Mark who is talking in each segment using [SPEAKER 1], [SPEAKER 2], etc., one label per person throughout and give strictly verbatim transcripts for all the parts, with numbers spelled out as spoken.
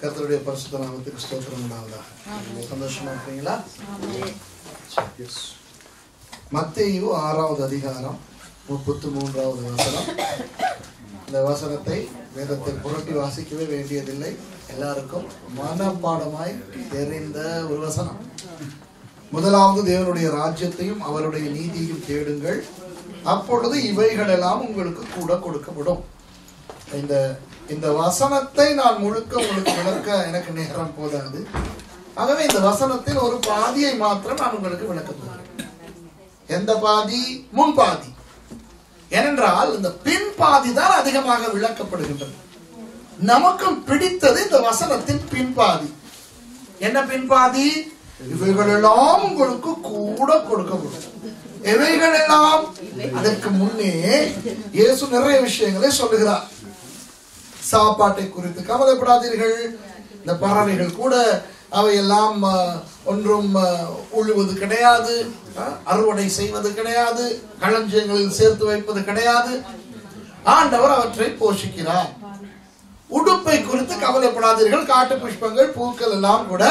[SPEAKER 1] கர்த்தருடைய பரிசுத்த நாமத்துக்கு ஸ்தோத்திரம் உண்டாவதாக. சந்தோஷமா இருக்கீங்களா? மத்தேயு ஆறாவது அதிகாரம் முப்பத்தி மூன்றாவது வசனம். இந்த வசனத்தை வேதத்தை புரட்டி வாசிக்கவே வேண்டியதில்லை, எல்லாருக்கும் மனப்பாடமாய் தெரிந்த ஒரு வசனம். முதலாவது தேவனுடைய ராஜ்யத்தையும் அவருடைய நீதியையும் தேடுங்கள், அப்பொழுது இவைகளெல்லாம் உங்களுக்கு கூட கொடுக்கப்படும். இந்த இந்த வசனத்தை நான் முழுக்க உங்களுக்கு விளக்க எனக்கு நேரம் போதாது. ஆகவே இந்த வசனத்தில் ஒரு பாதியை மாத்திரம் நான் உங்களுக்கு விளக்க போகிறேன். எந்த பாதி? முன் பாதி. ஏனென்றால் இந்த பின் பாதி தான் அதிகமாக விளக்கப்படுகின்றது. நமக்கும் பிடித்தது இந்த வசனத்தின் பின்பாதி. என்ன பின்பாதி? இவைகளெல்லாம் உங்களுக்கு கூட கொடுக்கப்படும். இவைகளெல்லாம், அதற்கு முன்னே இயேசு நிறைய விஷயங்களை சொல்லுகிறார். சாப்பாட்டை குறித்து கவலைப்படாதீர்கள், இந்த பறவைகள் கூட அவையெல்லாம் ஒன்றும் உழுவது கிடையாது, அறுவடை செய்வது கிடையாது, களஞ்சியங்களில் சேர்த்து வைப்பது கிடையாது, ஆண்டவர் அவற்றை போஷிக்கிறார். உடுப்பை குறித்து கவலைப்படாதீர்கள், காட்டு புஷ்பங்கள் பூக்கள் எல்லாம் கூட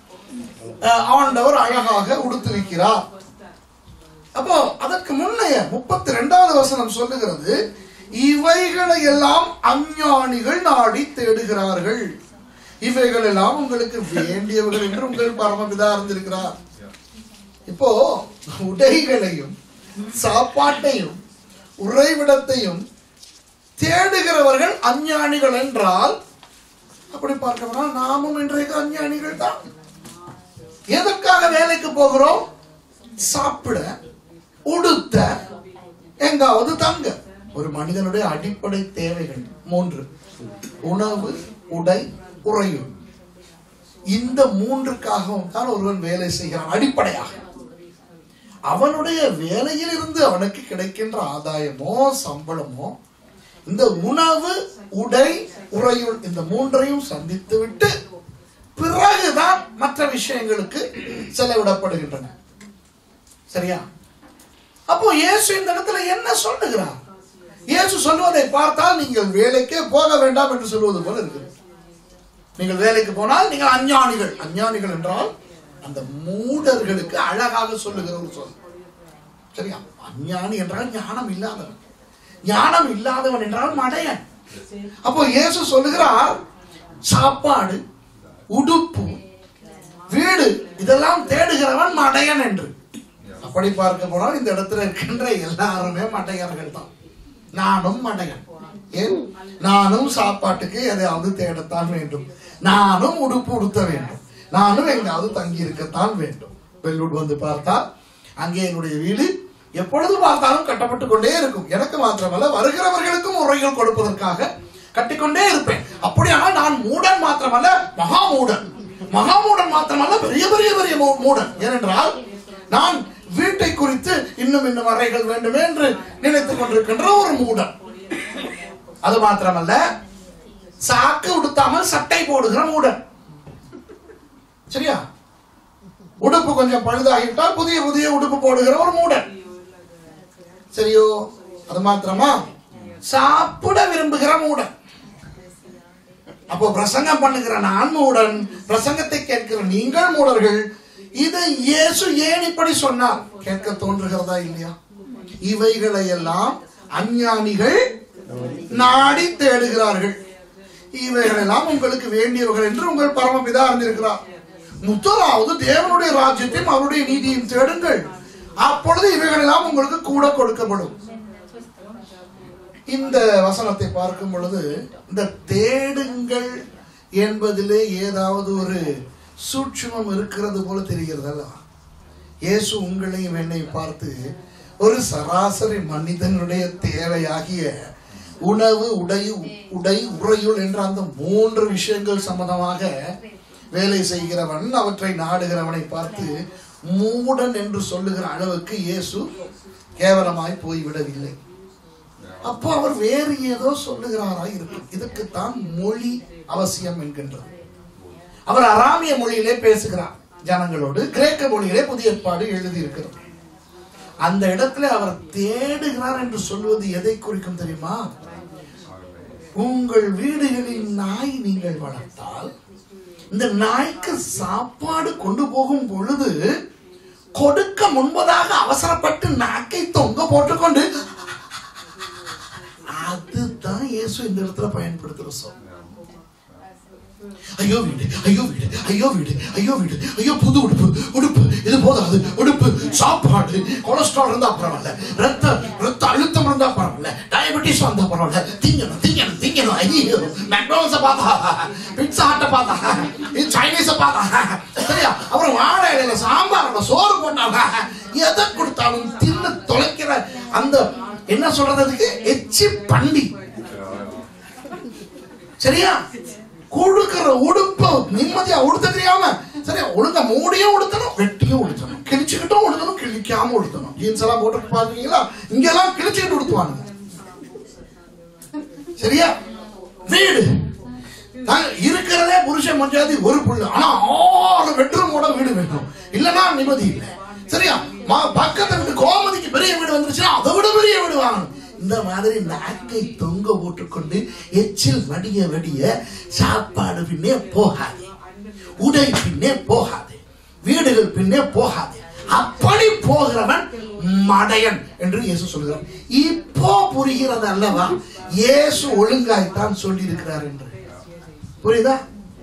[SPEAKER 1] ஆண்டவர் அழகாக உடுத்துவிக்கிறார். அப்போ அதற்கு முன்னைய முப்பத்தி ரெண்டாவது வசனம் சொல்லுகிறது, இவைகளை எல்லாம் அஞ்ஞானிகள் நாடி தேடுகிறார்கள், இவைகள் எல்லாம் உங்களுக்கு வேண்டியவர்கள் என்று உங்கள் பரமபிதா அறிந்திருக்கிறார். இப்போ உடைகளையும் சாப்பாட்டையும் உறைவிடத்தையும் தேடுகிறவர்கள் அஞ்ஞானிகள் என்றால், அப்படி பார்க்க நாமும் இன்றைக்கு அஞ்ஞானிகள் தான். எதற்காக வேலைக்கு போகிறோம்? சாப்பிட, உடுத்த, எங்காவது தங்க. ஒரு மனிதனுடைய அடிப்படை தேவைகள் மூன்று: உணவு, உடை, உறையும். இந்த மூன்றுக்காகவும் தான் ஒருவன் வேலை செய்கிறான். அடிப்படையாக அவனுடைய வேலையில் இருந்து அவனுக்கு கிடைக்கின்ற ஆதாயமோ சம்பளமோ இந்த உணவு, உடை, உறையுள் இந்த மூன்றையும் சந்தித்து விட்டு பிறகுதான் மற்ற விஷயங்களுக்கு செலவிடப்படுகின்றன. சரியா? அப்போ இயேசு இந்த இடத்துல என்ன சொல்லுகிறார்? இயேசு சொல்வதை பார்த்தால் நீங்கள் வேலைக்கே போக வேண்டாம் என்று சொல்வது போல இருக்கு. நீங்கள் வேலைக்கு போனால் நீங்கள் அஞ்ஞானிகள். அஞ்ஞானிகள் என்றால் அந்த மூடர்களுக்கு அழகாக சொல்லுகிற ஒரு சொல். சரியா? அஞ்ஞானி என்றால் ஞானம் இல்லாதவன். ஞானம் இல்லாதவன் என்றால் மடையன். அப்போ இயேசு சொல்லுகிறார், சாப்பாடு, உடுப்பு, வீடு இதெல்லாம் தேடுகிறவன் மடையன் என்று. அப்படி பார்க்க போனால் இந்த இடத்துல இருக்கின்ற எல்லாருமே மடையர்கள் தான். நானும் மடையன். ஏன்? நானும் சாப்பாட்டுக்கு எதையாவது தேடத்தான் வேண்டும், நானும் உடுப்பு உடுத்த வேண்டும், நானும் எங்காவது தங்கி இருக்கத்தான் வேண்டும். வெள்ளூர் வந்து பார்த்தால் அங்கே என்னுடைய வீடு எப்பொழுது பார்த்தாலும் கட்டப்பட்டு கொண்டே இருக்கும். எனக்கு மாத்திரமல்ல, வருகிறவர்களுக்கும் உரைகள் கொடுப்பதற்காக கட்டிக்கொண்டே இருப்பேன். அப்படியானால் நான் மூடன் மாத்திரமல்ல, மகா மூடன். மகா மூடன் மாத்திரமல்ல, பெரிய பெரிய பெரிய மூடன். ஏனென்றால் நான் வீட்டை குறித்து இன்னும் இன்னும் அறைகள் வேண்டுமே என்று நினைத்துக் கொண்டிருக்கின்ற ஒரு மூடன். அது மாத்திரமல்ல, சாக்கு உடுத்தாமல் சட்டை போடுகிற மூடன். சரியா? உடுப்பு கொஞ்சம் பழுதாகிவிட்டால் புதிய புதிய உடுப்பு போடுகிற ஒரு மூடன். சரியோ? அது மாத்திரமா? சாப்பிட விரும்புகிற மூடன். அப்போ பிரசங்கம் பண்ணுகிற நான் மூடன், பிரசங்கத்தை கேட்கிற நீங்கள் மூடர்கள். இதை இயேசு ஏன் இப்படி சொன்னார்? கேட்க தோன்றுகிறதா இல்லையா? இவைகளை எல்லாம் அஞ்ஞானிகள் நாடி தேடுகிறார்கள், இவைகளெல்லாம் உங்களுக்கு வேண்டியவர்கள் என்று உங்கள் பரமபிதா அறிந்திருக்கிறார். முதலாவது தேவனுடைய ராஜ்யத்தையும் அவருடைய நீதியையும் தேடுங்கள், அப்பொழுது இவைகளெல்லாம் உங்களுக்கு கூட கொடுக்கப்படும். இந்த வசனத்தை பார்க்கும் பொழுது இந்த தேடுங்கள் என்பதிலே ஏதாவது ஒரு சூட்சுமம் இருக்கிறது போல தெரிகிறது அல்லவா? இயேசு உங்களையும் என்னையும் பார்த்து ஒரு சராசரி மனிதனுடைய தேவையாகிய உணவு, உடை, உடை உறையுள் என்ற அந்த மூன்று விஷயங்கள் சம்பந்தமாக வேலை செய்கிறவன், அவற்றை நாடுகிறவனை பார்த்து மூடன் என்று சொல்லுகிற அளவுக்கு இயேசு கேவலமாய் போய்விடவில்லை. அப்போ அவர் வேறு ஏதோ சொல்லுகிறாரா இருக்கும். இதுக்குத்தான் மொழி அவசியம் என்கின்றது. அவர் அராமிய மொழியிலே பேசுகிறார் ஜனங்களோடு, கிரேக்க மொழியிலே புதிய ஏற்பாடு எழுதி இருக்கிறது. அந்த இடத்துல அவர் தேடுகிறார் என்று சொல்வது எதை குறிக்கும் தெரியுமா? உங்கள் வீடுகளில் நாய் நீங்கள் வளர்த்தால் இந்த நாய்க்கு சாப்பாடு கொண்டு போகும் பொழுது கொடுக்க முன்பதாக அவசரப்பட்டு நாக்கை தொங்க போட்டுக்கொண்டு, அதுதான் இயேசு இந்த இடத்துல பயன்படுத்துற சொல். ஐயோ வீடு, ஐயோ வீடு, ஐயோ வீடு, ஐயோ வீடு, ஐயோ புது உடுப்பு, உடுப்பு இது போதாது, உடுப்பு, சாப்பாடு, கொலஸ்ட்ரால் இருந்தா பரவாயில்ல, ரத்த ரத்த அழுத்தம் இருந்தா பரவாயில்ல, டயபெட்டிஸ் வந்தா பரவாயில்ல, திங்கணும் திங்கணும் திங்கணும். ஐயோ மெக்டோனல்ஸ பார்த்தா, பிட்சா ஹட்டை பார்த்தா, சைனீஸ பார்த்தா, சரியா? அப்புறம் வாழை இலையில சாம்பார் சோறு போட்டாங்க, எதை கொடுத்தாலும் தின்னு தொலைக்கிற அந்த என்ன சொல்றதுக்கு எச்சி பண்டி, சரியா? கொடுக்கிற உடுப்ப நிம்மதியா உடுத்த தெரியாம, சரியா? ஒழுங்கா மூடியும் உடுத்தணும், வெட்டியும் உடுத்தணும், கிழிச்சுக்கிட்டும் உடுத்தணும், கிழிக்காம உடுத்தணும். ஜீன்ஸ் எல்லாம் போட்டு பாத்தீங்களா? இங்க எல்லாம் கிழிச்சுக்கிட்டு உடுத்துவானுங்க, சரியா? வீடு இருக்கிறதே புருஷன் மஞ்சாதி ஒரு புள்ள, ஆனா ஆறு பெட்ரூமோட வீடு வேணும், இல்லன்னா நிம்மதி இல்லை, சரியா? பக்கத்து வீட்டு கோமதிக்கு பெரிய வீடு வந்துருச்சுன்னா அதை விட பெரிய வீடு வாங்கணும். இந்த மாதிரி நாக்கை தொங்க போட்டுக்கொண்டு எச்சில் வடிய வடிய சாப்பாடு பின்னே போகாது, உடை பின்னே போகாது, வீடுகள் பின்னே போகாது. அப்படி போகிறவன் மடையன் என்று இயேசு சொல்கிறார். இப்போ புரிகிறது அல்லவா இயேசு ஒழுங்காய்த்தான் சொல்லி இருக்கிறார் என்று? புரியுதா?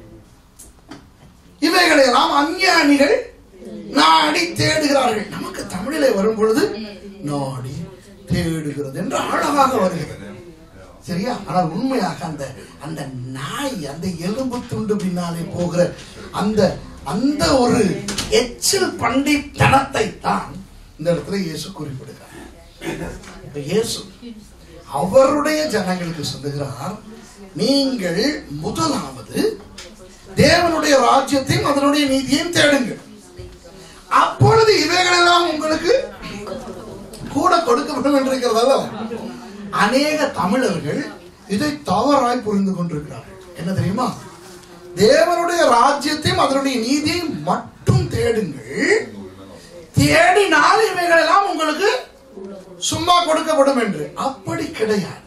[SPEAKER 1] இவைகளை எல்லாம் அஞ்ஞானிகள் நாடி தேடுகிறார்கள். நமக்கு தமிழிலே வரும் பொழுது நாடி தேடுகிறது என்று அழகாக வருகிறது, சரியா? ஆனால் உண்மையாக அந்த அந்த நாய், அந்த எலும்பு துண்டு பின்னாலே போகிற அந்த அந்த ஒரு எச்சில் பண்டித்தனத்தை தான் இந்த இடத்துல இயேசு குறிப்பிடுகிறார். இயேசு அவருடைய ஜனங்களுக்கு சொல்லுகிறார், நீங்கள் முதலாவது தேவனுடைய ராஜ்யத்தையும் அதனுடைய நீதியையும் தேடுங்கள், அப்பொழுது இவைகளெல்லாம் உங்களுக்கு கூட கொடுக்கப்படும் என்றிருக்கிறதால அநேக தமிழர்கள் இதை தவறாய் புரிந்து கொண்டிருக்கிறார்கள். என்ன தெரியுமா? தேவனுடைய ராஜ்யத்தையும் அதனுடைய நீதியையும் மட்டும் தேடுங்கள், தேடினால் இவைகள் எல்லாம் உங்களுக்கு சும்மா கொடுக்கப்படும் என்று. அப்படி கிடையாது.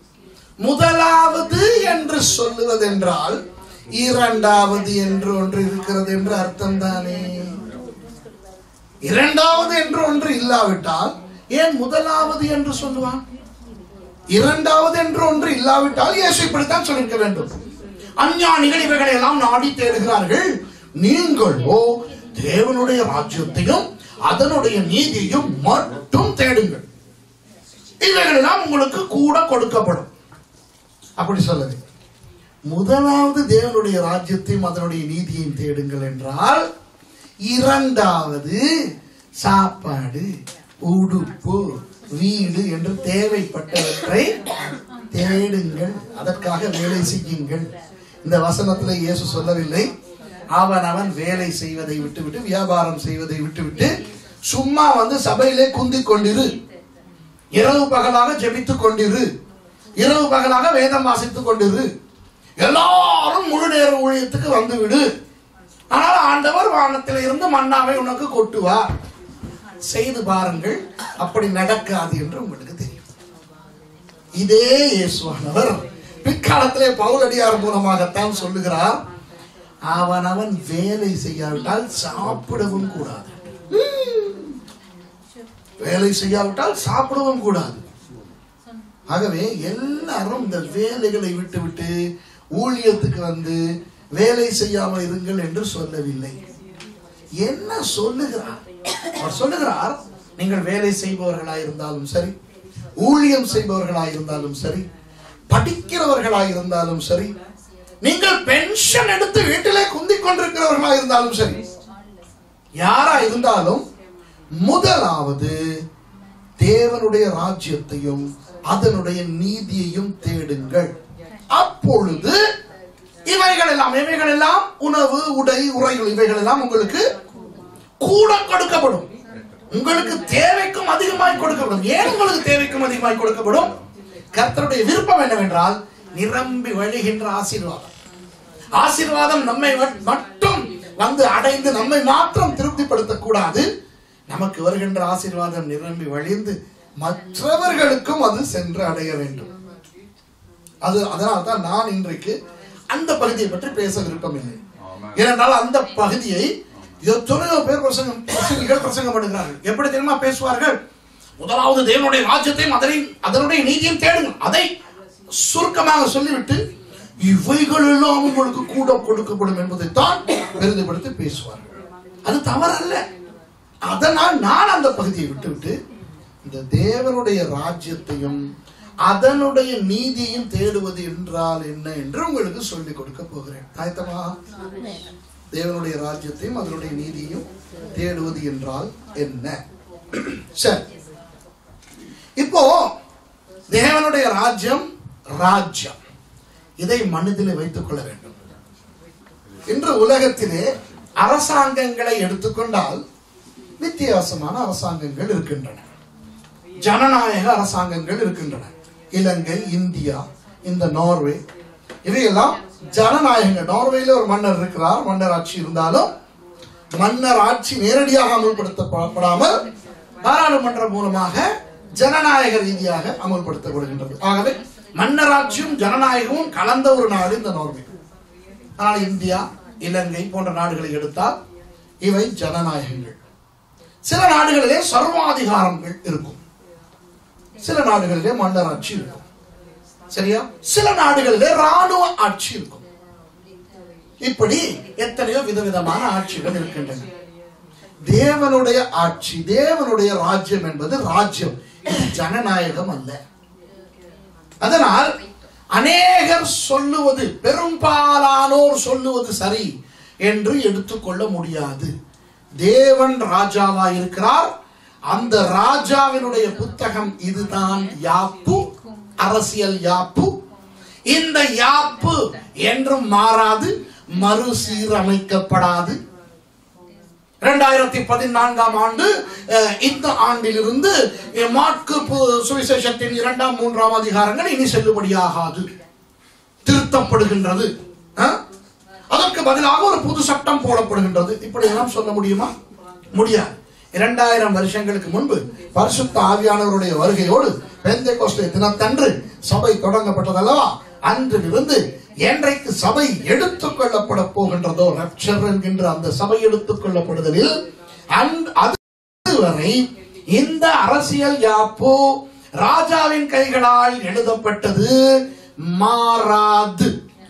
[SPEAKER 1] முதலாவது என்று சொல்லுவது என்றால் இரண்டாவது என்று ஒன்று இருக்கிறது என்று அர்த்தம் தானே. இரண்டாவது என்று ஒன்று இல்லாவிட்டால் ஏன் முதலாவது என்று சொல்லுவான்? இரண்டாவது என்று ஒன்று இல்லாவிட்டால் இயேசு இப்படித்தான் சொல்லிருக்க வேண்டும். அஞ்ஞானிகள் இவைகளை எல்லாம் நாடி தேடுகிறார்கள், நீங்களோ தேவனுடைய ராஜ்யத்தையும் அதனுடைய நீதியையும் மட்டும் தேடுங்கள், இவைகள் எல்லாம் உங்களுக்கு கூட கொடுக்கப்படும். அப்படி சொல்லுது. முதலாவது தேவனுடைய ராஜ்யத்தையும் அதனுடைய நீதியையும் தேடுங்கள் என்றால், இரண்டாவது சாப்பாடு, உடுப்பு, வீடு என்று தேவைப்பட்டவற்றை தேடுங்கள், அதற்காக வேலை செய்யுங்கள். இந்த வசனத்துல இயேசு சொல்லவில்லை அவன் அவன் வேலை செய்வதை விட்டுவிட்டு, வியாபாரம் செய்வதை விட்டுவிட்டு சும்மா வந்து சபையிலே குந்திக் கொண்டிரு, இரவு பகலாக ஜெபித்துக் கொண்டிரு, இரவு பகலாக வேதம் வாசித்துக் கொண்டிரு, எல்லாரும் முழு நேர ஊழியத்துக்கு வந்து விடு, ஆனால் ஆண்டவர் வானத்தில் இருந்து மன்னாவை உனக்கு கொட்டுவார், செய்து பாருங்கள், அப்படி நடக்காது என்று உங்களுக்கு தெரியும். இதே இயேசுவானவர் பிற்காலத்திலே பவுலடியார் மூலமாகத்தான் சொல்லுகிறார், அவன் அவன் வேலை செய்யாவிட்டால் சாப்பிடவும் கூடாது, வேலை செய்யாவிட்டால் சாப்பிடவும் கூடாது. ஆகவே எல்லாரும் இந்த வேலைகளை விட்டு விட்டு ஊழியத்துக்கு வந்து வேலை செய்யாமல் இருங்கள் என்று சொல்லவில்லை. என்ன சொல்லுகிறார்? அவர் சொல்லுகிறார், நீங்கள் வேலை செய்பவர்களாய் இருந்தாலும் சரி, ஊழியம் செய்பவர்களாய் இருந்தாலும் சரி, படிக்கிறவர்களாய் இருந்தாலும் சரி, நீங்கள் பென்ஷன் எடுத்து வீட்டிலே குந்திக் கொண்டிருக்கிறவர்களாய் இருந்தாலும் சரி, யாரா இருந்தாலும் முதலாவது தேவனுடைய ராஜ்யத்தையும் அதனுடைய நீதியையும் தேடுங்கள், அப்பொழுது இவைகள் எல்லாம் இவைகள் எல்லாம் உணவு, உடை, உறைகள் இவைகள் எல்லாம் உங்களுக்கு கூட கொடுக்கப்படும். உங்களுக்கு தேவைக்கும் அதிகமாய் கொடுக்கப்படும். ஏன் உங்களுக்கு தேவைக்கும் அதிகமாய் கொடுக்கப்படும்? கர்த்தருடைய விருப்பம் என்னவென்றால் நிரம்பி வழிகின்ற ஆசீர்வாதம். ஆசீர்வாதம் நம்மை மட்டும் வந்து அடைந்து நம்மை மாத்திரம் திருப்திப்படுத்த கூடாது. நமக்கு வருகின்ற ஆசீர்வாதம் நிரம்பி வழிந்து மற்றவர்களுக்கும் அது சென்று அடைய வேண்டும். அது அதனால்தான் நான் இன்றைக்கு அந்த பகுதியை பற்றி பேச விருப்பம் இல்லை.
[SPEAKER 2] ஏனென்றால் அந்த பகுதியை எத்தனையோ பேர் பிரசங்கம் பிரசங்கிகள் பிரசங்கம் பண்ணுகிறார்கள். எப்படி தெரியுமா பேசுவார்கள்? முதலாவது தேவனுடைய ராஜ்யத்தையும் அதனை அதனுடைய நீதியும் தேடுங்கள். அதை சுருக்கமாக சொல்லிவிட்டு இவைகள் எல்லாம் உங்களுக்கு கூட கொடுக்கப்படும் என்பதைத்தான் பெரிதுபடுத்தி பேசுவார்கள். அது தவறல்ல. அதனால் நான் அந்த பகுதியை விட்டுவிட்டு இந்த தேவனுடைய ராஜ்யத்தையும் அதனுடைய நீதியும் தேடுவது என்றால் என்ன என்று உங்களுக்கு சொல்லிக் கொடுக்க போகிறேன். ஆயத்தமா? தேவனுடைய ராஜ்யத்தையும் அதனுடைய நீதியும் தேடுவது என்றால் என்ன? சரி, இப்போ தேவனுடைய ராஜ்யம் ராஜ்யம் இதை மனதில் வைத்துக் கொள்ள வேண்டும். இன்று உலகத்திலே அரசாங்கங்களை எடுத்துக்கொண்டால் வித்தியாசமான அரசாங்கங்கள் இருக்கின்றன. ஜனநாயக அரசாங்கங்கள் இருக்கின்றன. இலங்கை, இந்தியா, இந்த நார்வே, இவையெல்லாம் ஜனநாயகங்கள். நார்வேல ஒரு மன்னர் இருக்கிறார். மன்னர் ஆட்சி இருந்தாலும் மன்னர் ஆட்சி நேரடியாக அமல்படுத்தப்படாமல் பாராளுமன்றம் மூலமாக ஜனநாயக ரீதியாக அமல்படுத்தப்படுகின்றது. ஆகவே மன்னர் ஆட்சியும் ஜனநாயகமும் கலந்த ஒரு நாடு இந்த நார்வே. ஆனால் இந்தியா, இலங்கை போன்ற நாடுகளை எடுத்தால் இவை ஜனநாயகங்கள். சில நாடுகளிலே சர்வாதிகாரங்கள் இருக்கும், சில நாடுகளிலே மன்னர் ஆட்சி இருக்கும். சரியா? சில நாடுகளிலே ராணுவ ஆட்சி இருக்கும். இப்படி எத்தனையோ விதவிதமான ஆட்சிகள் இருக்கின்றன. தேவனுடைய ஆட்சி, தேவனுடைய ராஜ்யம் என்பது ராஜ்யம், இது ஜனநாயகம் அல்ல. அதனால் அநேகர் சொல்லுவது, பெரும்பாலானோர் சொல்லுவது சரி என்று எடுத்துக்கொள்ள முடியாது. தேவன் ராஜாவா இருக்கிறார். அந்த ராஜாவினுடைய புத்தகம் இதுதான் யாப்பு, அரசியல் யாப்பு. இந்த யாப்பு என்றும் மாறாது, மறுசீரமைக்கப்படாது. இரண்டாயிரத்தி பதினான்காம் ஆண்டு இந்த ஆண்டிலிருந்து மாற்கு சுவிசேஷத்தின் இரண்டாம் மூன்றாம் அதிகாரங்கள் இனி செல்லுபடியாகாது, திருத்தப்படுகின்றது. அதற்கு பதிலாக ஒரு புது சட்டம் போடப்படுகின்றது. இப்படி எல்லாம் சொல்ல முடியுமா? முடியாது. இரண்டாயிரம் வருஷங்களுக்கு முன்பு பரிசுத்த ஆவியானவருடைய வருகையோடு பெந்தேகோஸ்தே தினத்தன்று சபை தொடங்கப்பட்டதல்லவா? அன்றிலிருந்து என்றைக்கு சபை எடுத்துக் கொள்ளப்பட போகின்றதோ, ரப்சர் என்கின்ற அந்த சபை எடுத்துக் கொள்ளப்படுதலில் அதுவரை இந்த அரசியல் யாப்பு ராஜாவின் கைகளால் எழுதப்பட்டது மாறாது.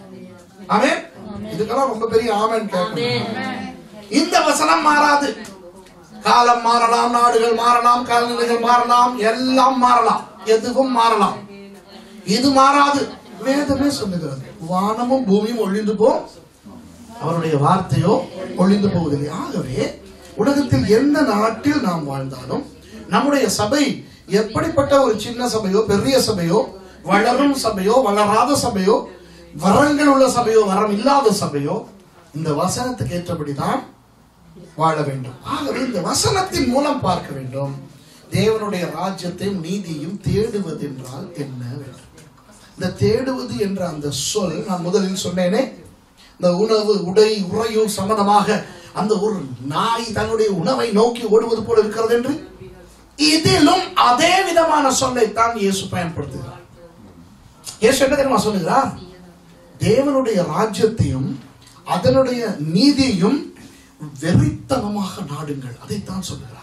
[SPEAKER 2] ஆமென். இதுக்கெல்லாம் ரொம்ப பெரிய ஆமென் கேட்கணும். இந்த வசனம் மாறாது. காலம் மாறலாம், நாடுகள் மாறலாம், காலநிலைகள் மாறலாம், எல்லாம் மாறலாம், எதுவும் மாறலாம். இது மாறாது. வேதமே சொல்லுகிறது, வானமும் பூமியும் ஒழிந்து போ, அவருடைய வார்த்தையோ ஒழிந்து போவதில்லை. ஆகவே உலகத்தில் எந்த நாட்டில் நாம் வாழ்ந்தாலும் நம்முடைய சபை எப்படிப்பட்ட ஒரு சின்ன சபையோ பெரிய சபையோ, வளரும் சபையோ வளராத சபையோ, வரங்கள் உள்ள சபையோ வரம் இல்லாத சபையோ, இந்த வசனத்துக்கு ஏற்றபடிதான் வாழ வேண்டும். ஆகவே இந்த வசனத்தின் மூலம் பார்க்க வேண்டும், தேவனுடைய ராஜ்யத்தையும் நீதியும் தேடுவது என்றால் என்ன வேண்டும். இந்த தேடுவது என்ற அந்த சொல், நான் முதலில் சொன்னேனே, இந்த உணவு உடை உறையும் சம்பந்தமாக அந்த ஒரு நாய் தன்னுடைய உணவை நோக்கி ஓடுவது போல இருக்கிறது என்று, இதிலும் அதே விதமான சொல்லைத்தான் இயேசு பயன்படுத்துகிறார். இயேசு என்ன தெரியுமா சொல்லுகிறார்? தேவனுடைய ராஜ்யத்தையும் அதனுடைய நீதியையும் வெறித்தனமாக நாடுங்கள், அதைத்தான் சொல்லுகிறார்.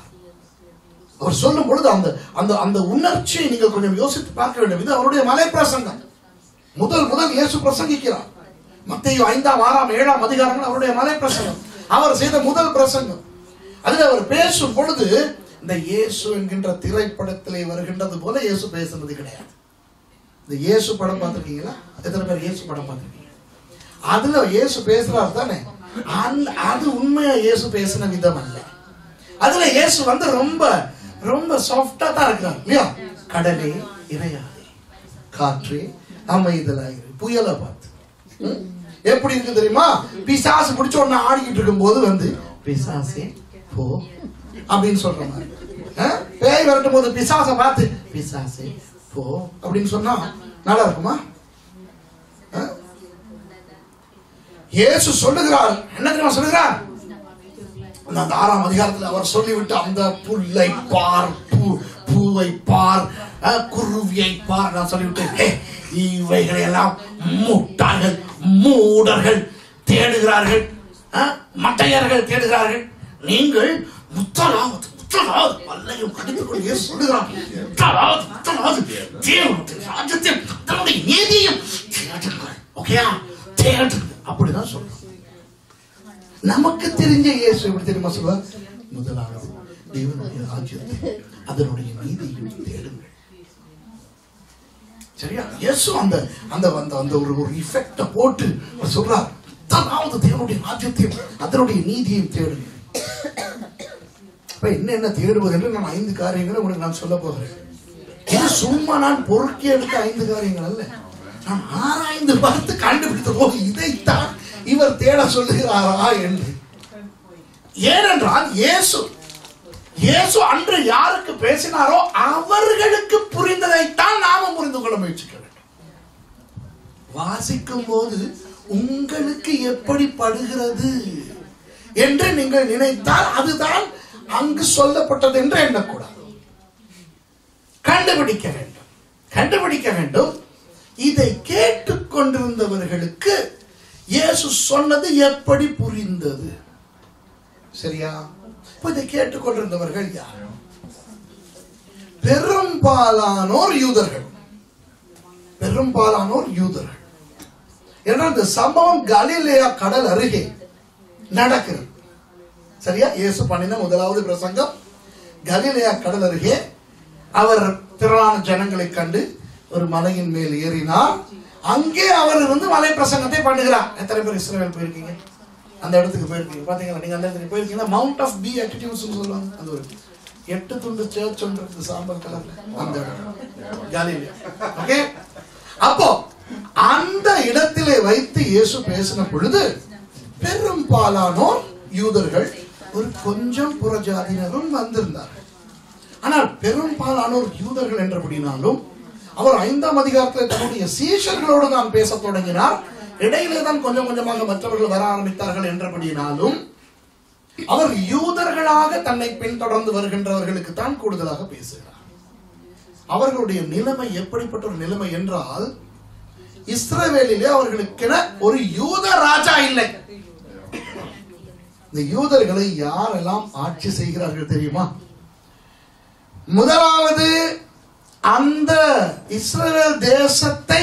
[SPEAKER 2] அவர் சொல்லும் பொழுது அந்த அந்த அந்த உணர்ச்சியை நீங்கள் கொஞ்சம் யோசித்து பார்க்க வேண்டும். இது அவருடைய மலை பிரசங்கம். முதல் முதல் இயேசு பிரசங்கிக்கிறார். மத்தேயு ஐந்தாம் ஆறாம் ஏழாம் அதிகாரங்கள் அவருடைய மலை பிரசங்கம், அவர் செய்த முதல் பிரசங்கம். அதில் அவர் பேசும் பொழுது இந்த இயேசு என்கின்ற திரைப்படத்திலே வருகின்றது போல இயேசு பேசுனது கிடையாது. இந்த இயேசு படம் பார்த்திருக்கீங்களா? எத்தனை பேர் இயேசு படம் பார்த்திருக்கீங்க? அதுல இயேசு பேசுறாரு தானே, அது உண்மையா இயேசு பேசின விதம் அல்ல. அதுல இயேசு வந்து ரொம்ப ரொம்ப சாஃப்டா தான் இருக்கிறார் இல்லையா? கடலே இறையாதே, காற்றே அமைதலாயிரு, புயலை பார்த்து எப்படி இருக்கு தெரியுமா? பிசாசு பிடிச்ச உடனே ஆடிக்கிட்டு இருக்கும் போது வந்து பிசாசே போ அப்படின்னு சொல்ற மாதிரி, பேய் வரட்டும் போது பிசாசை பார்த்து பிசாசே போ அப்படின்னு சொன்னா நல்லா இருக்குமா? இயேசு சொல்லுகிறார், என்ன தெரியுமா சொல்லுகிறார்? அந்த ஆறாம் அதிகாரத்தில் அவர் சொல்லிவிட்டு, அந்த புல்லை பார், பூவை பார், குருவியை பார், நான் சொல்லிவிட்டு, இவைகளை எல்லாம் முட்டாள்கள் மூடர்கள் தேடுகிறார்கள். மட்டையர்கள் தேடுகிறார்கள். நீங்கள் முத்தலாவது முத்தலாவது பல்லையும் கடித்துக் கொண்டே சொல்லுகிறார். முத்தலாவது முத்தலாவது தேவனுடைய ராஜ்யத்தையும் தன்னுடைய நீதியும் தேடுங்கள். ஓகேயா? தேடுங்க. அப்படிதான் சொல்றோம். நமக்கு தெரிஞ்ச இயேசு எப்படி தெரியுமா சொல்லுவார்? முதலாவது தேவனுடைய ராஜ்யத்தை அதனுடைய நீதியும் தேடுங்கள். சரியா? இயேசு அந்த அந்த அந்த ஒரு ஒரு இஃபெக்ட போட்டு சொல்றார். முதலாவது தேவனுடைய ராஜ்யத்தையும் அதனுடைய நீதியையும் தேடுங்கள். என்ன என்ன தேடுவது என்று நான் ஐந்து காரியங்களை உங்களுக்கு நான் சொல்ல போகிறேன். இது சும்மா நான் பொறுக்கி எடுத்த ஐந்து காரியங்கள் அல்ல. நான் ஆராய்ந்து பார்த்து கண்டுபிடித்ததோ இதைத்தான் இவர் தேட சொல்லுகிறாரா என்று. ஏனென்றால் இயேசு இயேசு அன்று யாருக்கு பேசினாரோ அவர்களுக்கு புரிந்ததைத்தான் நாம புரிந்து கொள்ள முயற்சிக்க வேண்டும். வாசிக்கும் போது உங்களுக்கு எப்படி படுகிறது என்று நீங்கள் நினைத்தால் அதுதான் அங்கு சொல்லப்பட்டது என்று எண்ணக்கூடாது. கண்டுபிடிக்க வேண்டும் கண்டுபிடிக்க வேண்டும். இதை கேட்டுக் கொண்டிருந்தவர்களுக்கு இயேசு சொன்னது எப்படி புரிந்தது? சரியா? இதை கேட்டுக் கொண்டிருந்தவர்கள் யார்? பெரும்பாலானோர் யூதர்கள். பெரும்பாலானோர் யூதர்கள். ஏன்னா இந்த சம்பவம் கலிலேயா கடல் அருகே நடக்கிறது. சரியா? இயேசு பண்ணின முதலாவது பிரசங்கம் கலிலேயா கடல் அருகே. அவர் திரளான ஜனங்களை கண்டு ஒரு மலையின் மேல் ஏறினார். அங்கே அவர் வந்து மலை பிரசங்கத்தை பண்ணுகிறார். எத்தனை பேர் இஸ்ரவேல் போயிருக்கீங்க? அந்த இடத்துக்கு போயிருக்கீங்க? பாத்தீங்களா? நீங்க அந்த இடத்துக்கு போயிருக்கீங்கன்னா மவுண்ட் ஆஃப் பி ஆட்டிடியூட்ஸ் சொல்லுவாங்க. அந்த ஒரு எட்டு துண்டு சர்ச் ஒன்று இருக்கு சாம்பல் கலர்ல. அந்த கலிலேயா. ஓகே. அப்போ அந்த இடத்திலே வைத்து இயேசு பேசின பொழுது பெரும்பாலானோர் யூதர்கள், ஒரு கொஞ்சம் புறஜாதியினரும் வந்திருந்தார்கள். ஆனால் பெரும்பாலானோர் யூதர்கள் என்றபடினாலும் அவர் ஐந்தாம் அதிகாரத்தில் தன்னுடைய சீஷர்களோடு தான் பேச தொடங்கினார். இடையிலே தான் கொஞ்சம் கொஞ்சமாக மற்றவர்கள் வர ஆரம்பித்தார்கள் என்றபடினாலும் அவர் யூதர்களாக தன்னை பின்தொடர்ந்து வருகின்றவர்களுக்கு தான் கூடுதலாக பேசுகிறார். அவர்களுடைய நிலைமை எப்படிப்பட்ட ஒரு நிலைமை என்றால், இஸ்ரவேலிலே அவர்களுக்கென ஒரு யூத ராஜா இல்லை. இந்த யூதர்களை யாரெல்லாம் ஆட்சி செய்கிறார்கள் தெரியுமா? முதலாவது அந்த இஸ்ரவேல் தேசத்தை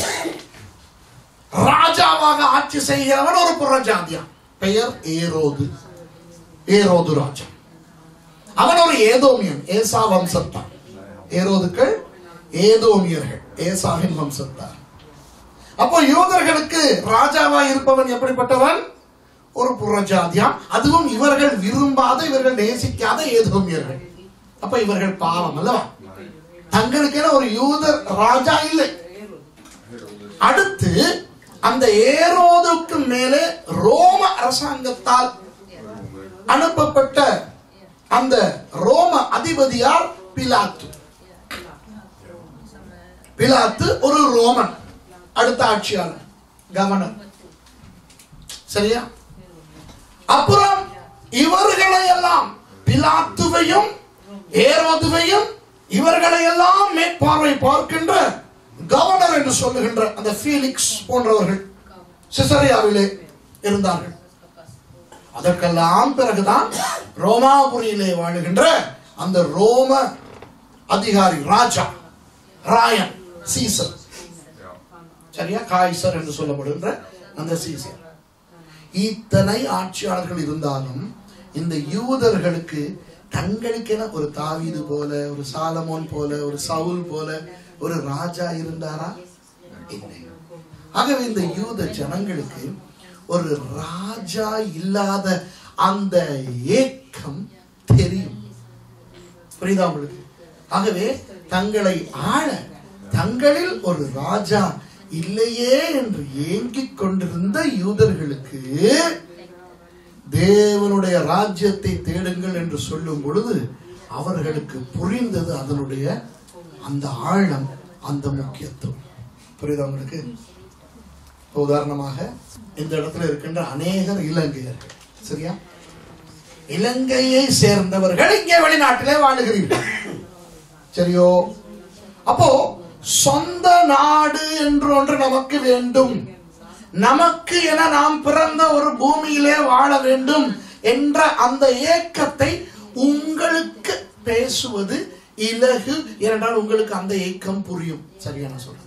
[SPEAKER 2] ராஜாவாக ஆட்சி செய்கிறவன் ஒரு புறஜாதியான். பெயர் ஏரோது. ஏரோது ராஜா. அவன் ஒரு ஏதோமியன். ஏசா வம்சத்தான். ஏரோதுக்கள் ஏதோமியர்கள், ஏசாவின் வம்சத்தார். அப்போ யூதர்களுக்கு ராஜாவா இருப்பவன் எப்படிப்பட்டவன்? ஒரு புறஜாதியான். அதுவும் இவர்கள் விரும்பாத, இவர்கள் நேசிக்காத ஏதோமியர்கள். அப்ப இவர்கள் பாவம் அல்லவா? தங்களுக்கென ஒரு யூதர் ராஜா இல்லை. அடுத்து அந்த ஏரோதுக்கு மேலே ரோம அரசாங்கத்தால் அனுப்பப்பட்ட அந்த ரோம அதிபதியார் பிலாத்து. பிலாத்து ஒரு ரோமன். அடுத்த ஆட்சியாளர், கவர்னர். சரியா? அப்புறம் இவர்களை எல்லாம், பிலாத்துவையும் ஏரோதுவையும் இவர்களை எல்லாம் மேற்பார்வை பார்க்கின்ற கவர்னர் என்று சொல்லுகின்ற அந்த ஃபீலிக்ஸ் போன்றவர்கள் சிசரியாவிலே இருந்தார்கள். அதற்கெல்லாம் பிறகுதான் ரோமாபுரியிலே வாழுகின்ற அந்த ரோம அதிகாரி, ராஜா, ராயன், சீசர். சரியா? காய்சர் என்று சொல்லப்படுகின்ற அந்த சீசர். இத்தனை ஆட்சியாளர்கள் இருந்தாலும் இந்த யூதர்களுக்கு தங்களுக்கென ஒரு தாவீது போல, ஒரு சாலமோன் போல, ஒரு சவுல் போல ஒரு ராஜா இருந்தாரா? இல்லை. ஆகவே இந்த யூத ஜனங்களுக்கு ஒரு ராஜா இல்லாத அந்த ஏக்கம் தெரியும். புரியுதா உங்களுக்கு? ஆகவே தங்களை ஆள தங்களில் ஒரு ராஜா இல்லையே என்று ஏங்கிக் கொண்டிருந்த யூதர்களுக்கு தேவனுடைய ராஜ்யத்தை தேடுங்கள் என்று சொல்லும் பொழுது அவர்களுக்கு புரிந்தது அதனுடைய அந்த ஆழம், அந்த முக்கியத்துவம். புரியுதா உங்களுக்கு? உதாரணமாக இந்த இடத்துல இருக்கின்ற அநேகர் இலங்கையர்கள். சரியா? இலங்கையை சேர்ந்தவர்கள் இங்கே வெளிநாட்டிலே வாழுகிறீர்கள். சரியோ? அப்போ சொந்த நாடு என்று ஒன்று நமக்கு வேண்டும். நமக்கு என நாம் பிறந்த ஒரு பூமியிலே வாழ வேண்டும் என்ற அந்த ஏக்கத்தை உங்களுக்கு பேசுவது இலகு. ஏனென்றால் உங்களுக்கு அந்த ஏக்கம் புரியும். சரியா நான் சொல்றேன்.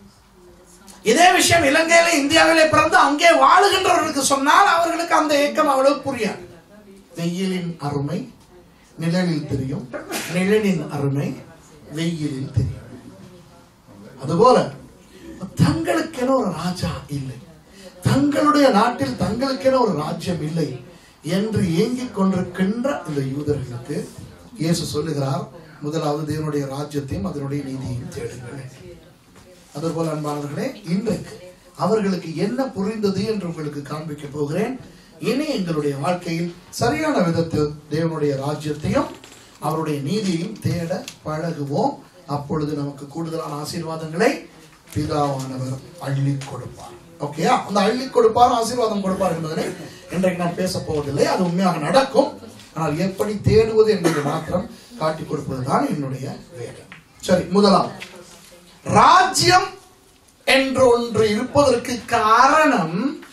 [SPEAKER 2] இதே விஷயம் இலங்கையில இந்தியாவிலே பிறந்து அங்கே வாழுகின்றவர்களுக்கு சொன்னால் அவர்களுக்கு அந்த ஏக்கம் அவ்வளவு புரியாது. வெயிலின் அருமை நிழலில் தெரியும், நிழலின் அருமை வெயிலில் தெரியும். அதுபோல தங்களுக்கென ஒரு ராஜா இல்லை, தங்களுடைய நாட்டில் தங்களுக்கென ஒரு ராஜ்யம் இல்லை என்று ஏங்கிக் கொண்டிருக்கின்ற இந்த யூதர்களுக்கு இயேசு சொல்லுகிறார், முதலாவது தேவனுடைய ராஜ்யத்தையும் அதனுடைய நீதியையும் தேடுங்கள். அதுபோல அன்பானவர்களே, இன்றைக்கு அவர்களுக்கு என்ன புரிந்தது என்று உங்களுக்கு காண்பிக்க போகிறேன். இனி எங்களுடைய வாழ்க்கையில் சரியான விதத்தில் தேவனுடைய ராஜ்யத்தையும் அவருடைய நீதியையும் தேட பழகுவோம். அப்பொழுது நமக்கு கூடுதலான ஆசீர்வாதங்களை பிதாவானவர் அள்ளி கொடுப்பார். ஓகேயா? அந்த அள்ளி கொடுப்பார், ஆசீர்வாதம் கொடுப்பார் என்பதனை இன்றைக்கு நான் பேச போவதில்லை. அது உண்மையாக நடக்கும். ஆனால் எப்படி தேடுவது என்பதை மாத்திரம் காட்டிக் கொடுப்பதுதான் என்னுடைய வேலை. சரி, முதலாவது ராஜ்யம் என்று ஒன்று இருப்பதற்கு காரணம்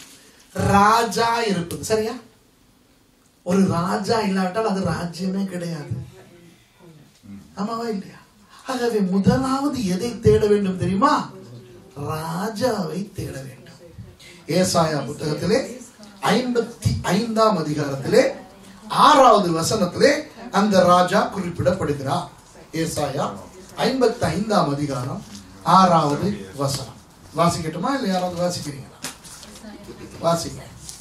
[SPEAKER 2] ராஜா இருப்பது. சரியா? ஒரு ராஜா இல்லாவிட்டால் அது ராஜ்யமே கிடையாது. ஆமாவா இல்லையா? ஆகவே முதலாவது எதை தேட வேண்டும் தெரியுமா? ராஜாவை தேட வேண்டும். ஏசாயா புத்தகத்திலே ஐம்பத்தி ஐந்தாம் அதிகாரத்திலே ஆறாவது வசனத்திலே அந்த ராஜா குறிப்பிடப்படுகிறார். ஏசாயா ஐம்பத்தி ஐந்தாம் அதிகாரம் ஆறாவது வசனம். வாசிக்கட்டுமா இல்லை யாராவது வாசிக்கிறீங்களா? வாசிக்க.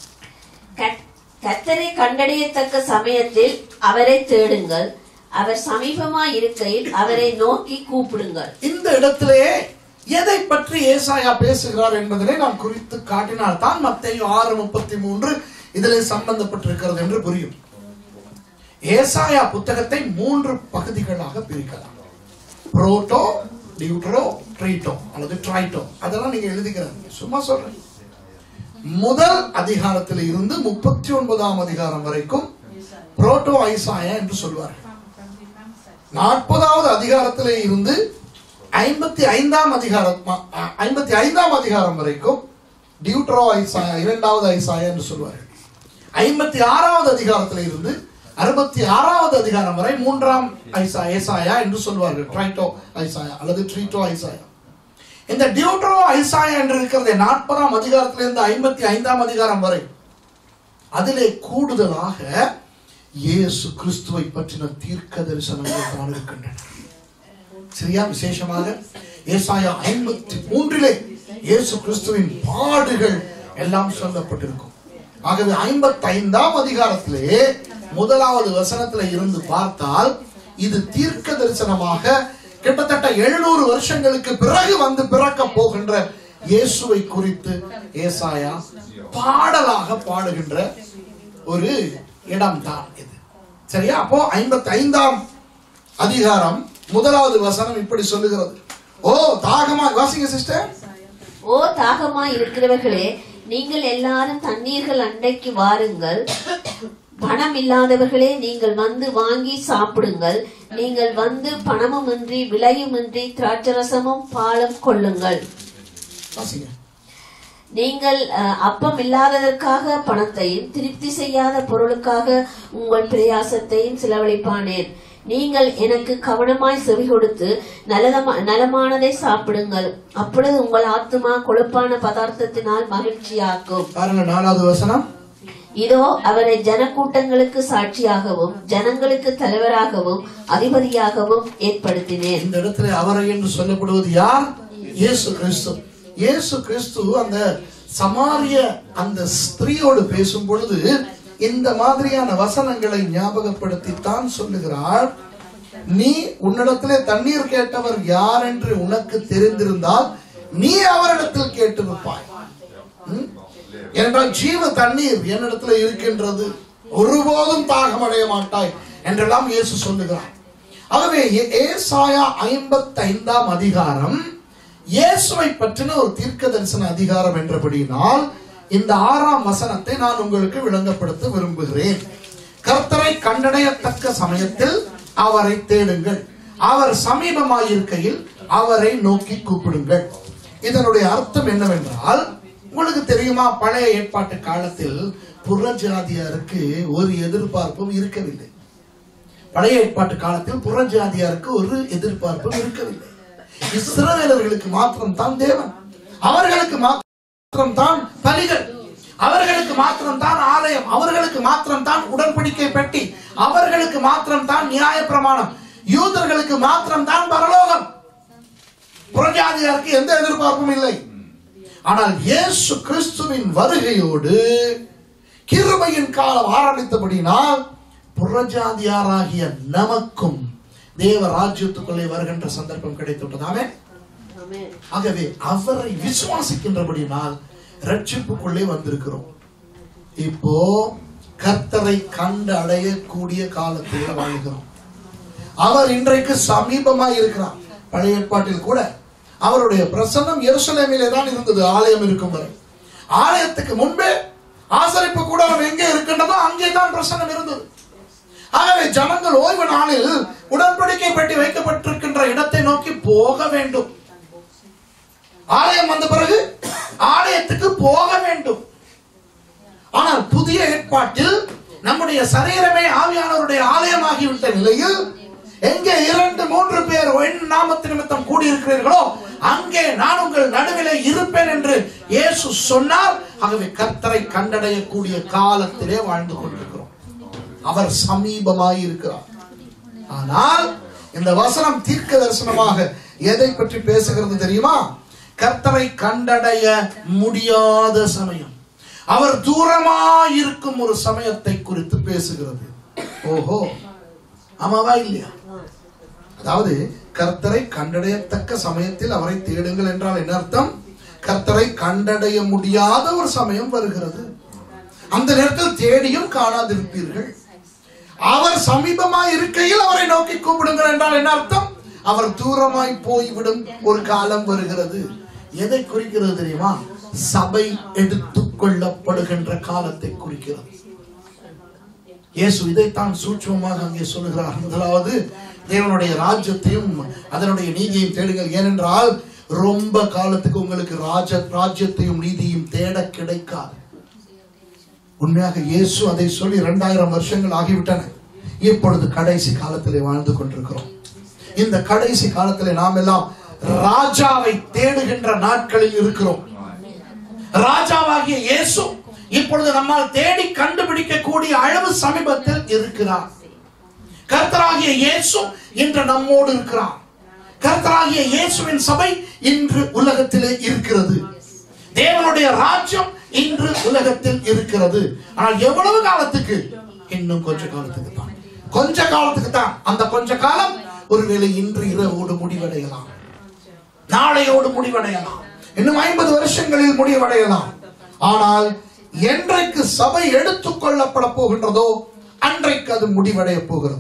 [SPEAKER 3] கர்த்தரை கண்டடையத்தக்க சமயத்தில் அவரை தேடுங்கள், அவர் சமீபமாய் இருக்கையில் அவரை நோக்கி கூப்பிடுங்கள். இந்த இடத்திலே எதை பற்றி ஏசாயா பேசுகிறார் என்பதை நான் குறித்து காட்டினால் தான் மத்தேயு ஆறு முப்பத்தி மூன்று இதிலே சம்பந்தப்பட்டிருக்கிறது என்று புரியும். ஏசாயா புத்தகத்தை மூன்று பகுதிகளாக பிரிக்கலாம். புரோட்டோ, டியூட்ரோ, ட்ரீட்டோ அல்லது ட்ரைட்டோ. அதெல்லாம் நீங்க எழுதிக்கிறாங்க, சும்மா சொல்றேன். முதல் அதிகாரத்தில் இருந்து முப்பத்தி ஒன்பதாம் அதிகாரம் வரைக்கும் புரோட்டோ ஐசாயா என்று சொல்வார்கள். நாற்பதாவது அதிகாரத்திலே இருந்து ஐம்பத்தி ஐந்தாம் அதிகாரம் ஐம்பத்தி ஐந்தாம் அதிகாரம் வரைக்கும் டியூட்ரோ ஐசாயா, இரண்டாவது ஐசாயா என்று சொல்வார்கள். ஐம்பத்தி ஆறாவது அதிகாரத்தில் இருந்து அறுபத்தி ஆறாவது அதிகாரம் வரை மூன்றாம் ஐசாயா என்று சொல்வார்கள், ட்ரைட்டோ ஐசாயா அல்லது ட்ரீட்டோ ஐசாயா. இந்த டியூட்ரோ ஐசாயா என்று இருக்கிறது நாற்பதாம் அதிகாரத்திலிருந்து ஐம்பத்தி ஐந்தாம் அதிகாரம் வரை. அதிலே கூடுதலாக இயேசு கிறிஸ்துவை பற்றின தீர்க்க தரிசனங்கள் தான் இருக்கின்றன. சரியா? விசேஷமாக ஏசாயா ஐம்பத்தி மூன்றிலே இயேசு கிறிஸ்துவின் பாடுகள் எல்லாம் சொல்லப்பட்டிருக்கும். ஆகவே ஐம்பத்தி ஐந்தாம் அதிகாரத்திலே முதலாவது வசனத்தில் இருந்து பார்த்தால் இது தீர்க்க தரிசனமாக கிட்டத்தட்ட எழுநூறு வருஷங்களுக்கு பிறகு வந்து பிறக்க போகின்ற இயேசுவை குறித்து ஏசாயா பாடலாக பாடுகின்ற ஒரு இடம் தான் இது. சரியா? அப்போ ஐம்பத்தி ஐந்தாம் அதிகாரம் முதலாவது வசனம் இப்படி சொல்லுகிறது. ஓ தாகமா, வாசிங்க சிஸ்டர். ஓ தாகமா இருக்கிறவர்களே, நீங்கள் எல்லாரும் தண்ணீர்கள் அண்டைக்கு வாருங்கள். பணம் இல்லாதவர்களே, நீங்கள் வந்து வாங்கி சாப்பிடுங்கள். நீங்கள் வந்து பணமுமின்றி விலையுமின்றி திராட்சரசமும் பாலும் கொள்ளுங்கள். நீங்கள் அப்பம் இல்லாததற்காக பணத்தையும் திருப்தி செய்யாத பொருளுக்காக உங்கள் பிரயாசத்தையும் செலவழிப்பானேன். நீங்கள் எனக்கு கவனமாய் செவி கொடுத்து நலமானதை சாப்பிடுங்கள். அப்பொழுது உங்கள் ஆத்துமா கொழுப்பான பதார்த்தத்தினால் மகிழ்ச்சியாக்கும். நாலாவது வசனம். இதோ அவரை ஜனக்கூட்டங்களுக்கு சாட்சியாகவும் ஜனங்களுக்கு தலைவராகவும் அதிபதியாகவும் ஏற்படுத்தினேன். இந்த இடத்துல அவரை என்று சொல்லப்படுவது யார்? இயேசு கிறிஸ்து. இயேசு கிறிஸ்து அந்த சமாரிய அந்த ஸ்திரீயோடு பேசும் பொழுது இந்த மாதிரியான வசனங்களை ஞாபகப்படுத்தித்தான் சொல்லுகிறார். நீ உன்னிடத்திலே தண்ணீர் கேட்டவர் யார் என்று உனக்கு தெரிந்திருந்தால் நீ அவரிடத்தில் கேட்டிருப்பாய். என்றால் ஜீவ தண்ணீர் என்னிடத்தில் இருக்கின்றது, ஒருபோதும் தாகம் அடைய மாட்டாய் என்றெல்லாம் இயேசு சொல்லுகிறார். ஆகவே ஏசாயா ஐம்பத்தி ஐந்தாம் அதிகாரம் இயேசுவை பற்றின ஒரு தீர்க்க தரிசன அதிகாரம் என்றபடியினால் இந்த ஆறாம் வசனத்தை நான் உங்களுக்கு விளங்கப்படுத்த விரும்புகிறேன். கர்த்தரை கண்டடையத்தக்க சமயத்தில் அவரை தேடுங்கள், அவர் சமீபமாயிருக்கையில் அவரை நோக்கி கூப்பிடுங்கள். இதனுடைய அர்த்தம் என்னவென்றால்,
[SPEAKER 2] உங்களுக்கு தெரியுமா, பழைய ஏற்பாட்டு காலத்தில் புறஜாதியாருக்கு ஒரு எதிர்பார்ப்பும் இருக்கவில்லை. பழைய ஏற்பாட்டு காலத்தில் புறஜாதியாருக்கு ஒரு எதிர்பார்ப்பும் இருக்கவில்லை. இஸ்ரவேலர்களுக்கு மாத்திரம் தான் தேவன், அவர்களுக்கு மாத்திரம் தான் பலிகள், அவர்களுக்கு மாத்திரம் தான் ஆலயம், அவர்களுக்கு மாத்திரம் தான் உடன்படிக்கை பெட்டி, அவர்களுக்கு மாத்திரம் தான் நியாய பிரமாணம், யூதர்களுக்கு மாத்திரம் தான் பரலோகம். புறஜாதியாருக்கு எந்த எதிர்பார்ப்பும் இல்லை. ஆனால் இயேசு கிறிஸ்துவின் வருகையோடு கிருபையின் காலம் ஆரம்பித்தபடினால் புறஜாதியாராகிய நமக்கும் தேவ ராஜ்யத்துக்குள்ளே வருகின்ற சந்தர்ப்பம் கிடைத்துவிட்டதாமே. ஆகவே அவரை விசுவாசிக்கின்றபடினால் ரட்சிப்புக்குள்ளே வந்திருக்கிறோம். இப்போ கர்த்தரை கண்டு அடையக்கூடிய காலத்தில் வாழ்கிறோம். அவர் இன்றைக்கு சமீபமாய் இருக்கிறார். பழைய ஏற்பாட்டில் கூட அவருடைய பிரசன்னம் எருசலேமிலே தான் இருந்தது, ஆலயம் இருக்கும் வரை. ஆலயத்துக்கு முன்பே ஆசரிப்பு கூடாரம் எங்கே இருக்கின்றதோ அங்கே தான் பிரசன்னம் இருந்தது. ஆகவே ஜனங்கள் ஓய்வு நாளில் உடன்படிக்கை பெட்டி வைக்கப்பட்டிருக்கின்ற இடத்தை நோக்கி போக வேண்டும். ஆலயம் வந்த பிறகு ஆலயத்துக்கு போக வேண்டும். ஆனால் புதிய ஏற்பாட்டில் நம்முடைய சரீரமே ஆவியானவருடைய ஆலயமாகிவிட்ட நிலையில் எங்கே இரண்டு மூன்று பேர் என் நாமத்து நிமித்தம் கூடியிருக்கிறீர்களோ அங்கே நான் உங்கள் நடுவிலே இருப்பேன் என்று இயேசு சொன்னார். ஆகவே கர்த்தரை கண்டடையக்கூடிய காலத்திலே வாழ்ந்து கொண்டிருக்கிறோம். அவர் சமீபமாய் இருக்கிறார். ஆனால் இந்த வசனம் தீர்க்க தரிசனமாக எதை பற்றி பேசுகிறது தெரியுமா? கர்த்தரை கண்டடைய முடியாத சமயம், அவர் தூரமாய் இருக்கும் ஒரு சமயத்தை குறித்து பேசுகிறது. ஓஹோ, ஆமாவா இல்லையா? அதாவது கர்த்தரை கண்டடையத்தக்க சமயத்தில் அவரை தேடுங்கள் என்றால் என்ன அர்த்தம்? கர்த்தரை கண்டடைய முடியாத ஒரு சமயம் வருகிறது. அந்த நேரத்தில் தேடியும் காணாதிருப்பீர்கள். அவர் சமீபமாய் இருக்கையில் அவரை நோக்கி கூப்பிடுங்கள் என்றால் என்ன அர்த்தம்? அவர் தூரமாய் போய்விடும் ஒரு காலம் வருகிறது. எதை குறிக்கிறது தெரியுமா? சபை எடுத்துக் கொள்ளப்படுகின்ற காலத்தை குறிக்கிறது. இயேசு இதைத்தான் சூட்சமாக அங்கே சொல்லுகிறார். முதலாவது தேவனுடைய ராஜ்யத்தையும் அதனுடைய நீதியையும் தேடுங்கள். ஏனென்றால் ரொம்ப காலத்துக்கு உங்களுக்கு ராஜ ராஜ்யத்தையும் நீதியும் தேட கிடைக்காது. உண்மையாக இயேசு அதை சொல்லி இரண்டாயிரம் வருஷங்கள் ஆகிவிட்டன. இப்பொழுது கடைசி காலத்திலே வாழ்ந்து கொண்டிருக்கிறோம். இந்த கடைசி காலத்திலே நாம் எல்லாம் ராஜாவை தேடுகின்ற நாட்களில் இருக்கிறோம். ராஜாவாகிய இயேசு இப்பொழுது நம்மால் தேடி கண்டுபிடிக்க கூடிய அளவு சமீபத்தில் இருக்கிறார். கர்த்தராகிய இயேசு இன்று நம்மோடு இருக்கிறார். கர்த்தராகிய இயேசுவின் சபை இன்று உலகத்திலே இருக்கிறது. தேவனுடைய ராஜ்யம் இன்று உலகத்தில் இருக்கிறது. ஆனால் எவ்வளவு காலத்துக்கு? இன்னும் கொஞ்ச காலத்துக்கு தான். கொஞ்ச காலத்துக்கு தான். அந்த கொஞ்ச காலம் ஒருவேளை இன்று இரவோடு முடிவடையலாம், நாளையோடு முடிவடையலாம், இன்னும் ஐம்பது வருஷங்களில் முடிவடையலாம். ஆனால் என்றைக்கு சபை எடுத்துக் கொள்ளப்பட போகின்றதோ அன்றைக்கு அது முடிவடைய போகிறது.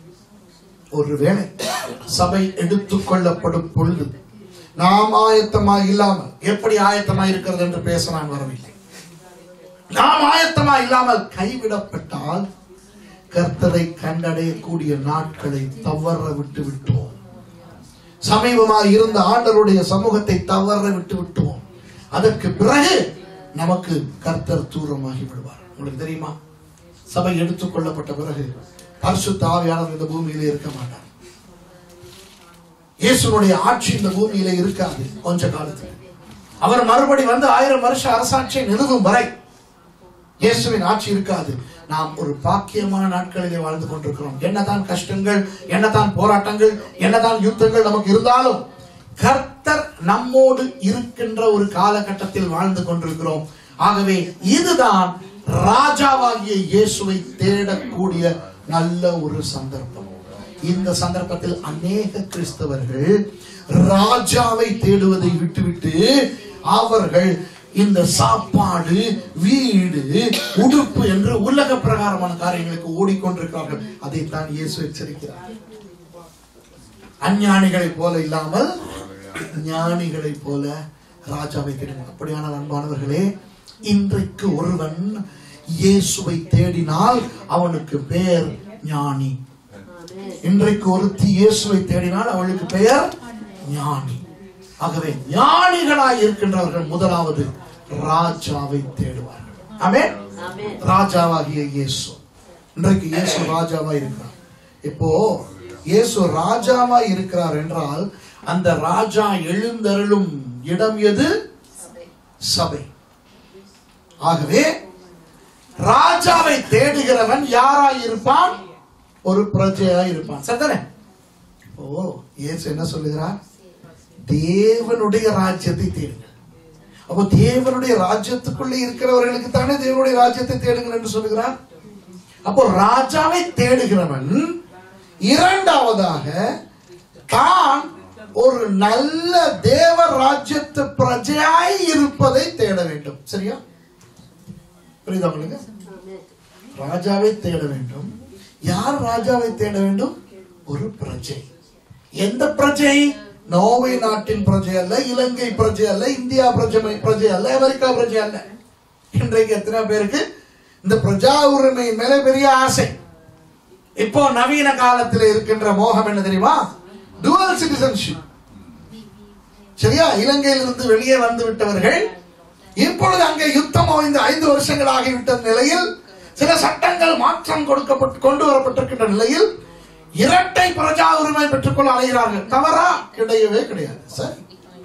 [SPEAKER 2] ஒருவேளை சபை எடுத்துக் கொள்ளப்படும் பொழுது நாம் ஆயத்தமாய் இல்லாமல், எப்படி ஆயத்தமாய் இருக்கிறது என்று பேச நான் வரவில்லை, நாம் ஆயத்தமாய் இல்லாமல் கைவிடப்பட்டால் கர்த்தரை கண்டடையக்கூடிய நாட்களை தவற விட்டு விட்டோம். சமீபமாய் இருந்த ஆண்டவருடைய சமூகத்தை தவற விட்டு விட்டோம். அதற்கு பிறகு நமக்கு கர்த்தர் தூரமாகி விடுவார். உங்களுக்கு தெரியுமா, சபை எடுத்துக் கொள்ளப்பட்ட பிறகு பரிசுத்த ஆவியானவர் இந்த பூமியிலே இருக்க மாட்டார். இயேசுனுடைய ஆட்சி இந்த பூமியிலே இருக்காது. கொஞ்ச காலத்துக்கு அவர் மறுபடி வந்து ஆயிரம் வருஷ அரசாட்சியை நிறுவும் வரை இயேசுவின் ஆட்சி இருக்காது. நாம் ஒரு பாக்கியமான நாட்களிலே வாழ்ந்து கொண்டிருக்கிறோம். என்னதான் கஷ்டங்கள், என்னதான் போராட்டங்கள், என்னதான் யுத்தங்கள் நமக்கு இருந்தாலும் கர்த்தர் நம்மோடு இருக்கின்ற ஒரு காலகட்டத்தில் வாழ்ந்து கொண்டிருக்கிறோம். ஆகவே இதுதான் ராஜாவாகிய இயேசுவை தேடக்கூடிய நல்ல ஒரு சந்தர்ப்பம். இந்த சந்தர்ப்பத்தில் அநேக கிறிஸ்தவர்கள் ராஜாவை தேடுவதை விட்டுவிட்டு அவர்கள் இந்த சாப்பாடு, வீடு, உடுப்பு என்று உலக பிரகாரமான காரியங்களுக்கு ஓடிக்கொண்டிருக்கிறார்கள். அதைத்தான் இயேசு எச்சரிக்கிறார். அஞ்ஞானிகளை போல இல்லாமல் ஞானிகளை போல ராஜாவை தேடுங்கள். அப்படியான அன்பானவர்களே, இன்றைக்கு ஒருவன் இயேசுவை தேடினால் அவனுக்கு பெயர் ஞானி. இன்றைக்கு ஒருத்தி இயேசுவை தேடினால் அவளுக்கு பெயர் ஞானி. ஆகவே ஞானிகளாய் இருக்கின்றவர்கள் முதலாவது
[SPEAKER 3] ராஜாவை தேடுவார்கள். ஆமென். ராஜாவாகிய இயேசு. இன்றைக்கு இயேசு ராஜாவா இருக்கிறார். இப்போ இயேசு ராஜாவா இருக்கிறார் என்றால் அந்த ராஜா எழுந்தருளும் இடம் எது? சபை. ஆகவே ராஜாவை தேடுகிறவன் யாராய் இருப்பான்? ஒரு பிரஜையாய் இருப்பான். சரிதானே? ஓ, இயேசு என்ன சொல்லுகிறார்? தேவனுடைய ராஜ்யத்தை தேடுங்கள். அப்போ தேவனுடைய ராஜ்யத்துக்குள்ளே இருக்கிறவர்களுக்கு தானே தேவனுடைய ராஜ்யத்தை தேடுங்கள் என்று சொல்லுகிறார். அப்போ ராஜாவை தேடுகிறவன் இரண்டாவதாக தான் ஒரு நல்ல தேவ ராஜ்யத்து பிரஜையாய் இருப்பதை தேட வேண்டும். சரியா? புரியுதா உங்களுக்கு? ராஜாவை தேட வேண்டும். யார் ராஜாவை தேட வேண்டும்? ஒரு பிரஜை. எந்த பிரஜை? நோர்வே நாட்டின் பிரஜை அல்ல, இலங்கை பிரஜை அல்ல, இந்தியா பிரஜை பிரஜை அல்ல, அமெரிக்கா பிரஜை அல்ல. இன்றைக்கு எத்தனை பேருக்கு இந்த பிரஜா உரிமை மேல பெரிய ஆசை. இப்போ நவீன காலத்தில் இருக்கின்ற மோகம் என்ன தெரியுமா? Dual citizenship. சரியா? இலங்கையிலிருந்து வெளியே வந்து விட்டவர்கள் இப்பொழுது அங்கே யுத்தம் இந்த ஐந்து வருஷங்கள் ஆகிவிட்ட நிலையில் சில சட்டங்கள் மாற்றம் கொடுக்கப்பட்டு கொண்டு வரப்பட்டிருக்கின்ற நிலையில் இரட்டை பிரஜா உரிமை பெற்றுக்கொள்ள அலைகிறார்கள். தவறா? கிடையவே கிடையாது. சரி.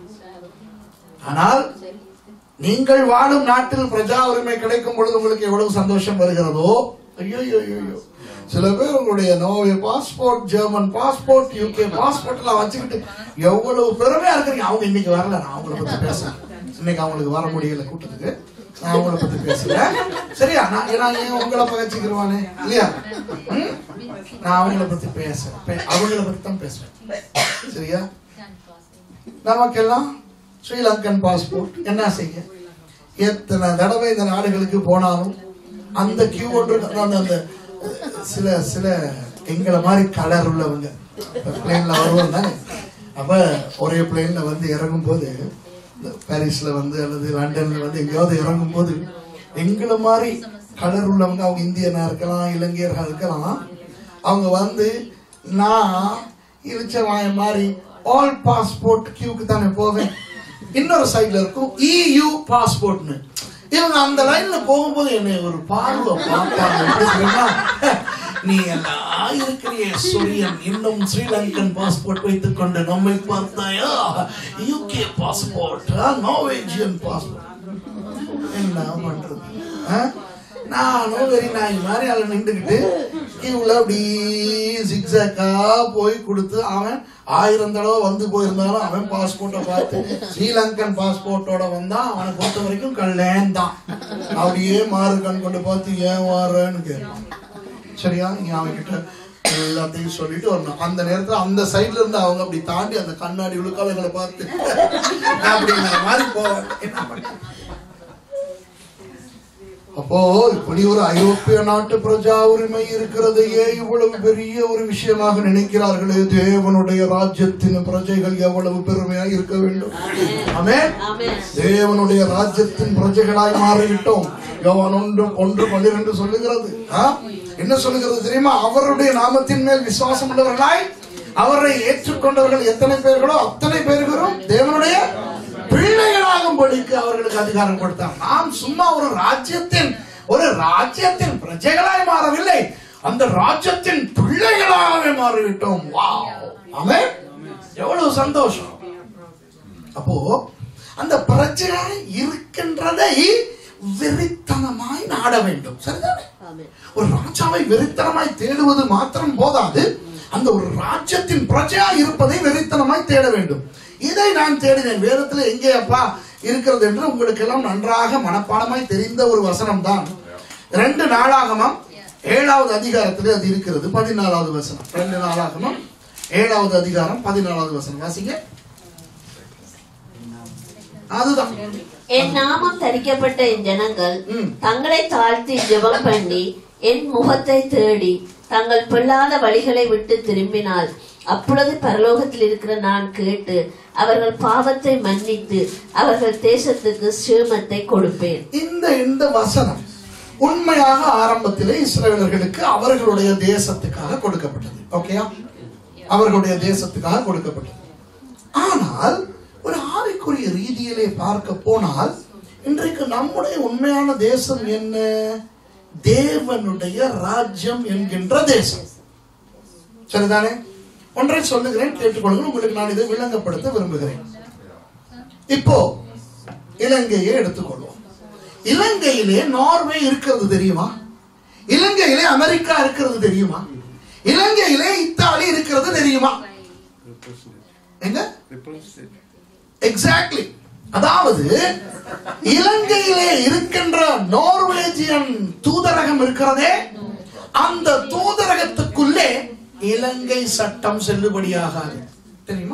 [SPEAKER 3] ஆனால் நீங்கள் வாழும் நாட்டில் பிரஜா உரிமை கிடைக்கும் பொழுது உங்களுக்கு எவ்வளவு சந்தோஷம் வருகிறதோ, ஐயோ ஐயோ, சில பேர் உங்களுடைய Norway passport, German passport, UK passport எல்லாம் வச்சுக்கிட்டு எவ்வளவு பெருமையா இருக்கிறீங்க. அவங்க இன்னைக்கு வரல, நான் அவங்கள பத்தி பேசுறேன். இன்னைக்கு அவங்களுக்கு வர முடியல கூட்டத்துக்கு, நான் அவங்கள பத்தி பேசுறேன். சரியா? நான் ஏன் உங்களை பகச்சிக்கிறவானே இல்லையா? நான் அவங்கள பத்தி பேசுறேன், அவங்கள பத்தி தான் பேசுறேன். சரியா? நமக்கெல்லாம் ஸ்ரீலங்கன் பாஸ்போர்ட் என்ன செய்ய? எத்தனை தடவை இந்த நாடுகளுக்கு போனாலும் அந்த கியூ ஒன்று அந்த சில சில எங்களை மாதிரி கலர் உள்ளவங்க பிளேன்ல வருவோம் தானே. அப்ப ஒரே பிளேன்ல வந்து இறங்கும் போது பாரிஸ்ல வந்து அல்லது லண்டன்ல வந்து எங்கேயாவது இறங்கும் போது எங்களை மாதிரி கலர் உள்ளவங்க, அவங்க இந்தியனா இருக்கலாம், இலங்கையர்களா இருக்கலாம், அவங்க வந்து நான் இழிச்ச வாய மாதிரி ஆல் பாஸ்போர்ட் கியூக்கு தானே போவேன். இன்னொரு சைட்ல இருக்கும் இயூ பாஸ்போர்ட்னு. இவங்க அந்த லைன்ல போகும்போது என்னை ஒரு பார்வை பார்ப்பாங்க. நீ எல்லாம் இருக்கிறிய சொரியன், இன்னும் ஸ்ரீலங்கன் பாஸ்போர்ட் வைத்துக் கொண்டு நம்மை பார்த்தாயா யூகே பாஸ்போர்ட், நார்வேஜியன் பாஸ்போர்ட். என்ன பண்றது? நானும் வெறி நாய் மாதிரி அதை நின்றுகிட்டு கியூல அப்படி சிக்ஸாக்கா போய் கொடுத்து அவன் ஆயிரம் தடவை வந்து போயிருந்தாலும் அவன் பாஸ்போர்ட்டை பார்த்து ஸ்ரீலங்கன் பாஸ்போர்ட்டோட வந்தா அவனை பொறுத்த வரைக்கும் கல்யாணம் தான். அப்படியே மாறு கண் கொண்டு பார்த்து ஏன் வாரன்னு கேட்பான். சரியா? நீங்க அவன் கிட்ட எல்லாத்தையும் சொல்லிட்டு வரணும். அந்த நேரத்துல அந்த சைட்ல இருந்து அவங்க அப்படி தாண்டி அந்த கண்ணாடி உழுக்காலங்களை பார்த்து அப்படிங்கிற மாதிரி போவாங்க. அப்போ இப்படி ஒரு ஐரோப்பிய நாட்டு பிரஜா உரிமை இருக்கிறதையே இவ்வளவு பெரிய ஒரு விஷயமாக நினைக்கிறார்களே. தேவனுடைய ராஜ்யத்தின் பிரஜைகள் எவ்வளவு பெருமையா இருக்க வேண்டும். ஆமென். தேவனுடைய ராஜ்யத்தின் பிரஜைகளாய் மாறிவிட்டோம். யோவான் ஒன்று ஒன்று பன்னிரண்டு சொல்லுகிறது. என்ன சொல்லுகிறது தெரியுமா? அவருடைய நாமத்தின் மேல் விசுவாசம் உள்ளவர்களாய் அவரை ஏற்றுக்கொண்டவர்கள் எத்தனை பேர்களோ அத்தனை பேர்களும் தேவனுடைய பிள்ளைகளாகும்படிக்கு அவர்களுக்கு அதிகாரம் கொடுத்தார். நாம் சும்மா ஒரு ராஜ்யத்தின் ஒரு ராஜ்யத்தின் பிரஜைகளாய் மாறவில்லை, அந்த ராஜ்யத்தின் பிள்ளைகளாகவே மாறிவிட்டோம். ஆமென். எவ்வளவு சந்தோஷம். அப்போ அந்த பிரஜையாய் இருக்கின்றதை வெறித்தனமாய் நாட வேண்டும். சரிதானே? ஒரு ராஜாவை வெறித்தனமாய் தேடுவது மாத்திரம் போதாது, அந்த ஒரு ராஜ்யத்தின் பிரஜையாய் இருப்பதை வெறித்தனமாய் தேட வேண்டும். இதை நான் தேடினேன். வேதத்தில் எங்கே அப்பா இருக்கிறது என்று உங்களுக்கு எல்லாம் நன்றாக மனப்பாடமாய் தெரிந்த ஒரு வசனம் தான். ரெண்டு நாளாகமம் ஏழாவது அதிகாரத்திலே அது இருக்கிறது. பதினாலாவது வசனம். ரெண்டு நாளாகமம் ஏழாவது அதிகாரம் பதினாலாவது வசனம் வாசிங்க. அதுதான்.
[SPEAKER 4] என் நாமம் தரிக்கப்பட்ட என் ஜனங்கள் தங்களை தாழ்த்தி ஜெபம் பண்ணி என் முகத்தை தேடி தங்கள் பொல்லாத வழிகளை விட்டு திரும்பினால் அப்பொழுது பரலோகத்தில் இருக்கிற நான் கேட்டு அவர்கள் பாவத்தை மன்னித்து அவர்கள் தேசத்துக்கு சேமத்தை கொடுப்பேன். இந்த இந்த வசனம் உண்மையாக ஆரம்பத்திலே இஸ்ரவேலர்களுக்கு அவர்களுடைய தேசத்துக்காக கொடுக்கப்பட்டது. ஓகேயா? அவர்களுடைய தேசத்துக்காக கொடுக்கப்பட்டது. ஆனால் ஒரு ஆவிக்குரிய ரீதியிலே பார்க்க போனால்
[SPEAKER 3] இன்றைக்கு நம்முடைய உண்மையான தேசம் என்ன? தேவனுடைய ராஜ்யம் என்கின்ற தேசம். சரிதானே? ஒன்றை சொல்லுகிறேன், கேட்டுக்கொள்ளுங்கள். உங்களுக்கு நான் இதை விளங்கப்படுத்த விரும்புகிறேன். இப்போ இலங்கையை எடுத்துக்கொள்வோம். இலங்கையிலே நார்வே இருக்கிறது தெரியுமா? இலங்கையிலே அமெரிக்கா இருக்கிறது தெரியுமா? இலங்கையிலே இத்தாலி இருக்கிறது தெரியுமா? எங்க? எக்ஸாக்ட்லி. அதாவது இலங்கையிலே இருக்கின்ற நார்வேஜியன் தூதரகம் இருக்கிறதே, அந்த தூதரகத்துக்குள்ளே இலங்கை சட்டம் செல்லுபடியாகாது. தெரியுமா?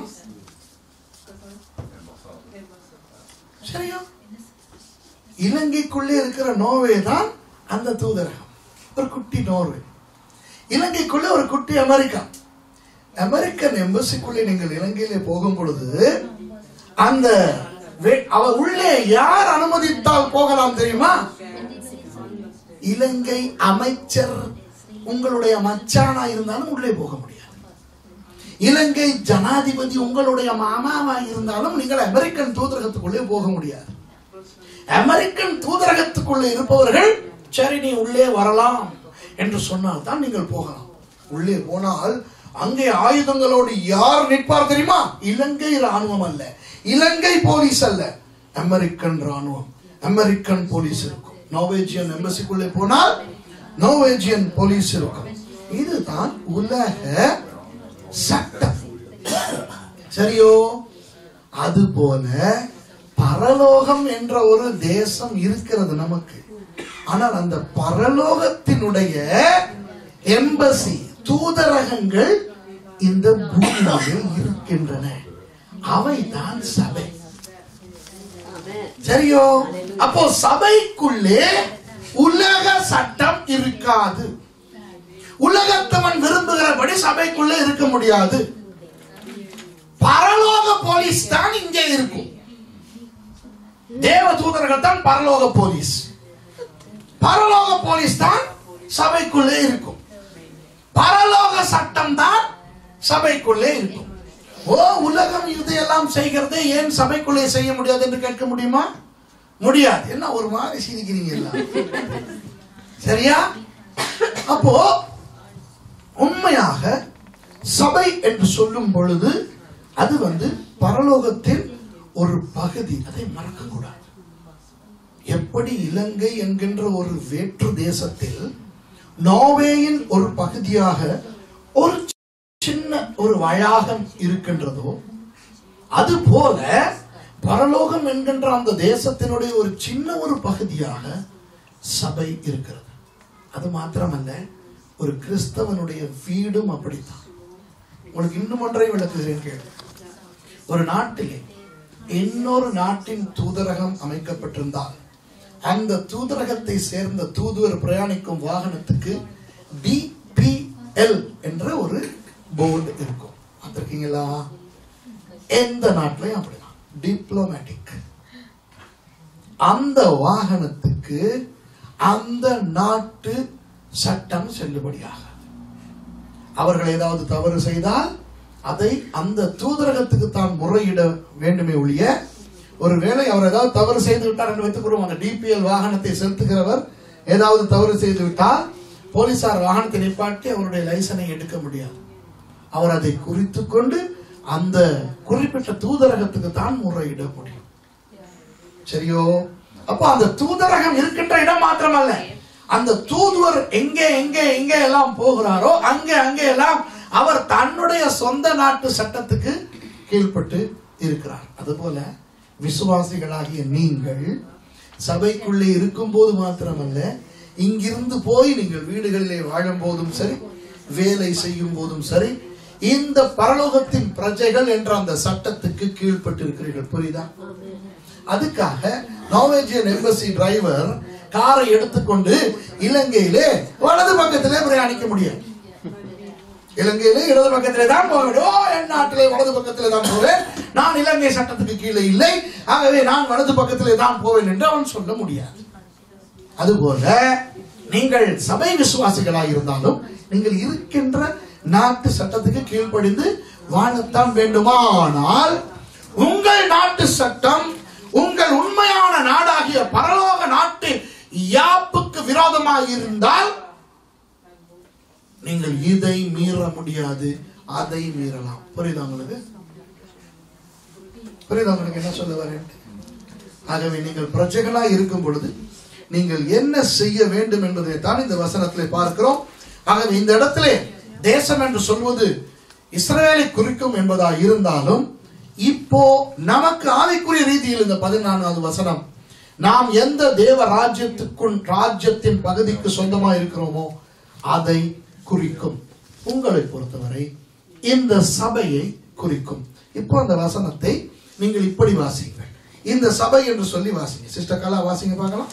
[SPEAKER 3] சரியா? இலங்கைக்குள்ளே இருக்கிற நோர்வே தான் அந்த தூதரகம். ஒரு குட்டி நோர்வே. இலங்கைக்குள்ளே ஒரு குட்டி அமெரிக்கா. அமெரிக்கன் எம்பசிக்குள்ளே நீங்கள் இலங்கையிலே போகும் பொழுது அந்த அவர் உள்ளே யார் அனுமதித்தால் போகலாம் தெரியுமா? இலங்கை அமைச்சர் உங்களுடைய மச்சானா இருந்தாலும் உள்ளே போக முடியாது. இலங்கை ஜனாதிபதி உங்களுடைய மாமாவா இருந்தாலும் நீங்கள் அமெரிக்கன் தூதரகத்துக்குள்ளே போக முடியாது. அமெரிக்கன் தூதரகத்துக்குள்ளே இருப்பவர்கள் சரி நீ உள்ளே வரலாம் என்று சொன்னால் தான் நீங்கள் போகலாம். உள்ளே போனால் அங்கே ஆயுதங்களோடு யார் நிற்பார் தெரியுமா? இலங்கை ராணுவம் அல்ல, இலங்கை போலீஸ் அல்ல, அமெரிக்கன் ராணுவம், அமெரிக்கன் போலீஸ் இருக்கும். நார்வேஜியன் எம்பசிக்குள்ளே போனால் நார்வேஜியன் போலீஸ் இருக்கும். இதுதான் உலக சட்டம். சரியோ? அதுபோல பரலோகம் என்ற ஒரு தேசம் இருக்கிறது நமக்கு. ஆனால் அந்த பரலோகத்தினுடைய எம்பசி தூதரகங்கள் இந்த பூமியில் இருக்கின்றன. அவைதான் சபை. சரியோ? அப்போ சபைக்குள்ளே உலக சட்டம் இருக்காது. உலகத்தவன் விரும்புகிறபடி சபைக்குள்ளே இருக்க முடியாது. பரலோக போலீஸ் தான் இங்கே இருக்கும். தேவ தூதர்கள் தான் பரலோக போலீஸ். பரலோக போலீஸ் தான் சபைக்குள்ளே இருக்கும். பரலோக சட்டம் தான் சபைக்குள்ளே இருக்கும். ஓ, உலகம் இதையெல்லாம் செய்கிறதே ஏன் சபைக்குள்ளே செய்ய முடியாது என்று கேட்க முடியுமா? முடியாது. என்ன ஒரு மாதிரி சிரிக்கிறீங்க எல்லாம்? சரியா? அப்போ உண்மையாக சபை என்று சொல்லும் பொழுது அது வந்து பரலோகத்தின் ஒரு பகுதி. அதை மறக்க கூடாது. எப்படி இலங்கை என்கின்ற ஒரு வேற்று தேசத்தில் நார்வேயின் ஒரு பகுதியாக ஒரு சின்ன ஒரு வளாகம் இருக்கின்றதோ, அது போல பரலோகம் என்கின்ற அந்த தேசத்தினுடைய ஒரு சின்ன ஒரு பகுதியாக சபை இருக்கிறது. அது மாத்திரமல்ல, ஒரு கிறிஸ்தவனுடைய வீடும் அப்படித்தான். உங்களுக்கு இன்னும் ஒன்றை விளக்குகிறேன் கேள்வி. ஒரு நாட்டிலே இன்னொரு நாட்டின் தூதரகம் அமைக்கப்பட்டிருந்தால் அந்த தூதரகத்தை சேர்ந்த தூதுவர் பிரயாணிக்கும் வாகனத்துக்கு டி பி எல் என்ற ஒரு போர்டு இருக்கும். பார்த்திருக்கீங்களா? எந்த நாட்டிலையும் அப்படிதான். டிப்ளமேட்டிக். அந்த வாகனத்துக்கு அந்த நாட்டு சட்டம் செல்லுபடியாக அவர்கள் ஏதாவது தவறு செய்தால் அதை அந்த தூதரகத்துக்கு தான் முறையிட வேண்டுமே ஒழிய, ஒருவேளை அவர் ஏதாவது தவறு செய்து விட்டார் என்று வைத்துக் கொள்வோம். அந்த டிபிஎல் வாகனத்தை செலுத்துகிறவர் ஏதாவது தவறு செய்து விட்டால் போலீசார் வாகனத்தை நிப்பாட்டி அவருடைய லைசனை எடுக்க முடியாது. அவர் அதை குறித்து கொண்டு அந்த குறிப்பிட்ட தூதரகத்துக்கு தான் முறையிட முடியும். சரியோ? அப்ப அந்த தூதரகம் இருக்கின்ற இடம் மாத்திரமல்ல, அந்த தூதுவர் எங்கே எங்கே எங்கே எல்லாம் போகிறாரோ அங்கே அங்கே எல்லாம் அவர் தன்னுடைய சொந்த நாட்டு சட்டத்துக்கு கீழ்பட்டு இருக்கிறார். அதுபோல விசுவாசிகளாகிய நீங்கள் சபைக்குள்ளே இருக்கும் போது மாத்திரமல்ல, இங்கிருந்து போய் நீங்கள் வீடுகளிலே வாழும் போதும் சரி, வேலை செய்யும் போதும் சரி, இந்த பரலோகத்தின் பிரஜைகள் என்ற அந்த சட்டத்துக்கு கீழ்பட்டு இருக்கிறீர்கள். புரியுதா? அதுக்காக நார்வேஜியன் எம்பசி டிரைவர் காரை எடுத்துக்கொண்டு இலங்கையிலே வலது பக்கத்திலே பிரயாணிக்க முடியாது. இலங்கையிலே இடது பக்கத்திலே தான் போக வேண்டும். என் நாட்டிலே வலது பக்கத்திலே தான் போவேன், நான் இலங்கை சட்டத்துக்கு கீழே இல்லை, ஆகவே நான் வலது பக்கத்திலே தான் போவேன் என்று அவன் சொல்ல முடியாது. அதுபோல நீங்கள் சபை விசுவாசிகளாக இருந்தாலும் நீங்கள் இருக்கின்ற நாட்டு சட்டத்துக்கு கீழ்ப்படிந்து வாழத்தான் வேண்டுமானால் உங்கள் நாட்டு சட்டம்
[SPEAKER 2] உங்கள் உண்மையான நாடாகிய பரலோக நாட்டு யாப்புக்கு விரோதமாக இருந்தால் நீங்கள் இதை மீற முடியாது, அதை மீறலாம். புரியுதா உங்களுக்கு? புரியுதா உங்களுக்கு என்ன சொல்ல வரேன்? ஆகவே நீங்கள் பிரஜைகளாய் இருக்கும் பொழுது நீங்கள் என்ன செய்ய வேண்டும் என்பதை தான் இந்த வசனத்திலே பார்க்கிறோம். ஆகவே இந்த இடத்திலே தேசம் என்று சொல்வது இஸ்ரவேலை குறிக்கும் என்பதா இருந்தாலும், இப்போ நமக்கு ஆவிக்குரிய ரீதியில் இந்த பதினான்காவது வசனம் நாம் எந்த தேவ ராஜ்யத்துக்குள் ராஜ்யத்தின் பகுதிக்கு சொந்தமா இருக்கிறோமோ அதை குறிக்கும். உங்களை பொறுத்தவரை இந்த சபையை குறிக்கும். இப்போ அந்த வசனத்தை நீங்கள் இப்படி வாசிங்கள். இந்த சபை என்று சொல்லி வாசிங்க. சிஸ்டர் கலா வாசிங்க பார்க்கலாம்.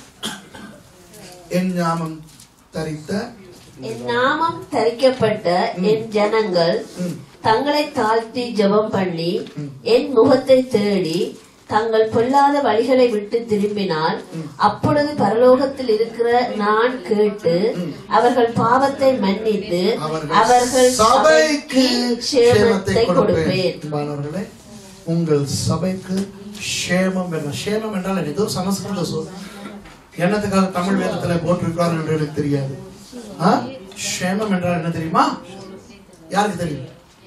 [SPEAKER 2] என் நாமம் தரித்த
[SPEAKER 4] என் நாமம் தரிக்கப்பட்ட என் ஜனங்கள் தங்களை தாழ்த்தி ஜெபம் பண்ணி என் முகத்தை தேடி தங்கள் பொல்லாத வழிகளை விட்டு திரும்பினால் அப்பொழுது பரலோகத்தில் இருக்கிற நான் கேட்டு அவர்கள் பாவத்தை மன்னித்து அவர்கள் சபைக்கு சேமத்தை கொடுப்பேன்.
[SPEAKER 2] உங்கள் சபைக்கு சேமம் என்ன? சேமம் என்றால் ஏதோ சமஸ்கிருத சொல், என்னத்துக்காக தமிழ் வேதத்துல போட்டிருக்கிறார்கள் என்று எனக்கு தெரியாது. சேமம் என்றால் என்ன தெரியுமா? யாருக்கு தெரியும்?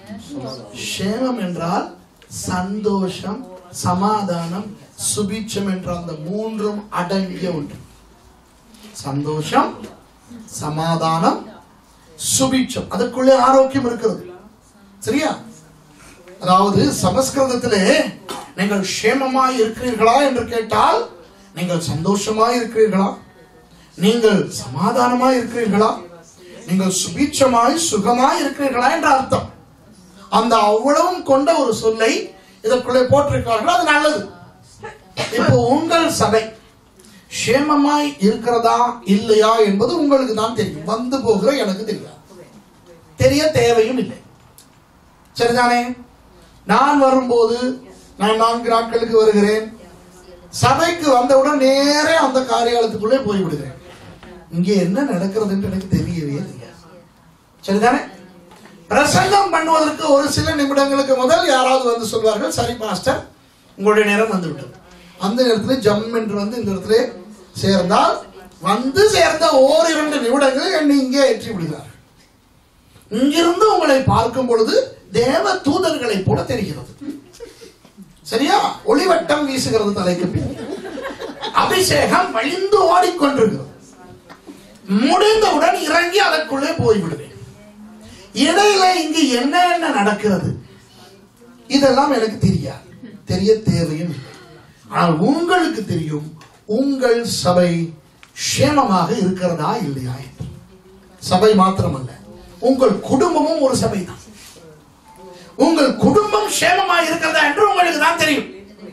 [SPEAKER 2] சேமம் என்றால் சந்தோஷம், சமாதானம், சுபிட்சம் என்ற அந்த மூன்றும் அடங்கிய ஒன்று. சந்தோஷம், சமாதானம், சுபிட்சம், அதற்குள்ளே ஆரோக்கியம் இருக்கிறது. சரியா? அதாவது சமஸ்கிருதத்திலே நீங்கள் சேமமாய் இருக்கிறீர்களா என்று கேட்டால் நீங்கள் சந்தோஷமாய் இருக்கிறீர்களா, நீங்கள் சமாதானமாய் இருக்கிறீர்களா, நீங்கள் சுபிட்சமாய் சுகமாய் இருக்கிறீர்களா என்ற அர்த்தம். அந்த அவ்வளவும் கொண்ட ஒரு சொல்லை இதற்குள்ளே போட்டிருக்கிறார்கள். அது நல்லது. இப்போ உங்கள் சபை சேமமாய் இருக்கிறதா இல்லையா என்பது உங்களுக்கு தான் தெரியும். வந்து போகிற எனக்கு தெரியாது, தெரிய தேவையும் இல்லை. சரிதானே? நான் வரும்போது நான் நான்கு நாட்களுக்கு வருகிறேன், சபைக்கு வந்தவுடன் நேரே அந்த காரியாலயத்துக்குள்ளே போய்விடுகிறேன். இங்கே என்ன நடக்கிறது என்று எனக்கு தெரியவே தெரியாது. சரிதானே? பிரசங்கம் பண்ணுவதற்கு ஒரு சில நிமிடங்களுக்கு முதல் யாராவது வந்து சொல்வார்கள், சரி பாஸ்டர் உங்களுடைய நேரம் வந்து விட்டது. அந்த நேரத்தில் ஜம் என்று வந்து இந்த இடத்துல சேர்ந்தால் வந்து சேர்ந்த ஓரிரண்டு நிமிடங்களில் என்னை இங்கே ஏற்றி விடுகிறார்கள். இங்கிருந்து உங்களை பார்க்கும் பொழுது தேவ தூதர்களை போல தெரிகிறது. சரியா? ஒளிவட்டம் வீசுகிறது தலைக்கு பின், அபிஷேகம் வழிந்து ஓடிக்கொண்டிருக்கிறது. முடிந்தவுடன் இறங்கி அதற்குள்ளே போய்விடுவேன். இடையில இங்கு என்ன என்ன நடக்கிறது இதெல்லாம் எனக்கு தெரியாது, தெரிய தேவையும் இல்லை. ஆனால் உங்களுக்கு தெரியும் உங்கள் சபை சேமமாக இருக்கிறதா இல்லையா என்று. சபை மாத்திரமல்ல, உங்கள் குடும்பமும் ஒரு சபை தான். உங்கள் குடும்பம் சேமமாக இருக்கிறதா என்று உங்களுக்கு தான் தெரியும்.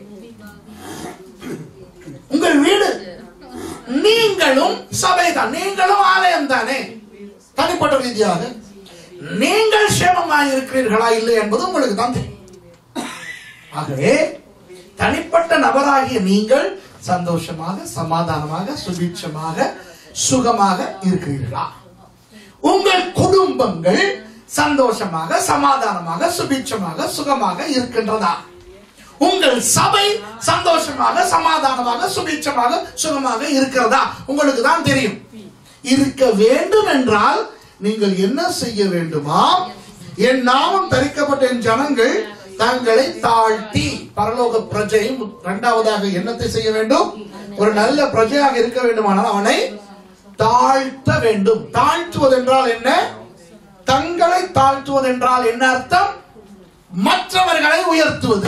[SPEAKER 2] உங்கள் வீடு, நீங்களும் சபை தான், நீங்களும் ஆலயம் தானே. தனிப்பட்ட ரீதியாக நீங்கள் சேமமாக இருக்கிறீர்களா இல்லை என்பது உங்களுக்கு தான் தெரியும். ஆகவே தனிப்பட்ட நபராகிய நீங்கள் சந்தோஷமாக, சமாதானமாக, சுபிட்சமாக, சுகமாக இருக்கிறீர்களா? உங்கள் குடும்பங்கள் சந்தோஷமாக, சமாதானமாக, சுபிட்சமாக, சுகமாக இருக்கின்றதா? உங்கள் சபை சந்தோஷமாக, சமாதானமாக, சுபிட்சமாக, சுகமாக இருக்கிறதா? உங்களுக்கு தான் தெரியும். இருக்க வேண்டும் என்றால் நீங்கள் என்ன செய்ய வேண்டுமா? என் நாமம் தரிக்கப்பட்ட என் ஜனங்கள் தங்களை தாழ்த்தி, பரலோக பிரஜை இரண்டாவதாக என்னத்தை செய்ய வேண்டும்? ஒரு நல்ல பிரஜையாக இருக்க வேண்டுமானால் அவனை தாழ்த்த வேண்டும். தாழ்த்துவது என்றால் என்ன? தங்களை தாழ்த்துவது என்றால் என்ன அர்த்தம்? மற்றவர்களை உயர்த்துவது.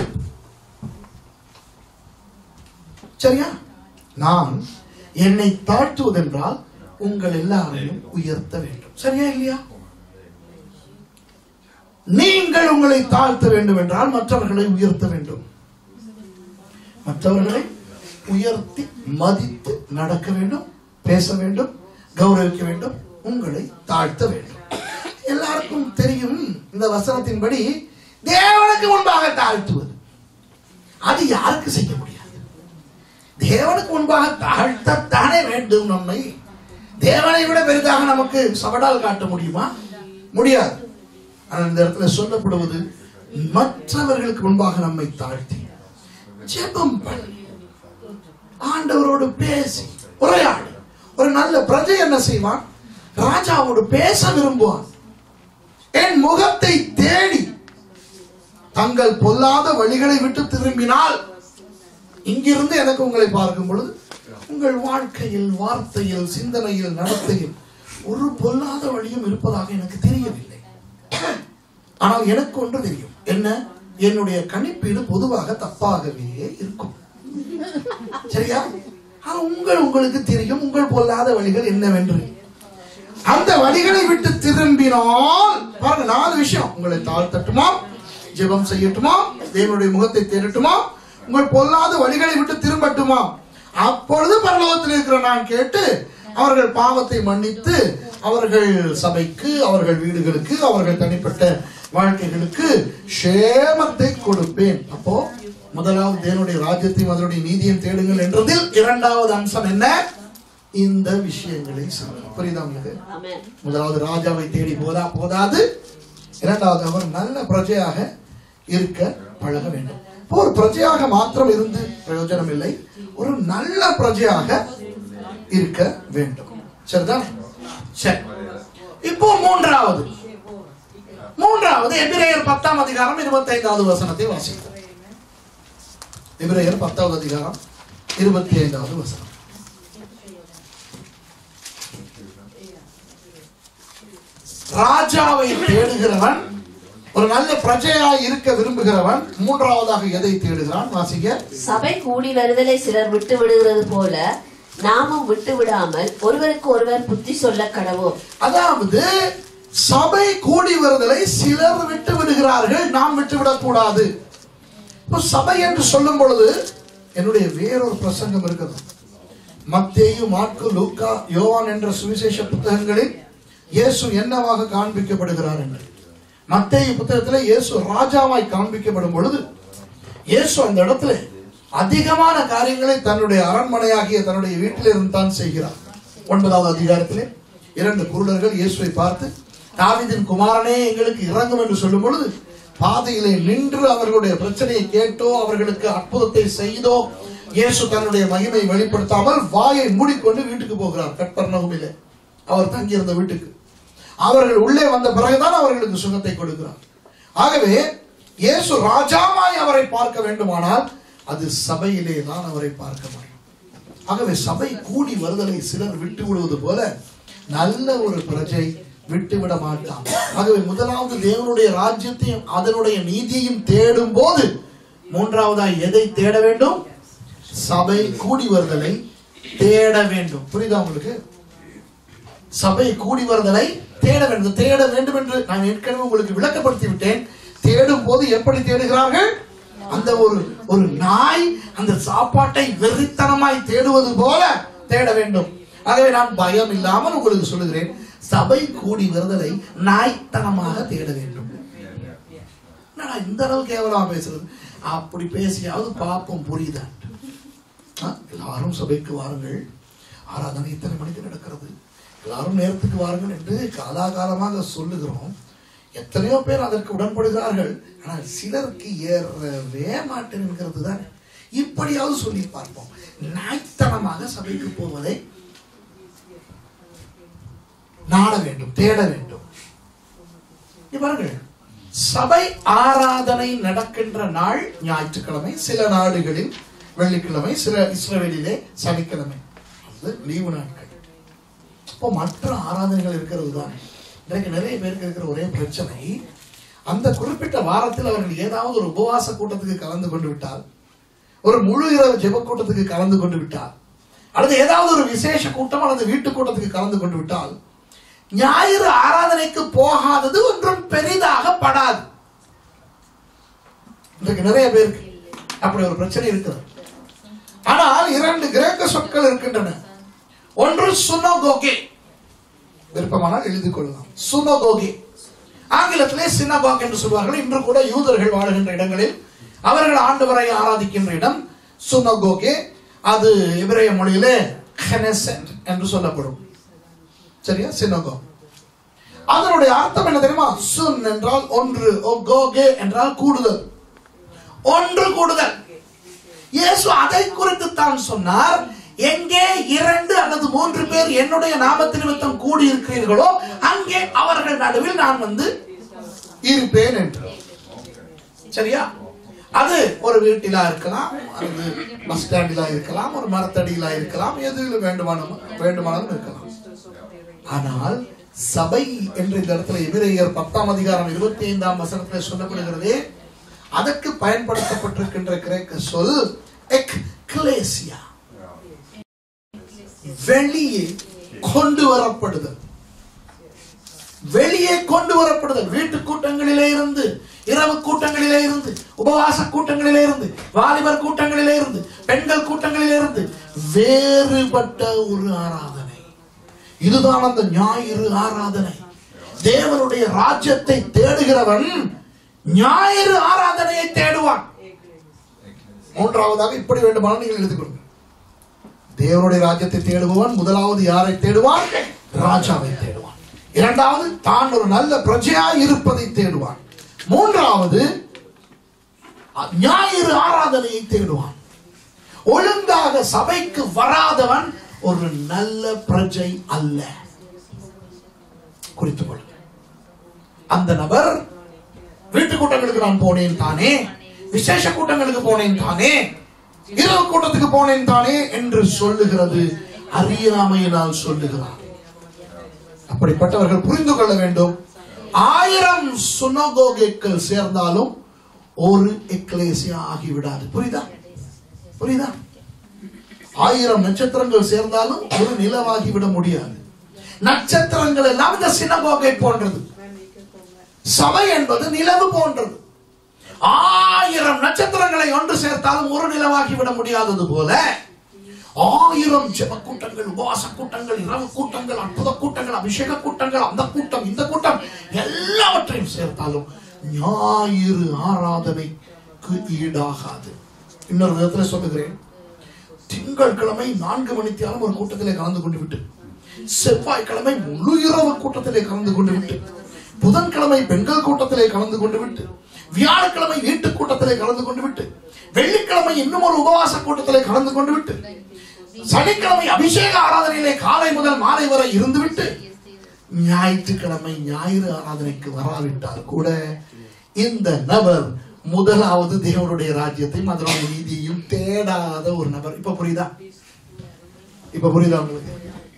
[SPEAKER 2] சரியா? நான் என்னை தாழ்த்துவது என்றால் உங்கள் எல்லாரையும் உயர்த்த வேண்டும். சரியா இல்லையா? நீங்கள் உங்களை தாழ்த்த வேண்டும் என்றால் மற்றவர்களை உயர்த்த வேண்டும். மற்றவர்களை உயர்த்தி மதித்து நடக்க வேண்டும், பேச வேண்டும், கௌரவிக்க வேண்டும், உங்களை தாழ்த்த வேண்டும். எல்லாருக்கும் தெரியும் இந்த வசனத்தின்படி தேவனுக்கு முன்பாக தாழ்த்துவது. அது யாருக்கு செய்ய முடியாது? தேவனுக்கு முன்பாக தாழ்த்தத்தானே வேண்டும். நம்மை தேவனை விட பெரிதாக நமக்கு சவடால் காட்ட முடியுமா? முடியாது. ஆனால் இந்த இடத்துல சொல்லப்படுவது மற்றவர்களுக்கு முன்பாக நம்மை தாழ்த்தி ஜெபம் பண்ணி ஆண்டவரோடு பேசி உரையாடி ஒரு நல்ல பிரஜை என்ன செய்வான்? ராஜாவோடு பேச விரும்புவான். என் முகத்தை தேடி தங்கள் பொல்லாத வழிகளை விட்டு திரும்பினால், இங்கிருந்து எனக்கு உங்களை பார்க்கும் பொழுது உங்கள் வாழ்க்கையில், வார்த்தையில், சிந்தனையில், நடத்தையில் ஒரு பொல்லாத வழியும் இருப்பதாக எனக்கு தெரியவில்லை. ஆனால் எனக்கு ஒன்று தெரியும். என்ன? என்னுடைய கணிப்பீடு பொதுவாக தப்பாகவே இருக்கும். சரியா? உங்கள் உங்களுக்கு தெரியும் உங்கள் பொல்லாத வழிகள் என்னவென்று. அந்த வழிகளை விட்டு திரும்பினால் பாருங்க, நாலு விஷயம். உங்களை தாழ்த்தட்டுமா, ஜெபம் செய்யட்டுமா, தேவனுடைய முகத்தை தேடட்டுமா, உங்கள் பொல்லாத வழிகளை விட்டு திரும்பட்டுமா. அப்பொழுது பரலோகத்தில் இருக்கிற நான் கேட்டு அவர்கள் பாவத்தை மன்னித்து அவர்கள் சபைக்கு, அவர்கள் வீடுகளுக்கு, அவர்கள் தனிப்பட்ட வாழ்க்கைகளுக்கு சேமத்தை கொடுப்பேன். அப்போ முதலாவது தேவனுடைய ராஜ்யத்தையும் அதனுடைய நீதியையும் தேடுங்கள் என்றதில் இரண்டாவது அம்சம் என்ன? இந்த விஷயங்களை செய்யும். புரியுதா உங்களுக்கு? முதலாவது ராஜாவை தேடி போதா போதாது, இரண்டாவது அவர் நல்ல பிரஜையாக இருக்க பழக வேண்டும். ஒரு பிரஜையாக மாத்திரம் இருந்து பிரயோஜனம் இல்லை, ஒரு நல்ல பிரஜையாக இருக்க வேண்டும். சரிதான்? சரி. இப்போ மூன்றாவது மூன்றாவது எபிரேயர் பத்தாம் அதிகாரம் இருபத்தி ஐந்தாவது வசனத்தை வாசிப்போம். எபிரேயர் பத்தாவது அதிகாரம் இருபத்தி ஐந்தாவது வசனம். ராஜாவை தேடுகிறவன், ஒரு நல்ல பிரஜையாய் இருக்க விரும்புகிறவன் மூன்றாவதாக எதை தேடுகிறான்? வாசிக்க.
[SPEAKER 4] சபை கூடி வருதலை சிலர் விட்டு விடுகிறது போல நாமும் விட்டு விடாமல் ஒருவருக்கு ஒருவர் புத்தி சொல்ல கடவோம்.
[SPEAKER 2] அதாவது சபை கூடி வருதலை சிலர் விட்டு விடுகிறார்கள், நாம் விட்டு விடக்கூடாது. சபை என்று சொல்லும் பொழுது என்னுடைய வேறொரு பிரசங்கம் இருக்கிறது. மத்தேயு, மாற்கு, லூக்கா, யோவான் என்ற சுவிசேஷ புத்தகங்களில் இயேசு என்னவாக காண்பிக்கப்படுகிறார் என்று. மத்தேயு புத்தகத்தில் இயேசு ராஜாவாய் காண்பிக்கப்படும் பொழுது இயேசு அந்த இடத்துல அதிகமான காரியங்களை தன்னுடைய அரண்மனையாகிய தன்னுடைய வீட்டில் இருந்து தான் செய்கிறார். ஒன்பதாவது அதிகாரத்திலே இரண்டு குருடர்கள் இயேசுவை பார்த்து, தாவீதின் குமாரனே எங்களுக்கு இறங்கும் என்று சொல்லும் பொழுது பாதையிலே நின்று அவர்களுடைய பிரச்சனையை கேட்டோ அவர்களுக்கு அற்புதத்தை செய்தோ இயேசு தன்னுடைய மகிமை வெளிப்படுத்தாமல் வாயை மூடிக்கொண்டு வீட்டுக்கு போகிறார். கப்பர்நகூமிலே அவர் தங்கியிருந்த வீட்டுக்கு அவர்கள் உள்ளே வந்த பிறகுதான் அவர்களுக்கு சுகத்தை கொடுக்கிறார். ஆகவே இயேசு ராஜாவாய் அவரை பார்க்க வேண்டுமானால் அது சபையிலே தான் அவரை பார்க்க முடியும். ஆகவே சபை கூடி வருதலை சிலர் விட்டு விடுவது போல நல்ல ஒரு பிரஜை விட்டு விட மாட்டான். ஆகவே முதலாவது தேவனுடைய ராஜ்யத்தையும் அதனுடைய நீதியையும் தேடும் போது மூன்றாவதாய் எதை தேட வேண்டும்? சபை கூடி வருதலை தேட வேண்டும். புரியுதா உங்களுக்கு? சபை கூடி வருதலை தேட வேண்டும். தேட வேண்டும் என்று நான் ஏற்கனவே உங்களுக்கு விளக்கப்படுத்தி விட்டேன். தேடும் போது எப்படி தேடுகிறார்கள்? அந்த ஒரு ஒரு நாய் அந்த சாப்பாட்டை வெறித்தனமாய் தேடுவது போல தேட வேண்டும். ஆகவே நான் பயம் இல்லாமல் உங்களுக்கு சொல்லுகிறேன், சபை கூடி வருதலை நாய்த்தனமாக தேட வேண்டும். இந்த அளவு கேவலமா பேசுறது? அப்படி பேசியாவது பாப்போம், புரியுதா? எல்லாரும் சபைக்கு வாருங்கள், ஆராதனை இத்தனை மணிக்கு நடக்கிறது, எல்லாரும் நேரத்துக்கு வாருங்கள் என்று காலாகாலமாக சொல்லுகிறோம். எத்தனையோ பேர் அதற்கு உடன்படுகிறார்கள். ஆனால் சிலருக்கு ஏறவே மாட்டேன் என்கிறது தான். இப்படியாவது சொல்லி பார்ப்போம். நாய்த்தனமாக சபைக்கு போவதை நாட வேண்டும், தேட வேண்டும். பாருங்கள், சபை ஆராதனை நடக்கின்ற நாள் ஞாயிற்றுக்கிழமை, சில நாடுகளில் வெள்ளிக்கிழமை, சில இஸ்ரவேலிலே சனிக்கிழமை, லீவு நாட்கள். இப்போ மற்ற ஆராதனைகள் இருக்கிறது தான். இன்றைக்கு நிறைய பேருக்கு இருக்கிற ஒரே பிரச்சனை, அந்த குறிப்பிட்ட வாரத்தில் அவர்கள் ஏதாவது ஒரு உபவாச கூட்டத்துக்கு கலந்து கொண்டு விட்டால், ஒரு முழு இரவு ஜெப கூட்டத்துக்கு கலந்து கொண்டு விட்டால், அல்லது ஏதாவது ஒரு விசேஷ கூட்டம் அல்லது வீட்டு கூட்டத்துக்கு கலந்து கொண்டு விட்டால், ஞாயிறு ஆராதனைக்கு போகாதது ஒன்றும் பெரிதாக படாது. இன்றைக்கு நிறைய பேருக்கு அப்படி ஒரு பிரச்சனை இருக்கிறது. ஆனால் இரண்டு கிரேக்க சொற்கள் இருக்கின்றன. ஒன்று சுனோகோகே, விருப்பமானால் எழுதிக் கொள்ளலாம். சுனோகோகே, ஆங்கிலத்திலே சினகாக் என்று சொல்வார்கள். இன்று கூட யூதர்கள் வாழுகின்ற இடங்களில் அவர்கள் ஆண்டவரை ஆராதிக்கின்ற இடம் சுனோகோகே. அது எபிரேய மொழியிலே கெனெசெட் என்று சொல்லப்படும். சரியா? சினோகோக். அதனுடைய அர்த்தம் என்ன தெரியுமா? சுன் என்றால் ஒன்று, கோகே என்றால் கூடுதல், ஒன்று கூடுதல். இயேசு அதை குறித்து தான் சொன்னார். எங்கே இரண்டு அல்லது மூன்று பேர் என்னுடைய நாமத்து நிமித்தம் கூடி இருக்கிறீர்களோ அங்கே அவர்கள் நடுவில் நான் வந்து இருப்பேன் என்று. சரியா? அது ஒரு வீட்டிலா இருக்கலாம், அது பஸ் ஸ்டாண்டிலா இருக்கலாம், ஒரு மரத்தடியிலா இருக்கலாம், எதுல வேண்டுமானாலும் வேண்டுமானாலும் இருக்கலாம். ஆனால் சபை என்று இந்த இடத்துல எபிரேயர் பத்தாம் அதிகாரம் இருபத்தி ஐந்தாம் வசனத்தில் சொல்லப்படுகிறது. அதற்கு பயன்படுத்தப்பட்டிருக்கின்ற கிரேக்க சொல் எக்லேசியா, வெளியே கொண்டு வரப்படுதல். வெளியே கொண்டு வரப்படுதல். வீட்டு கூட்டங்களிலே இருந்து, இரவு கூட்டங்களிலே இருந்து, உபவாச கூட்டங்களிலே இருந்து, வாலிபர் கூட்டங்களிலே இருந்து, பெண்கள் கூட்டங்களிலே இருந்து வேறுபட்ட ஒரு ஆராதனை. இதுதான் அந்த ஞாயிறு ஆராதனை. தேவனுடைய ராஜ்யத்தை தேடுகிறவன் ஞாயிறு ஆராதனையை தேடுவான். மூன்றாவதாக இப்படி வேண்டுமானால் நீங்கள் எழுதிக் கொள்ளுங்கள். தேவனுடைய ராஜ்யத்தை தேடுபவன் முதலாவது யாரை தேடுவான்? ராஜாவை தேடுவான். இரண்டாவது தான் ஒரு நல்ல பிரஜையாய் இருப்பதை தேடுவான். மூன்றாவது ஞாயிறு ஆராதனையை தேடுவான். ஒழுங்காக சபைக்கு வராதவன் ஒரு நல்ல பிரஜை அல்ல. குறித்துக் கொள்ள. அந்த நபர் வீட்டு கூட்டங்களுக்கு நான் போனேன் தானே, விசேஷ கூட்டங்களுக்கு போனேன் தானே, இரவு கூட்டத்துக்கு போனேன் தானே என்று சொல்லுகிறது அறியாமையினால் சொல்லுகிறார். அப்படிப்பட்டவர்கள் புரிந்து கொள்ள வேண்டும். ஆயிரம் சுனகோகேக்கள் சேர்ந்தாலும் ஒரு எக்லேசியா ஆகிவிடாது. புரியுதா? புரியுதா? ஆயிரம் நட்சத்திரங்கள் சேர்ந்தாலும் ஒரு நிலவாகி விட முடியாது. நட்சத்திரங்கள் எல்லாம் இந்த சினகோகை போன்றது. சபை என்பது நிலவு போன்றது. ஆயிரம் நட்சத்திரங்களை ஒன்று சேர்த்தாலும் ஒரு நிலவாகி விட முடியாதது போல ஆயிரம் ஜெப கூட்டங்கள், உபவாச கூட்டங்கள், இரவு கூட்டங்கள், அற்புத கூட்டங்கள், அபிஷேக கூட்டங்கள், அந்த கூட்டம் இந்த கூட்டம் எல்லாவற்றையும் சேர்த்தாலும் ஞாயிறு ஆராதனைக்கு ஈடாகாது. இன்னொரு விதத்தில் சொல்லுகிறேன். திங்கட்கிழமை நான்கு மணித்தியாலும் ஒரு கூட்டத்திலே கலந்து கொண்டு விட்டு, செவ்வாய்க்கிழமை முழு இரவு கூட்டத்திலே கலந்து கொண்டு விட்டு, புதன்கிழமை பெண்கள் கூட்டத்திலே கலந்து கொண்டு விட்டு, வியாழக்கிழமை வீட்டு கூட்டத்திலே கலந்து கொண்டு விட்டு, வெள்ளிக்கிழமை இன்னும் ஒரு உபவாச கூட்டத்திலே கலந்து கொண்டு விட்டு, சனிக்கிழமை அபிஷேக ஆராதனையிலே காலை முதல் மாலை வரை இருந்துவிட்டு, ஞாயிற்றுக்கிழமை ஞாயிறு ஆராதனைக்கு வராவிட்டால் கூட இந்த நபர் முதலாவது தேவனுடைய ராஜ்யத்தையும் அதனுடைய நீதியையும் தேடாத ஒரு நபர். இப்ப புரியுதா? இப்ப புரியுதா உங்களுக்கு?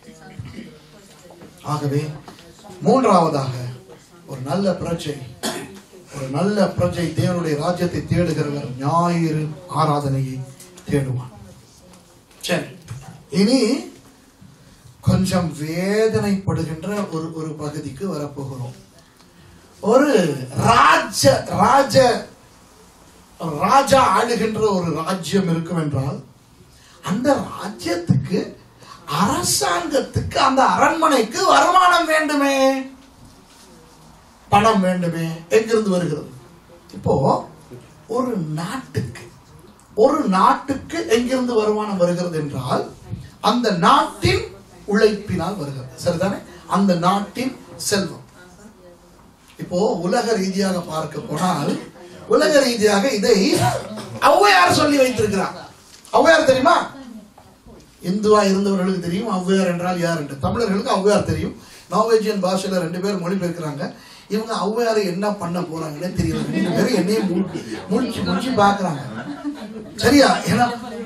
[SPEAKER 2] ஆகவே மூன்றாவதாக ஒரு நல்ல பிரஜை, ஒரு நல்ல பிரஜை தேவனுடைய ராஜ்யத்தை தேடுகிறவர் ஞாயிறு ஆராதனையை தேடுவான். சரி, இனி கொஞ்சம் வேதனைப்படுகின்ற ஒரு ஒரு பகுதிக்கு வரப்போகிறோம். ஒரு ராஜ ராஜ ராஜா ஆளுகின்ற ஒரு ராஜ்யம் இருக்கும் என்றால் அந்த ராஜ்யத்துக்கு, அரசாங்கத்துக்கு, அந்த அரண்மனைக்கு வருமானம் வேண்டுமே, பணம் வேண்டுமே. எங்கிருந்து வருகிறது? இப்போ ஒரு நாட்டுக்கு ஒரு நாட்டுக்கு எங்கிருந்து வருமானம் வருகிறது என்றால் அந்த நாட்டின் உழைப்பினால் வருகிறது. சரிதானே? அந்த நாட்டின் செல்வம். இப்போ உலக ரீதியாக பார்க்க போனால், உலக ரீதியாக இதை ஔவையார் சொல்லி வைத்திருக்கிறார். ஔவையார் தெரியுமா? இந்துவா இருந்தவர்களுக்கு தெரியும் ஔவையார் என்றால் யார் என்று. தமிழர்களுக்கு ஔவையார் தெரியும். நார்வேஜியன் பாஷையில ரெண்டு பேர் மொழிபெயர்க்கிறாங்க. இவங்க ஔவையாரை என்ன பண்ண போறாங்கன்னு தெரியல. ரெண்டு பேரும் என்னையும் முடிச்சு முடிச்சு பாக்குறாங்க. சரியா? ஏன்னா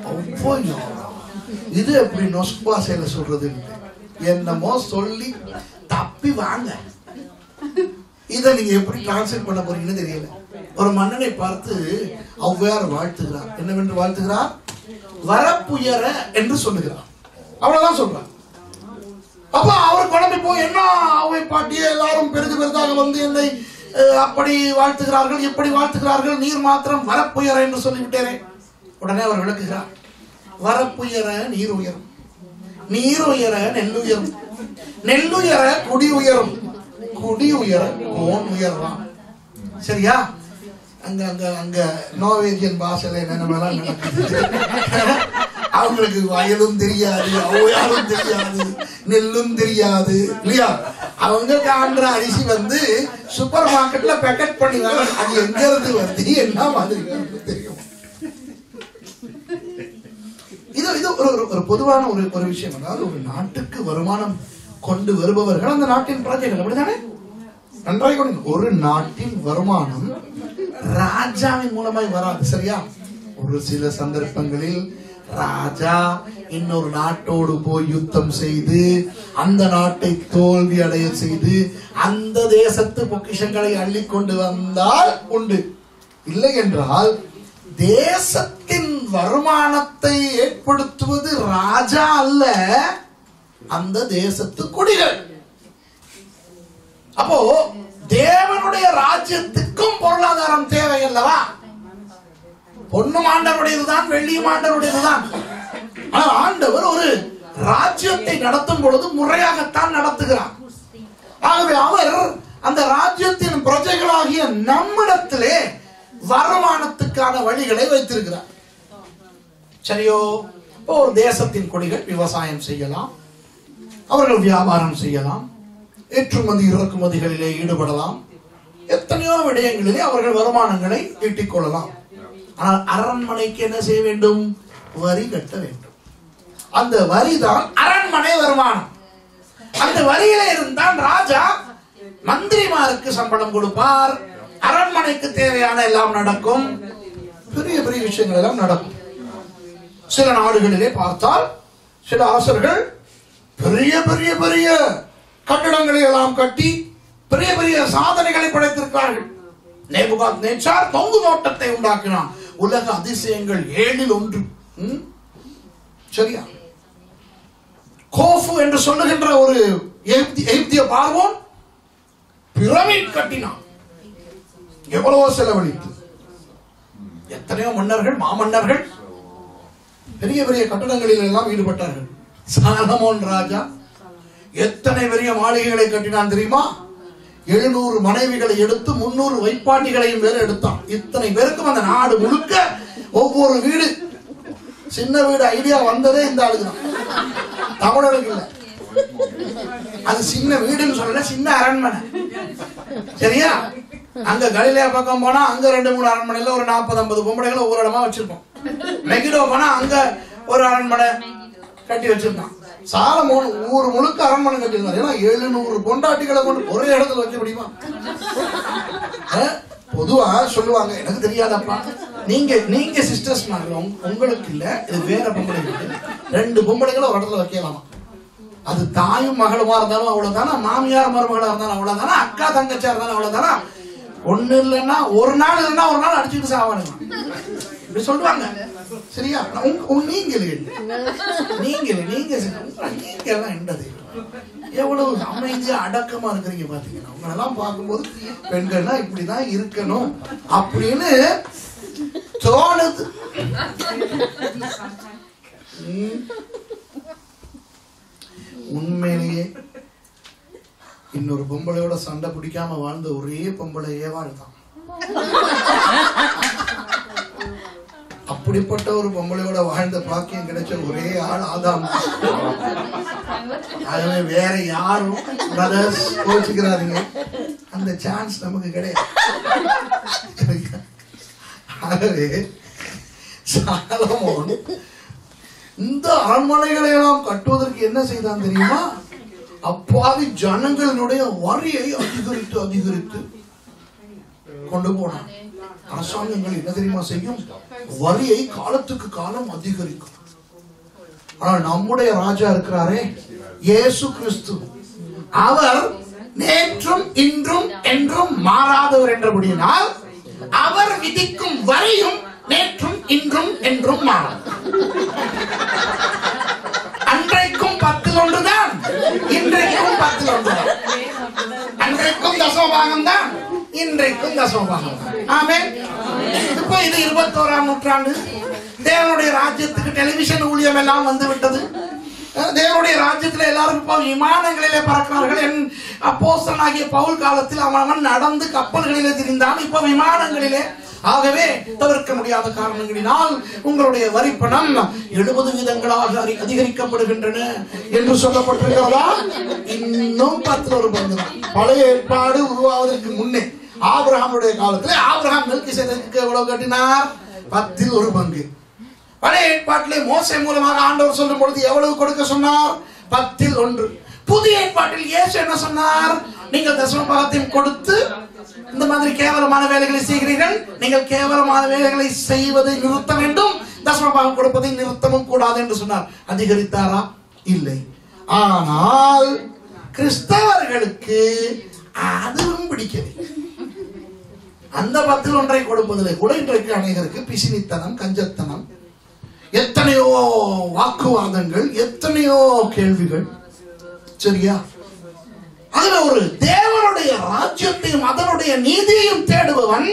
[SPEAKER 2] இது எப்படி நொஸ்க் பாஷையில சொல்றது, என்னமோ சொல்லி தப்பி வாங்க. இதை நீங்க எப்படி டிரான்ஸ்லேட் பண்ண போறீங்கன்னு தெரியல. ஒரு மன்னனை பார்த்து ஔவையார் வாழ்த்துகிறார். என்னவென்று வாழ்த்துகிறார்? வரப்புயர என்று சொல்லுகிறார். அவ்வளவுதான் சொல்றார். அப்ப அவர் குழம்பி போய், என்ன அவை பாட்டியே எல்லாரும் பெரிது பெரிதாக வந்து என்னை அப்படி வாழ்த்துகிறார்கள், எப்படி வாழ்த்துகிறார்கள், நீர் மாத்திரம் வரப்புயர என்று சொல்லிவிட்டேனே. உடனே அவர் விளக்குகிறார். வரப்புயர நீர் உயரும், நீர் உயர நெல் உயரும், நெல் உயர குடி உயரும், குடி உயர கோன் உயர்றான். சரியா? அங்க அங்க அங்க நார்வேஜியன் பாஷையில என்னென்ன நடக்குது. அவங்களுக்கு வயலும் தெரியாது, ஔவையாரும் தெரியாது, நெல்லும் தெரியாது, இல்லையா? அவங்க காண்ற அரிசி வந்து சூப்பர் மார்க்கெட்ல பேக்கெட் பண்ணி, அது எங்க இருந்து வருது, என்ன மாதிரி தெரியும்.
[SPEAKER 3] இது இது ஒரு ஒரு பொதுவான ஒரு ஒரு விஷயம். அதாவது ஒரு நாட்டுக்கு வருமானம் கொண்டு வருபவர்கள் அந்த நாட்டின் பிரஜைகள், அப்படித்தானே? நன்றாக கொண்டு ஒரு நாட்டின் வருமானம் ராஜாவின் மூலமாய் வராது, சரியா? ஒரு சில சந்தர்ப்பங்களில் ராஜா இன்னொரு நாட்டோடு போய் யுத்தம் செய்து அந்த நாட்டை தோல்வி அடைய செய்து அந்த தேசத்து பொக்கிஷங்களை அள்ளி கொண்டு வந்தால் உண்டு. இல்லை என்றால் தேசத்தின் வருமானத்தை ஏற்படுத்துவது ராஜா அல்ல, அந்த தேசத்து குடிகள். அப்போ தேவனுடைய ராஜ்யத்துக்கும் பொருளாதாரம் தேவை அல்லவா? பொன்னும் ஆண்டவருடையதுதான், வெள்ளியும் ஆண்டவருடையதுதான். ஆனால் ஆண்டவர் ஒரு ராஜ்யத்தை நடத்தும் பொழுது முறையாகத்தான் நடத்துகிறார். ஆகவே அவர் அந்த ராஜ்யத்தின் பிரஜைகளாகிய நம்மிடத்திலே வருமானத்துக்கான வழிகளை வைத்திருக்கிறார். சரியோ? ஒரு தேசத்தின் குடிகள் விவசாயம் செய்யலாம், அவர்கள் வியாபாரம் செய்யலாம், ஏற்றுமதி இறக்குமதிகளிலே ஈடுபடலாம், எத்தனையோ விடயங்களிலே அவர்கள் வருமானங்களை ஈட்டிக் கொள்ளலாம். ஆனால் அரண்மனைக்கு என்ன செய்ய வேண்டும்? வரி கட்ட வேண்டும். அந்த வரிதான் அரண்மனை வருமானம். அந்த வரியில இருந்தால் ராஜா மந்திரிமாருக்கு சம்பளம் கொடுப்பார், அரண்மனைக்கு தேவையான எல்லாம் நடக்கும், பெரிய பெரிய விஷயங்கள் எல்லாம் நடக்கும். சில நாடுகளிலே பார்த்தால் சில அரசர்கள் பெரிய பெரிய பெரிய கட்டிடங்களை எல்லாம் கட்டி பெரிய பெரிய சாதனைகளை படைத்திருக்கிறார்கள். நேபுகாத்நேச்சார் தொங்கு தோட்டத்தை உண்டாக்கினான், உலக அதிசயங்கள் ஏழில் ஒன்று. சரியா? கோஃபு என்று சொல்லுகின்ற ஒரு எகிப்திய பார்வோன் பிரமிட் கட்டினான். எவ்வளவோ செலவழித்து எத்தனையோ மன்னர்கள், மாமன்னர்கள் பெரிய பெரிய கட்டடங்களில் எல்லாம் ஈடுபட்டார்கள். சாலமோன் ராஜா எத்தனை பெரிய மாளிகைகளை கட்டினான் தெரியுமா? எழுநூறு மனைவிகளை எடுத்து முன்னூறு வைப்பாட்டிகளையும் வேற எடுத்தான். இத்தனை பேருக்கும் அந்த நாடு முழுக்க ஒவ்வொரு வீடு, சின்ன வீடு ஐடியா வந்ததே இந்த ஆளுதான், தமிழருக்கு இல்ல. அது சின்ன வீடுன்னு சொல்லல, சின்ன அரண்மனை. சரியா? அங்க கலிலேயா பக்கம் போனா அங்க ரெண்டு மூணு அரண்மனையில ஒரு நாற்பது ஐம்பது பொம்பளைகளை ஒவ்வொரு இடமா வச்சிருப்போம். மெகிடோ போனா அங்க ஒரு அரண்மனை கட்டி வச்சிருந்தான். சாலமோன் ஊர் முழுக்க அரண்மனை கட்டியிருந்தார். ஏன்னா எழுநூறு பொண்டாட்டிகளை கொண்டு ஒரே இடத்துல வைக்க முடியுமா? பொதுவா சொல்லுவாங்க, எனக்கு தெரியாதப்பா, நீங்க நீங்க சிஸ்டர்ஸ் மாதிரி உங்களுக்கு இல்ல, இது வேற பொம்பளை, ரெண்டு பொம்பளைகளை ஒரு இடத்துல வைக்கலாமா? அது தாயும் மகளுமா இருந்தாலும் அவ்வளவுதானா, மாமியார் மருமகளா இருந்தாலும் அவ்வளவுதானா, அக்கா தங்கச்சியா இருந்தாலும் அவ்வளவுதானா? ஒண்ணு இல்லைன்னா ஒரு நாள் இல்லைன்னா ஒரு நாள் அடிச்சுட்டு சாவானுங்க இப்படி சொல்லுவாங்க. சரியா? நீங்க நீங்க நீங்க நீங்க எல்லாம் என்னது எவ்வளவு அமைதியா அடக்கமா இருக்கிறீங்க பாத்தீங்கன்னா. உங்களை எல்லாம் பார்க்கும்போது பெண்கள்னா இப்படிதான் இருக்கணும் அப்படின்னு தோணுது. உண்மையிலேயே இன்னொரு பொம்பளையோட சண்டை பிடிக்காம வாழ்ந்த ஒரே பொம்பளை ஏவாள் தான். அப்படிப்பட்ட ஒரு பொம்பளையோட வாழ்ந்த பாக்கியம் கிடைச்ச ஒரே ஆள் ஆதாம். ஆகவே வேற யாரும் பிரதர்ஸ் கோச்சுக்கிறாருங்க, அந்த சான்ஸ் நமக்கு கிடையாது. ஆகவே சாலமோன் இந்த அரண்மனைகளை எல்லாம் கட்டுவதற்கு என்ன செய்தான் தெரியுமா? அப்பாவி ஜனங்களுடைய வரியை அதிகரித்து அதிகரித்து கொண்டு போனான். அரசாங்கங்கள் என்ன தெரியுமா செய்யும்? வரியை காலத்துக்கு காலம் அதிகரிக்கும். ஆனால் நம்முடைய ராஜா இருக்கிறாரே இயேசு கிறிஸ்து, அவர் நேற்றும் இன்றும் என்றும் மாறாதவர் என்றபடியினால் அவர் விதிக்கும் வரியும் நேற்றும் இன்றும் என்றும் மாறாது. அன்றைக்கும் பத்தில் ஒன்றுதான், இன்றைக்கும் பத்தில் ஒன்றுதான். அன்றைக்கும் தசமபாகம் தான், இன்றைக்கும் தசமபாகம் தான். ஆமென். இப்போ இது இருபத்தோராம் நூற்றாண்டு. தேவனுடைய ராஜ்யத்துக்கு டெலிவிஷன் ஊழியம் எல்லாம் வந்து விட்டது. தேவனுடைய ராஜ்யத்தில் எல்லாரும் இப்போ விமானங்களிலே பறக்கிறார்கள். என் அப்போஸ்தலனாகிய பவுல் காலத்தில் அவன் நடந்து கப்பல்களிலே திரிந்தான், இப்போ விமானங்களிலே. ஆகவே தவிர்க்க முடியாத காரணங்களினால் உங்களுடைய வரிப்பணம் எழுபது வீதங்களாக அதிகரிக்கப்படுகின்றன என்று சொல்லப்பட்டிருக்கிறதா? இன்னும் பத்துல ஒரு பங்கு தான். பழைய ஏற்பாடு உருவாவதற்கு முன்னே ஆபிரகாமுடைய காலத்தில் ஆபிரகாம் மெல்கிசேதேக்குக்கு எவ்வளவு கட்டினார்? பத்தில் ஒரு பங்கு.
[SPEAKER 2] பழைய ஏற்பாட்டிலே மோசே மூலமாக ஆண்டவர் சொல்லும் பொழுது எவ்வளவு கொடுக்க சொன்னார்? பத்தில் ஒன்று. புதிய ஏற்பாட்டில் இயேசு என்ன சொன்னார்? நீங்கள் தசம பாகத்தையும் கொடுத்து இந்த மாதிரி கேவலமான வேலைகளை செய்கிறீர்கள், நீங்கள் கேவலமான வேலைகளை செய்வதை நிறுத்த வேண்டும், தசம பாகம் கொடுப்பதை நிறுத்தவும் கூடாது என்று சொன்னார். அதிகரித்தாரா? இல்லை. ஆனால் கிறிஸ்தவர்களுக்கு அதுவும் பிடிக்கவில்லை. அந்த பத்தில் ஒன்றை கொடுப்பதில்லை கூட இன்றைக்கு அநேகருக்கு பிசினித்தனம், கஞ்சத்தனம், எத்தனையோ வாக்குவாதங்கள், எத்தனையோ கேள்விகள். சரியா? அதுல ஒரு தேவனுடைய ராஜ்யத்தையும் அதனுடைய நீதியையும் தேடுபவன்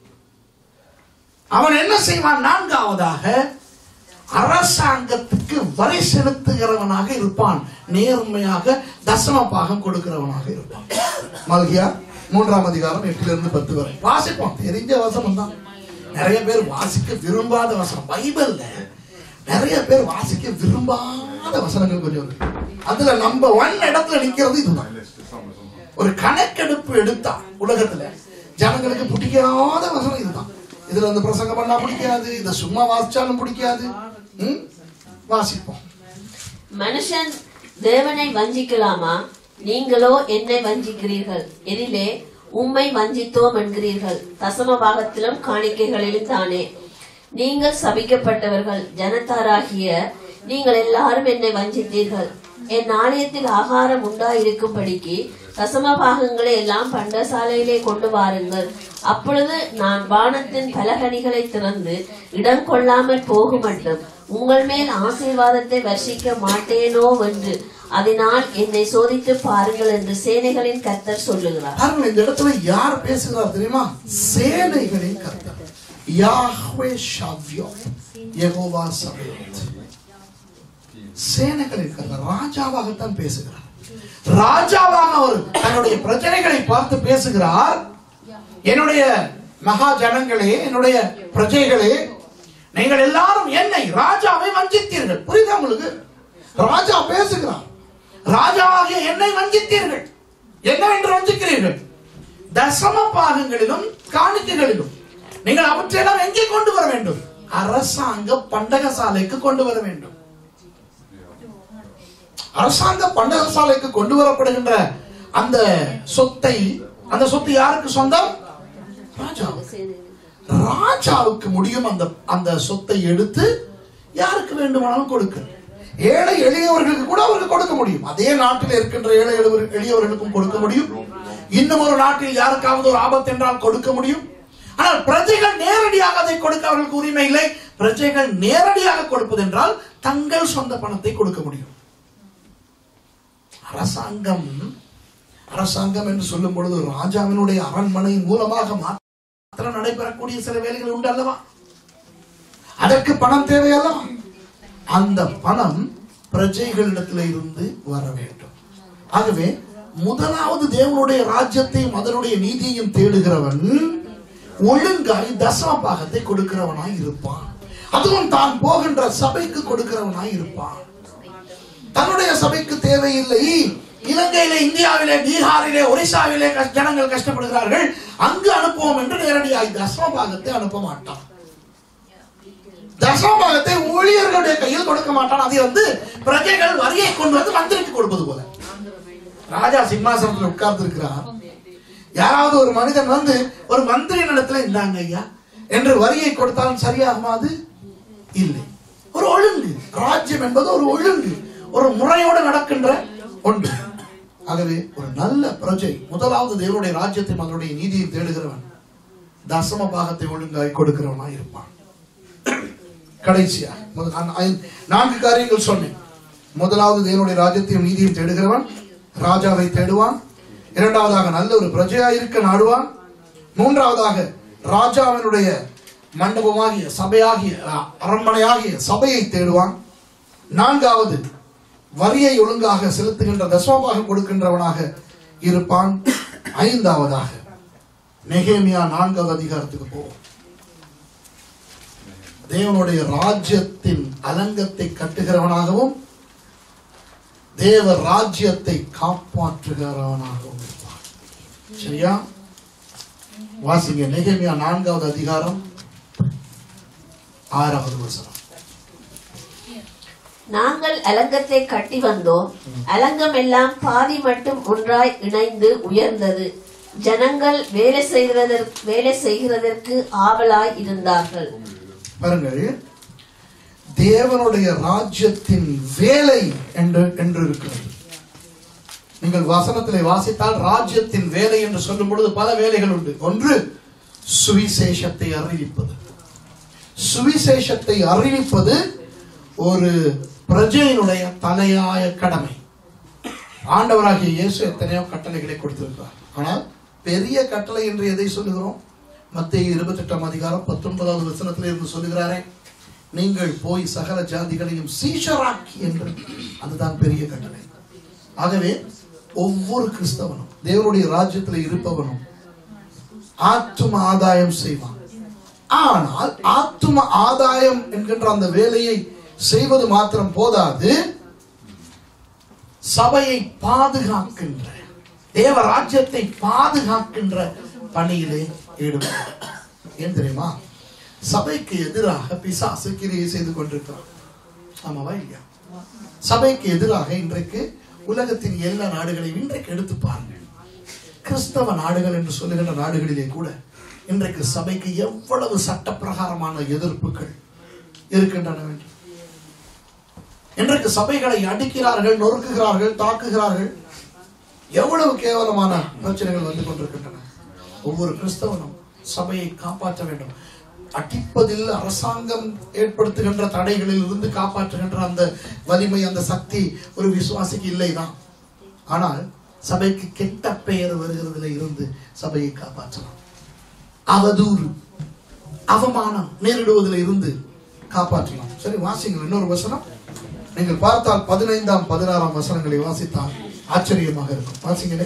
[SPEAKER 2] அவன் என்ன செய்வான்? நான்காவதாக அரசாங்கத்துக்கு வரி செலுத்துகிறவனாக இருப்பான், நேர்மையாக தசம பாகம் கொடுக்கிறவனாக இருப்பான். மல்கியா மூன்றாம் அதிகாரம் எட்டிலிருந்து பத்து வரை வாசிப்போம். தெரிஞ்ச வசனம் தான். நிறைய பேர் வாசிக்க விரும்பாத வசனம். பைபிள்ல நிறைய பேர் வாசிக்க விரும்பாத வசனங்கள் கொஞ்சம் இருக்கு. அதுல நம்ம ஒன் இடத்துல நிக்கிறது இதுதான். ஒரு கணக்கெடுப்பு எடுத்தா உலகத்துல ஜனங்களுக்கு பிடிக்காத வசனம் இதுதான். இதுல வந்து பிரசங்கம் பண்ணா பிடிக்காது, இத சும்மா வாசிச்சாலும் பிடிக்காது. வாசிப்போம்.
[SPEAKER 4] மனுஷன் தேவனை வஞ்சிக்கலாமா? நீங்களோ என்னை வஞ்சிக்கிறீர்கள். எதிலே உம்மை வஞ்சித்தோம் என்கிறீர்கள். தசம பாகத்திலும் காணிக்கைகளிலும் தானே. நீங்கள் சபிக்கப்பட்டவர்கள், ஜனத்தாராகிய நீங்கள் எல்லாரும் என்னை வஞ்சித்தீர்கள். என் ஆலயத்தில் ஆகாரம் உண்டாயிருக்கும்படிக்கு தசம பாகங்களை எல்லாம் பண்டசாலையிலே கொண்டு வாருங்கள். அப்பொழுது நான் வானத்தின் பலகணிகளை திறந்து இடம் கொள்ளாமல் போகுமட்டும் உங்கள் மேல் ஆசீர்வாதத்தை வர்ஷிக்க மாட்டேனோ என்று அதனால் என்னை சோதித்து பாருங்கள் என்று சேனைகளின் கர்த்தர் சொல்லுகிறார்.
[SPEAKER 2] இந்த இடத்துல யார் பேசுகிறார் தெரியுமா? சேனைகளின் கர்த்தர் யாஹ்வே ஷாவ்யோத், யெகோவா சபேயோத். சேனைகளின் கர்த்தர் ராஜாவாகத்தான் பேசுகிறார். ராஜாவாக அவர் தன்னுடைய பிரஜைகளை பார்த்து பேசுகிறார். என்னுடைய மகா ஜனங்களே, என்னுடைய பிரஜைகளே, நீங்கள் எல்லாரும் என்னை ராஜாவை வஞ்சித்தீர்கள். புரியுதா உங்களுக்கு? ராஜா பேசுகிறார். ராஜாவாகிய என்னை வஞ்சித்தீர்கள். என்னவென்று வஞ்சிக்கிறீர்கள்? தசம பாகங்களிலும் காணிக்கைகளிலும். நீங்கள் அவற்றையெல்லாம் எங்கே கொண்டு வர வேண்டும்? அரசாங்க பண்டகசாலைக்கு கொண்டு வர வேண்டும். அரசாங்க பண்டகசாலைக்கு கொண்டு வரப்படுகின்ற அந்த சொத்தை, அந்த சொத்து யாருக்கு சொந்தம்? ராஜாவுக்கு. ராஜாவுக்கு முடியும் அந்த அந்த சொத்தை எடுத்து யாருக்கு வேண்டுமானாலும் கொடுக்க. ஏழை எளியவர்களுக்கு கூட அவருக்கு கொடுக்க முடியும். அதே நாட்டில் இருக்கின்ற ஏழை எளியவர்களுக்கும் கொடுக்க முடியும். இன்னும் ஒரு நாட்டில் யாருக்காவது ஒரு ஆபத்து என்றால் கொடுக்க முடியும். ஆனால் பிரஜைகள் நேரடியாக அதை கொடுக்க அவர்களுக்கு உரிமை இல்லை. பிரஜைகள் நேரடியாக கொடுப்பது என்றால் தங்கள் சொந்த பணத்தை கொடுக்க முடியும். அரசாங்கம் அரசாங்கம் என்று சொல்லும் பொழுது ராஜாவினுடைய அரண்மனை மூலமாக மாத்திரம் நடைபெறக்கூடிய சில வேலைகள் உண்டு அல்லவா? அதற்கு பணம் தேவை அல்லவா? அந்த பணம் பிரஜைகளிடத்தில் இருந்து வர வேண்டும். ஆகவே முதலாவது தேவனுடைய ராஜ்யத்தையும் அதனுடைய நீதியையும் தேடுகிறவன் ஒழுங்காய் தசம பாகத்தை கொடுக்கிறவனாய் இருப்பான். அதுவும் தான் போகின்ற சபைக்கு கொடுக்கிறவனாய் இருப்பான். தன்னுடைய சபைக்கு தேவையில்லை. இலங்கையிலே, இந்தியாவிலே, பீகாரிலே, ஒரிசாவிலே ஜனங்கள் கஷ்டப்படுகிறார்கள், அங்கு அனுப்புவோம் என்று நேரடியாய் தசம பாகத்தை அனுப்ப மாட்டான். தசம பாகத்தை ஊழியர்களுடைய கையில் கொடுக்க மாட்டான். அது வந்து பிரஜைகள் வரியை கொண்டு வந்து மந்திரிக்கு கொடுப்பது போல. ராஜா சிம்மாசனத்தில் உட்கார்ந்து இருக்கிறார். யாராவது ஒரு மனிதன் வந்து ஒரு மந்திரி நிலத்துல இந்தாங்க ஐயா என்று வரியை கொடுத்தாலும் சரியாகுமா? அது இல்லை. ஒரு ஒழுங்கு. ராஜ்யம் என்பது ஒரு ஒழுங்கு, ஒரு முறையோடு நடக்கின்ற ஒன்று. ஆகவே ஒரு நல்ல பிரஜை முதலாவது தேவனுடைய ராஜ்யத்தை அதனுடைய நீதியை தேடுகிறவன் தசம பாகத்தை ஒழுங்காய் கொடுக்கிறவனா இருப்பான். கடைசியா நான்கு காரியங்கள் சொன்னேன். முதலாவது தேவனுடைய ராஜ்யத்தையும் நீதியும் தேடுகிறவன் ராஜாவை தேடுவான். இரண்டாவதாக நல்ல ஒரு பிரஜையாயிருக்க நாடுவான். மூன்றாவதாக ராஜாவினுடைய மண்டபமாகிய சபையாகிய அரண்மனையாகிய சபையை தேடுவான். நான்காவது வரியை ஒழுங்காக செலுத்துகின்ற தசமபாகம் கொடுக்கின்றவனாக இருப்பான். ஐந்தாவதாக நெகேமியா நான்காவது அதிகாரத்துக்கு போவோம். தேவனுடைய ராஜ்யத்தின் அலங்கத்தை கட்டுகிறவனாகவும் தேவ ராஜ்யத்தை காப்பாற்றுகிறவனாகவும் இருப்பான். சரியா? வாசிங்க நெகேமியா நான்காவது அதிகாரம் ஆறாவது வசனம்.
[SPEAKER 4] நாங்கள் அலங்கத்தை கட்டி வந்தோம். அலங்கம் எல்லாம் பாதி மட்டும் ஒன்றாய் இணைந்து உயர்ந்தது. ஜனங்கள் வேலை செய்வதற்கு வேலை செய்கிறதற்கு ஆவலாய் இருந்தார்கள்.
[SPEAKER 3] பாருங்கள், தேவனுடைய ராஜ்யத்தின் வேலை என்று என்று இருக்கிறது. நீங்கள் வசனத்திலே வாசித்தால் ராஜ்யத்தின் வேலை என்று சொல்லும் பொழுது பல வேலைகள் உண்டு. ஒன்று, சுவிசேஷத்தை அறிவிப்பது. சுவிசேஷத்தை அறிவிப்பது ஒரு பிரஜையினுடைய தலையாய கடமை. ஆண்டவராகிய இயேசு எத்தனையோ கட்டளைகளை கொடுத்திருக்கிறார். ஆனால் பெரிய கட்டளை என்று எதை சொல்லுகிறோம்? மத்தேயு இருபத்தி எட்டாம் அதிகாரம் பத்தொன்பதாவது வசனத்தில் இருந்து சொல்லுகிறாரே, நீங்கள் போய் சகல ஜாதிகளையும் சீஷராக்கி என்று. அதுதான் பெரிய கட்டளை. ஆகவே ஒவ்வொரு கிறிஸ்தவனும் தேவனுடைய ராஜ்யத்தில் இருப்பவனும் ஆத்தும ஆதாயம் செய்வான். ஆனால் ஆத்தும ஆதாயம் என்கின்ற அந்த வேலையை செய்வது மாத்திரம் போதாது, சபையை பாதுகாக்கின்ற, தேவ ராஜ்யத்தை பாதுகாக்கின்ற பணியிலே ஈடுபடும். ஏன் தெரியுமா? சபைக்கு எதிராக பிசாசு கிரியை செய்து கொண்டிருக்கிறான். ஆமாவா இல்லையா? சபைக்கு எதிராக இன்றைக்கு உலகத்தின் எல்லா நாடுகளையும் இன்றைக்கு எடுத்து பாருங்கள். கிறிஸ்தவ நாடுகள் என்று சொல்லுகின்ற நாடுகளிலே கூட இன்றைக்கு சபைக்கு எவ்வளவு சட்ட பிரகாரமான எதிர்ப்புகள் இருக்கின்றன. இன்றைக்கு சபைகளை அடிக்கிறார்கள், நொறுக்குகிறார்கள், தாக்குகிறார்கள். எவ்வளவு கேவலமான பிரச்சனைகள் வந்து கொண்டிருக்கின்றன. ஒவ்வொரு கிறிஸ்தவனும் சபையை காப்பாற்ற வேண்டும். அடிப்பதில் அரசாங்கம் ஏற்படுத்துகின்ற தடைகளில் இருந்து காப்பாற்றுகின்ற அந்த வலிமை, அந்த சக்தி ஒரு விசுவாசிக்கு இல்லைதான். ஆனால் சபைக்கு கெட்ட பெயர் வருகிறதுல இருந்து சபையை காப்பாற்றலாம். அவதூறு, அவமானம் நேரிடுவதில் இருந்து காப்பாற்றலாம். சரி, வாசிங்கள் இன்னொரு வசனம். நீங்கள் பார்த்தால் பதினைந்தாம் பதினாறாம் வசனங்களை வாசித்தால் ஆச்சரியமாக இருக்கும். வாசிங்களே,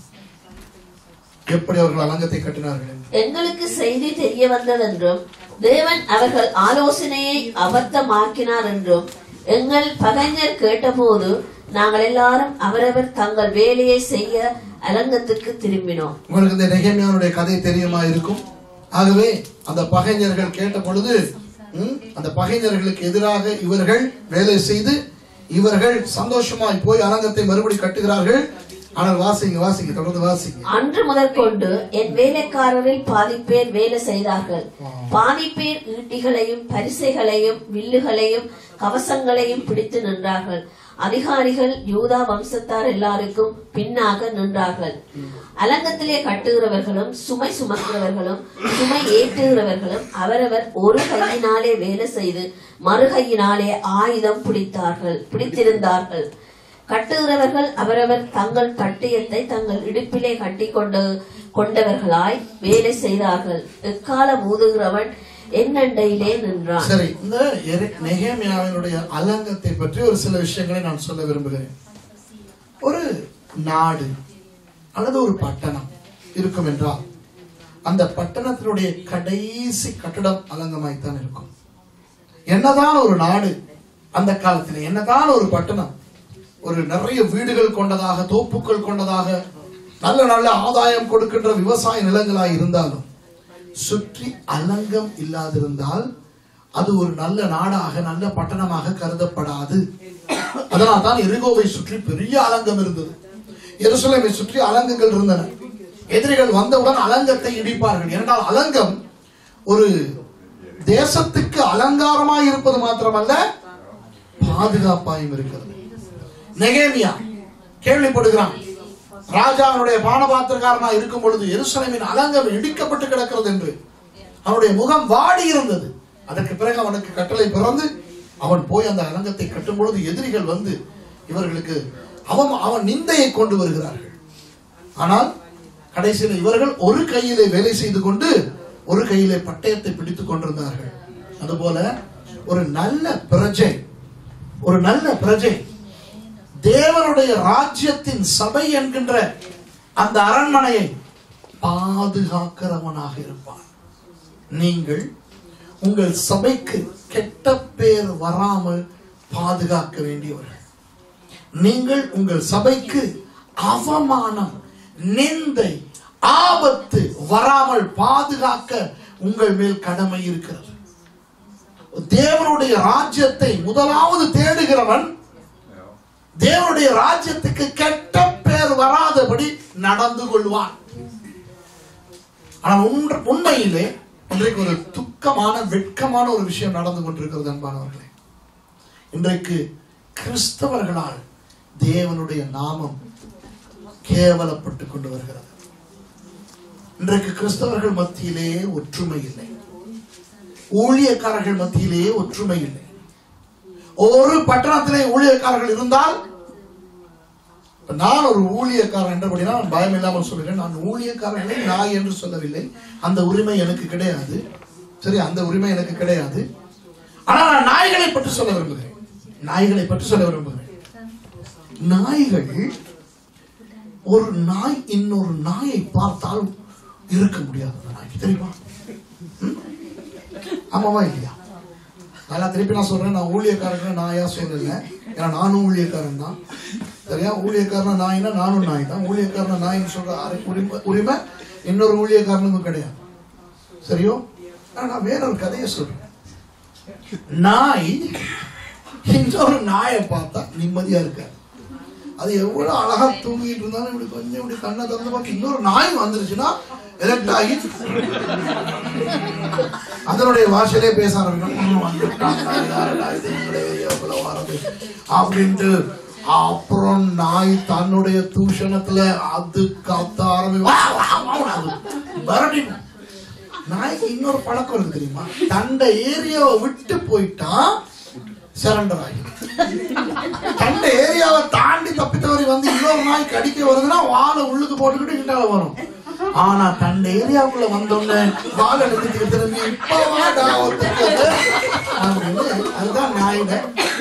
[SPEAKER 3] எப்படி அவர்கள் அலங்கத்தை கட்டினார்கள்.
[SPEAKER 4] எங்களுக்கு செய்தி தெரிய வந்ததென்றும் தேவன் அவர்கள் ஆலோசனையை அபத்தமாக்கினார் என்றும் எங்கள் பகைஞர் கேட்டபோது நாங்கள் எல்லாரும் அவரவர் தங்கள் வேலையை செய்ய அலங்கத்துக்கு திரும்பினோம்.
[SPEAKER 3] உங்களுக்கு இந்த நெகேமியாவுடைய கதை தெரியுமா இருக்கும். ஆகவே அந்த பகைஞர்கள் கேட்ட பொழுது அந்த பகைஞர்களுக்கு எதிராக இவர்கள் வேலை செய்து இவர்கள் சந்தோஷமாய் போய் அலங்கத்தை மறுபடி கட்டுகிறார்கள். ஆனால் வாசிங்க வாசிங்க தொடர்ந்து வாசிங்க.
[SPEAKER 4] அன்று முதற்கொண்டு என் வேலைக்காரரில் பாதி பேர் வேலை செய்தார்கள். பாதி பேர் ஈட்டிகளையும் பரிசைகளையும் வில்லுகளையும் கவசங்களையும் பிடித்து நின்றார்கள். அதிகாரிகள் யூதா வம்சத்தார் எல்லாருக்கும் பின்னாக நின்றார்கள். அலங்கத்திலே கட்டுகிறவர்களும் சுமை சுமக்கிறவர்களும் சுமை ஏற்றுகிறவர்களும் அவரவர் ஒரு கையினாலே வேலை செய்து மறு கையினாலே ஆயுதம் பிடித்தார்கள் பிடித்திருந்தார்கள். கட்டுகிறவர்கள் அவரவர் தங்கள் பட்டயத்தை தங்கள் இடுப்பிலே கட்டி கொண்டு கொண்டவர்களாய் வேலை செய்தார்கள். எக்காலம் ஊதுகிறவன் என்னண்டையிலே நின்றான்.
[SPEAKER 3] சரி, இந்த நெகேமியாவினுடைய அலங்கத்தை பற்றி ஒரு சில விஷயங்களை நான் சொல்ல விரும்புகிறேன். ஒரு நாடு அல்லது ஒரு பட்டணம் இருக்கும் என்றால் அந்த பட்டணத்தினுடைய கடைசி கட்டடம் அலங்கமாய்த்தான் இருக்கும். என்னதான் ஒரு நாடு அந்த காலத்தில், என்னதான் ஒரு பட்டணம் ஒரு நிறைய வீடுகள் கொண்டதாக, தோப்புக்கள் கொண்டதாக, நல்ல நல்ல ஆதாயம் கொடுக்கின்ற விவசாய நிலங்களாய் இருந்தாலும் சுற்றி அலங்கம் இல்லாதிருந்தால் அது ஒரு நல்ல நாடாக, நல்ல பட்டணமாக கருதப்படாது. அதனால் தான் எரிகோவை சுற்றி பெரிய அலங்கம் இருந்தது. எருசலேமை சுற்றி அலங்கங்கள் இருந்தன. எதிரிகள் வந்தவுடன் அலங்கத்தை இடிப்பார்கள். ஏனென்றால் அலங்கம் ஒரு தேசத்துக்கு அலங்காரமாய் இருப்பது மாத்திரமல்ல, பாதுகாப்பாயும் இருக்கிறது. நெகேமியா கேள்விப்படுகிறான், ராஜாவுடைய பானபாத்திரக்காரனா இருக்கும் பொழுது எருசலேமின் அலங்கம் இடிக்கப்பட்டு கிடக்கிறது என்று. அவனுடைய முகம் வாடி இருந்தது. அதற்கு பிறகு அவனுக்கு கட்டளை பிறந்து அவன் போய் அந்த அலங்கத்தை கட்டும் பொழுது எதிரிகள் வந்து இவர்களுக்கு அவன் அவன் நிந்தையை கொண்டு வருகிறார்கள். ஆனால் கடைசியில் இவர்கள் ஒரு கையிலே வேலை செய்து கொண்டு ஒரு கையிலே பட்டயத்தை பிடித்துக் கொண்டிருந்தார்கள். அதுபோல ஒரு நல்ல பிரஜை, ஒரு நல்ல பிரஜை தேவனுடைய ராஜ்யத்தின் சபை என்கின்ற அந்த அரண்மனையை பாதுகாக்கிறவனாக இருப்பான். நீங்கள் உங்கள் சபைக்கு கெட்ட பேர் வராமல் பாதுகாக்க வேண்டியவர்கள். நீங்கள் உங்கள் சபைக்கு அவமானம், நிந்தை, ஆபத்து வராமல் பாதுகாக்க உங்கள் மேல் கடமை இருக்கிறது. தேவனுடைய ராஜ்யத்தை முதலாவது தேடுகிறவன் தேவனுடைய ராஜ்யத்துக்கு கெட்ட பேர் வராதபடி நடந்து கொள்வான். ஆனால் உண்மையிலே இன்றைக்கு ஒரு துக்கமான வெட்கமான ஒரு விஷயம் நடந்து கொண்டிருக்கிறது அன்பானவர்களே. இன்றைக்கு கிறிஸ்தவர்களால் தேவனுடைய நாமம் கேவலப்பட்டு கொண்டு வருகிறது. இன்றைக்கு கிறிஸ்தவர்கள் மத்தியிலே ஒற்றுமை இல்லை, ஊழியக்காரர்கள் மத்தியிலே ஒற்றுமை இல்லை. ஒரு பட்டணத்திலே ஊழியக்காரர்கள் இருந்தால், நான் ஒரு ஊழியக்காரன் என்றபடினா பயம் இல்லாமல் சொல்கிறேன், நான் ஊழியக்காரர்களை நாய் என்று சொல்லவில்லை, அந்த உரிமை எனக்கு கிடையாது. சரி, அந்த உரிமை எனக்கு கிடையாது. ஆனால் நான் நாய்களை பற்றி சொல்ல விரும்புகிறேன். நாய்களை பற்றி சொல்ல விரும்புகிறேன். நாய்கள், ஒரு நாய் இன்னொரு நாயை பார்த்தால் இருக்க முடியாது. நாய்க்கு தெரியுமா? ஆமாவா இல்லையா? நான் திருப்பி நான் சொல்றேன், நான் ஊழியக்காரன் நாயா சொல்லல, ஏன்னா நானும் ஊழியக்காரன் தான். சரியா? ஊழியக்காரன் நாய்னா நானும் நாய் தான். ஊழியக்காரன் நாயின்னு சொல்ற உரிமை உரிமை இன்னொரு ஊழியக்காரனுக்கும் கிடையாது. சரியோ? நான் வேற ஒரு கதையை சொல்றேன். நாய் இன்னொரு நாயை பார்த்தா நிம்மதியா இருக்காது. அது எவ்வளவு அழகா தூங்கிட்டு இருந்தாலும் இப்படி கொஞ்சம் இப்படி கண்ணை திறந்து பார்த்து இன்னொரு நாய் வந்துருச்சுன்னா எலக்ட் ஆகி அதனுடைய பாஷையிலே பேச ஆரம்பிக்கணும் அப்படின்ட்டு. அப்புறம் நாய் தன்னுடைய தூஷணத்துல அது கத்த ஆரம்பி. நாய்க்கு இன்னொரு பழக்கம் இருக்கு தெரியுமா? தண்ட ஏரியாவை விட்டு போயிட்டா சரண்டர் ஆகி, தண்ட ஏரியாவை தாண்டி தப்பித்தவரை வந்து இன்னொரு நாய் கடிக்க வருதுன்னா வாழை உள்ளுக்கு போட்டுக்கிட்டு கிட்டால வரும். ஆனா தண்ட ஏரியாவுக்குள்ள வந்தோன்னு வாழை நிறுத்திக்கிட்டு திரும்பி அதுதான் நாயிட.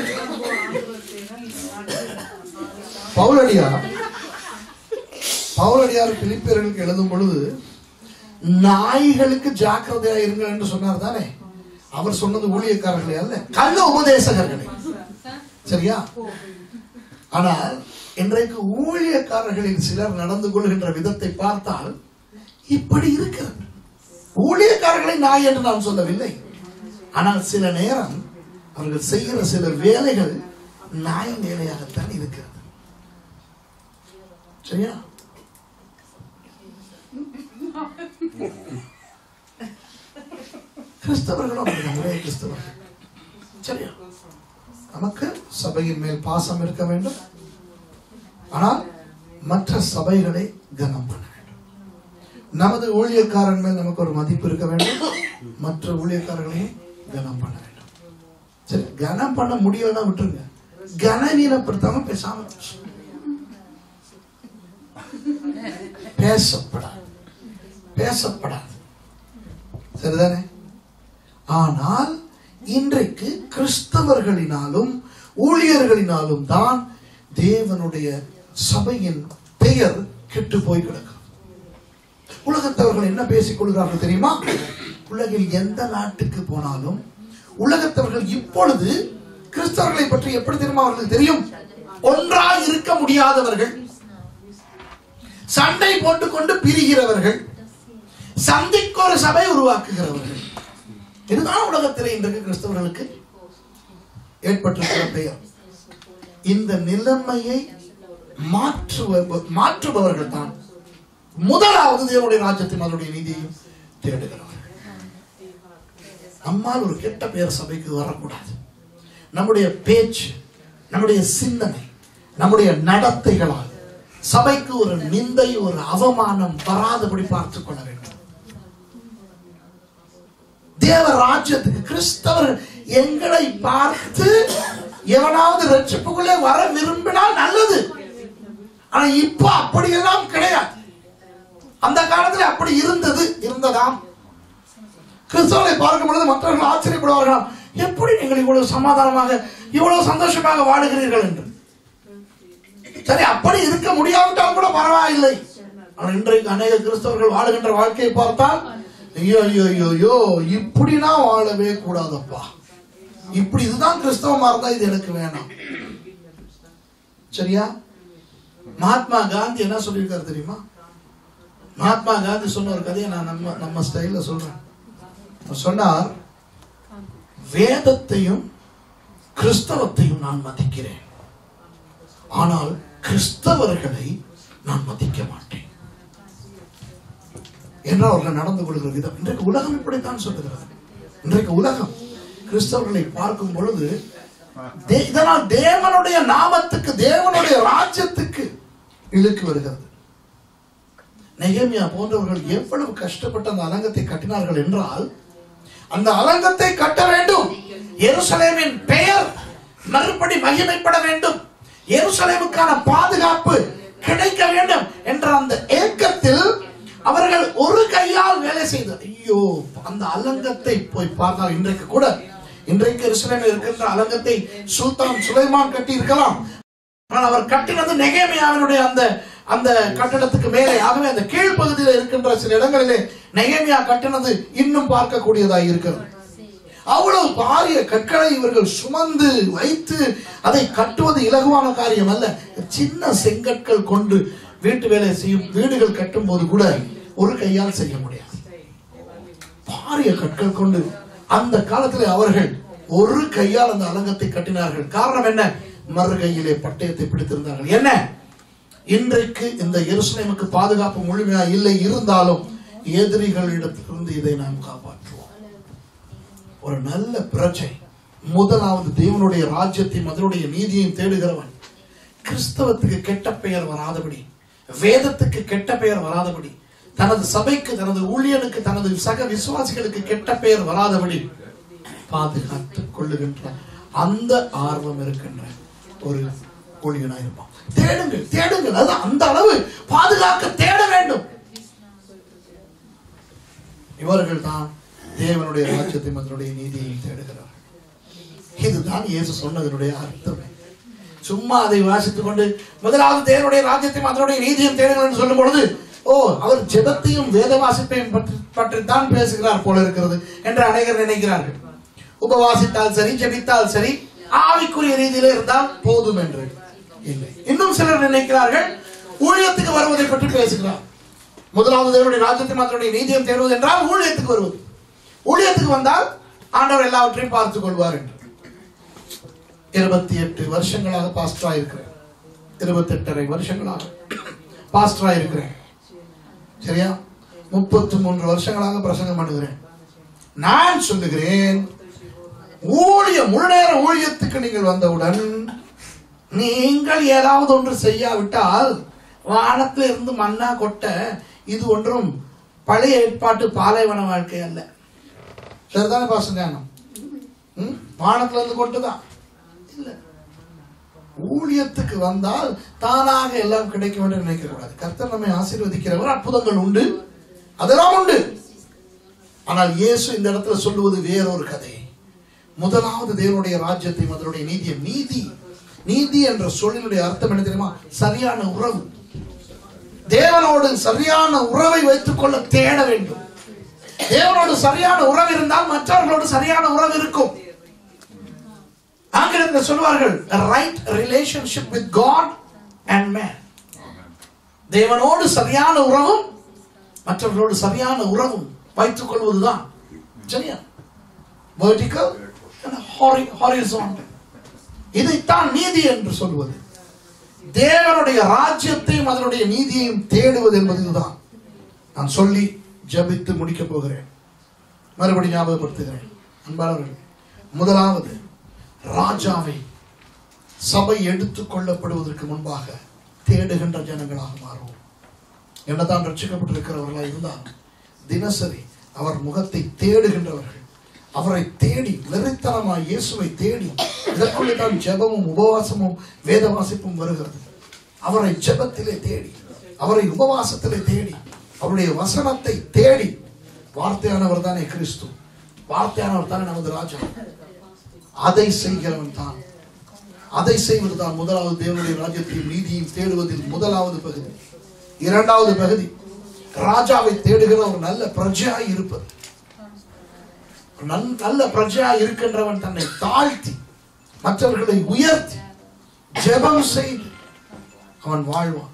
[SPEAKER 3] பவுலடியார் பவுலடியார் பிலிப்பியர்களுக்கு எழுதும் பொழுது நாய்களுக்கு ஜாக்கிரதையா இருங்க என்று சொன்னார் தானே. அவர் சொன்னது ஊழியக்காரர்களே அல்ல, கள்ள உபதேசகர்களே. சரியா? ஆனால் இன்றைக்கு ஊழியக்காரர்களில் சிலர் நடந்து கொள்கின்ற விதத்தை பார்த்தால் இப்படி இருக்கிறது. ஊழியக்காரர்களை நாய் என்று நான் சொல்லவில்லை, ஆனால் சில நேரம் அவர்கள் செய்கிற சில வேலைகள் நாய் வேலையாகத்தான் இருக்கிறது. சரியா? கிறிஸ்தவர்களும் ஒரே கிறிஸ்தவர்கள். சரியா? நமக்கு சபையின் மேல் பாசம் இருக்க வேண்டும், ஆனால் மற்ற சபைகளை கனம் பண்ண வேண்டும். நமது ஊழியக்காரன் மேல் நமக்கு ஒரு மதிப்பு இருக்க வேண்டும், மற்ற ஊழியக்காரர்களையும் கனம் பண்ண வேண்டும். சரி, கனம் பண்ண முடியலன்னா விட்டுருங்க. கனவீனப்படுத்தாம பேசாம பேசப்படாது பேசப்படாது சரிதானே? ஆனால் இன்றைக்கு கிறிஸ்தவர்களினாலும் ஊழியர்களினாலும் தான் தேவனுடைய சபையின் பெயர் கெட்டு போய் கிடக்கும். உலகத்தவர்கள் என்ன பேசிக் கொள்கிறார்கள் தெரியுமா? உலகில் எந்த நாட்டுக்கு போனாலும் உலகத்தவர்கள் இப்பொழுது கிறிஸ்தவர்களை பற்றி எப்படி தெரியுமா அவர்களுக்கு தெரியும்? ஒன்றாய் இருக்க முடியாதவர்கள், சண்டை போட்டுக்கொண்டு பிரிகிறவர்கள், சந்திக்கு ஒரு சபை உருவாக்குகிறவர்கள். இதுதான் உலகத்திலே இன்றைக்கு கிறிஸ்தவர்களுக்கு ஏற்பட்டிருக்கிற பெயர். இந்த நிலைமையை மாற்றுபவர்கள் தான் முதலாவது தேவனுடைய ராஜ்யத்தையும் அதனுடைய நீதியையும் தேடுகிறவர்கள். நம்மால் ஒரு கெட்ட பெயர் சபைக்கு வரக்கூடாது. நம்முடைய பேச்சு, நம்முடைய சிந்தனை, நம்முடைய நடத்தைகளால் சபைக்கு ஒரு நிந்தை, ஒரு அவமானம் வராதபடி பார்த்துக் கொள்ள வேண்டும். தேவ ராஜ்யத்துக்கு கிறிஸ்தவர்கள் எங்களை பார்த்து எவனாவது ரட்சிப்புக்குள்ளே வர விரும்பினால் நல்லது. ஆனா இப்ப அப்படியெல்லாம் கிடையாது. அந்த காலத்தில் அப்படி இருந்தது இருந்ததாம். கிறிஸ்தவர்களை பார்க்கும் பொழுது மற்றவர்கள் ஆச்சரியப்படுவார்கள், எப்படி நீங்கள் இவ்வளவு சமாதானமாக இவ்வளவு சந்தோஷமாக வாழுகிறீர்கள் என்று. சரி, அப்படி இருக்க முடியாவிட்டால் கூட பரவாயில்லை. ஆனால் இன்றைக்கு அநேக கிறிஸ்தவர்கள் வாழுகின்ற வாழ்க்கையை பார்த்தால் ஐயோ ஐயோ ஐயோ இப்படினா வாழவே கூடாதப்பா, இப்படி இதுதான் கிறிஸ்தவமா இருந்தா இது எனக்கு வேணாம். சரியா? மகாத்மா காந்தி என்ன சொல்லியிருக்காரு தெரியுமா? மகாத்மா காந்தி சொன்ன ஒரு கதையை நான் நம்ம நம்ம ஸ்டைல்ல சொல்றேன். சொன்னார்,
[SPEAKER 2] வேதத்தையும் கிறிஸ்தவத்தையும் நான் மதிக்கிறேன், ஆனால் கிறிஸ்தவர்களை நான் மதிக்க மாட்டேன் என்று அவர்கள் நடந்து கொள்கிற விதம் இன்றைக்கு உலகம் இப்படித்தான் சொல்லுகிறது. இன்றைக்கு உலகம் கிறிஸ்தவர்களை பார்க்கும் பொழுது இதனால் தேவனுடைய நாமத்துக்கு, தேவனுடைய ராஜ்யத்துக்கு இழுக்கு வருகிறது. நெகேமியா போன்றவர்கள் எவ்வளவு கஷ்டப்பட்டு அந்த அலங்கத்தை கட்டினார்கள் என்றால், அந்த அலங்கத்தை கட்ட வேண்டும், எருசலேமின் பெயர் மறுபடி மகிமைப்பட வேண்டும், எருசலேமுக்கான பாதுகாப்பு கிடைக்க வேண்டும் என்ற அந்த ஏக்கத்தில் அவர்கள் ஒரு கையால் வேலை செய்தார். ஐயோ, அந்த அலங்கத்தை போய் பார்த்தால் இன்றைக்கு கூட, இன்றைக்கு எருசலேமில் இருக்கின்ற அலங்கத்தை சுல்தான் சுலைமான் கட்டி இருக்கலாம், ஆனால் அவர் கட்டினது நெகேமியாவினுடைய அந்த அந்த கட்டடத்துக்கு மேலே. ஆகவே அந்த கீழ்ப்பகுதியில் இருக்கின்ற சில இடங்களிலே நெகேமியா கட்டினது இன்னும் பார்க்கக்கூடியதாக இருக்கிறது. அவ்வளவு பாரிய கற்களை இவர்கள் சுமந்து வைத்து அதை கட்டுவது இலகுவான காரியம் அல்ல. சின்ன செங்கற்கள் கொண்டு வீட்டு வேலை செய்யும் வீடுகள் கட்டும் போது கூட ஒரு கையால் செய்ய முடியாது. பாரிய கற்கள் கொண்டு அந்த காலத்தில் அவர்கள் ஒரு கையால் அந்த அலங்கத்தை கட்டினார்கள். காரணம் என்ன? மறு கையிலே பட்டயத்தை பிடித்திருந்தார்கள். என்ன? இன்றைக்கு இந்த எருசலேமுக்கு பாதுகாப்பு முழுமையா இல்லை, இருந்தாலும் எதிரிகளிடத்திலிருந்து இதை நாம் காப்பாற்றுவோம். ஒரு நல்ல பிரஜை முதலாவது தேவனுடைய ராஜ்யத்தையும் அதனுடைய நீதியையும் தேடுகிறவன் கிறிஸ்தவத்துக்கு கெட்ட பெயர் வராதபடி, வேதத்துக்கு கெட்ட பெயர் வராதபடி, தனது சபைக்கு, தனது ஊழியனுக்கு, தனது சக விசுவாசிகளுக்கு கெட்ட பெயர் வராதபடி பாதுகாத்துக் கொள்ளுகின்ற அந்த ஆர்வம் இருக்கின்ற ஒரு ஊழியனாக இருப்பான். தேடுங்கள், தேடுங்கள். அது அந்த அளவு பாதுகாக்க தேட வேண்டும். இவர்கள் தான் தேவனுடைய ராஜ்யத்தையும் அதனுடைய நீதியையும் தேடுகிறார்கள். இதுதான் இயேசு சொன்னதனுடைய அர்த்தம். சும்மா அதை வாசித்துக் கொண்டு முதலாவது தேவனுடைய ராஜ்யத்தையும் அதனுடைய நீதியும் தேடுங்கள் சொல்லும் பொழுது, ஓ, அவர் ஜெபத்தையும் வேத வாசிப்பையும் பற்றித்தான் பேசுகிறார் போல இருக்கிறது என்று அநேகர் நினைக்கிறார்கள். உபவாசித்தால் சரி, ஜெபித்தால் சரி, ஆவிக்குரிய ரீதியிலே இருந்தால் போதும் என்று இல்லை. இன்னும் சிலர் நினைக்கிறார்கள் ஊழியத்துக்கு வருவதை பற்றி பேசுகிறார். முதலாவது தேவனுடைய ராஜ்யத்தையும் அதனுடைய நீதியும் தேடுவது என்றால் ஊழியத்துக்கு வருவது. ஊழியத்துக்கு வந்தால் ஆண்டவர் எல்லாவற்றையும் பார்த்துக் கொள்வார் என்று. இருபத்தி எட்டு வருஷங்களாக பாஸ்டரா இருக்கிறேன். இருபத்தி எட்டரை வருஷங்களாக பாஸ்டரா இருக்கிறேன். சரியா? முப்பத்தி மூன்று வருஷங்களாக பிரசங்கம் பண்ணுகிறேன். நான் சொல்லுகிறேன், ஊழிய முழு நேர ஊழியத்துக்கு நீங்கள் வந்தவுடன் நீங்கள் ஏதாவது ஒன்று செய்யாவிட்டால் வானத்தில் இருந்து மண்ணா கொட்ட இது ஒன்றும் பழைய ஏற்பாட்டு பாலைவன வாழ்க்கை அல்ல. சரிதானே பாசம்? வானத்துல இருந்து கொட்டுதான் இல்ல. ஊழியத்துக்கு வந்தால் தானாக எல்லாம் கிடைக்க வேண்டும் நினைக்க கூடாது. கர்த்தர் நம்மை ஆசீர்வதிக்கிறவர், அற்புதங்கள் உண்டு, அதெல்லாம் உண்டு. ஆனால் இயேசு இந்த இடத்துல சொல்லுவது வேறொரு கதை. முதலாவது தேவனுடைய ராஜ்யத்தையும் அதனுடைய நீதியை, நீதி நீதி என்ற சொல்லினுடைய அர்த்தம் என்ன தெரியுமா? சரியான உறவு. தேவனோடு சரியான உறவை வைத்துக் கொள்ள தேட வேண்டும். தேவனோடு சரியான உறவு இருந்தால் மற்றவர்களோடு சரியான உறவு இருக்கும். ஆங்கிலத்தில் சொல்வார்கள் right relationship with God and man. தேவனோடு சரியான உறவும் மற்றவர்களோடு சரியான உறவும் வைத்துக் கொள்வதுதான் சரியா? Vertical and horizontal. இதைத்தான் நீதி என்று சொல்வது. தேவனுடைய ராஜ்யத்தையும் அதனுடைய நீதியையும் தேடுவது என்பது இதுதான். நான் சொல்லி ஜபித்து முடிக்க போகிறேன். மறுபடி ஞாபகப்படுத்துகிறேன். அன்பானவர்கள், முதலாவது ராஜாவை சபை எடுத்துக் கொள்ளப்படுவதற்கு முன்பாக தேடுகின்ற ஜனங்களாக மாறுவோம். என்னதான் ரட்சிக்கப்பட்டிருக்கிறவர்களாக இருந்தால் தினசரி அவர் முகத்தை தேடுகின்றவர்கள், அவரை தேடி வெறித்தனமாய் இயேசுவை தேடி, இதற்குள்ளே தான் ஜெபமும் உபவாசமும் வேத வாசிப்பும் வருகிறது. அவரை ஜெபத்திலே தேடி, அவரை உபவாசத்திலே தேடி, அவருடைய வசனத்தை தேடி. வார்த்தையானவர் தானே கிறிஸ்து, வார்த்தையானவர் தானே நமது ராஜா. அதை செய்கிறவன் தான், அதை செய்வதுதான் முதலாவது தேவனுடைய ராஜ்யத்தையும் நீதியையும் தேடுவதில் முதலாவது பகுதி. இரண்டாவது பகுதி, ராஜாவை தேடுகிற ஒரு நல்ல பிரஜையாய் இருப்பது. நல்ல பிரஜையாய் இருக்கின்றவன் தன்னை தாழ்த்தி மற்றவர்களை உயர்த்தி ஜெபம் செய்து அவன் வாழ்வான்.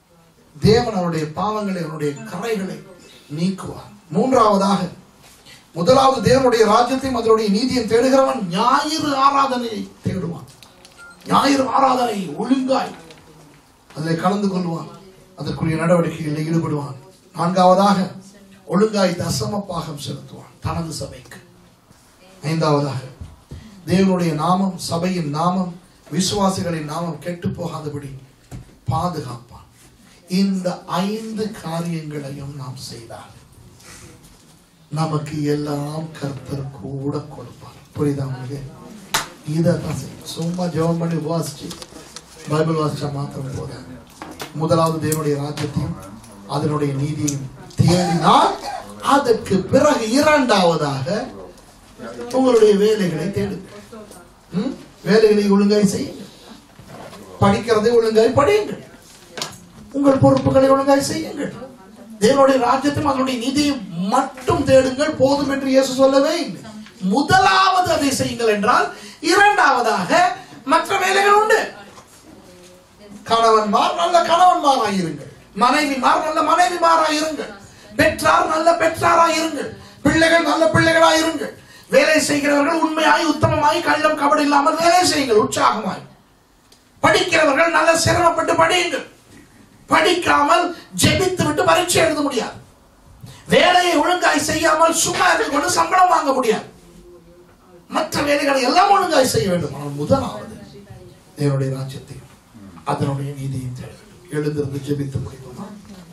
[SPEAKER 2] தேவன் அவனுடைய பாவங்களை, அவனுடைய கரைகளை நீக்குவார். மூன்றாவதாக,
[SPEAKER 3] முதலாவது தேவனுடைய ராஜ்யத்தையும் அதனுடைய நீதியும் தேடுகிறவன் ஞாயிறு ஆராதனையை தேடுவான். ஞாயிறு ஆராதனை ஒழுங்காய் அதில் கலந்து கொள்வான், அதற்குரிய நடவடிக்கைகளில் ஈடுபடுவான். நான்காவதாக ஒழுங்காய் தசம பாகம் செலுத்துவான் தனது சபைக்கு. ஐந்தாவதாக தேவனுடைய நாமம், சபையின் நாமம், விசுவாசிகளின் நாமம் கெட்டு போகாதபடி பாதுகாப்பான். இந்த ஐந்து காரியங்களையும் நாம் செய்தால் நமக்கு எல்லாம் கர்த்தர் கூட கொடுப்பார். புரியுதா உங்களுக்கு? இதான் சும்மா ஜெபம் பண்ணி வாசிச்சு பைபிள் வாசிச்சா மாத்திரம் போத. முதலாவது தேவனுடைய ராஜ்யத்தையும் அதனுடைய நீதியையும் தேடினால் அதற்கு பிறகு இரண்டாவதாக உங்களுடைய வேலைகளை தேடுங்கள். வேலைகளை ஒழுங்காய் செய்யுங்கள், படிக்கிறதை ஒழுங்காய் படியுங்கள், உங்கள் பொறுப்புகளை ஒழுங்காய் செய்யுங்கள். தேவனுடைய ராஜ்யத்தையும் அதனுடைய நீதியை மட்டும் தேடுங்கள் போதும் என்று இயேசு சொல்லவே இல்லை. முதலாவது அதை செய்யுங்கள் என்றால் இரண்டாவதாக மற்ற வேலைகள் உண்டு. கணவன்மார் நல்ல கணவன்மாராயிருங்கள், மனைவிமார் நல்ல மனைவிமாராயிருங்கள், பெற்றார் நல்ல பெற்றாராயிருங்கள், பிள்ளைகள் நல்ல பிள்ளைகளாயிருங்கள். வேலை செய்கிறவர்கள் உண்மையாய் உத்தமமாய் கள்ளம் கபடு இல்லாமல் வேலை செய்யுங்கள், உற்சாகமாய். படிக்கிறவர்கள் நல்ல சிரமப்பட்டு படியுங்கள். படிக்காமல் ஜெபித்து விட்டு பரீட்சை எழுத முடியாது. வேலையை ஒழுங்காய் செய்யாமல் சும்மா இருந்து கொண்டு சம்பளம் வாங்க முடியாது. மற்ற வேலைகளை எல்லாம் ஒழுங்காய் செய்ய வேண்டும். ஆனால் முதலாவது தேவனுடைய ராஜ்யத்தையும் அதனுடைய நீதியையும் தேட வேண்டும். எழுந்திருந்து ஜெபித்து முடிப்போமா?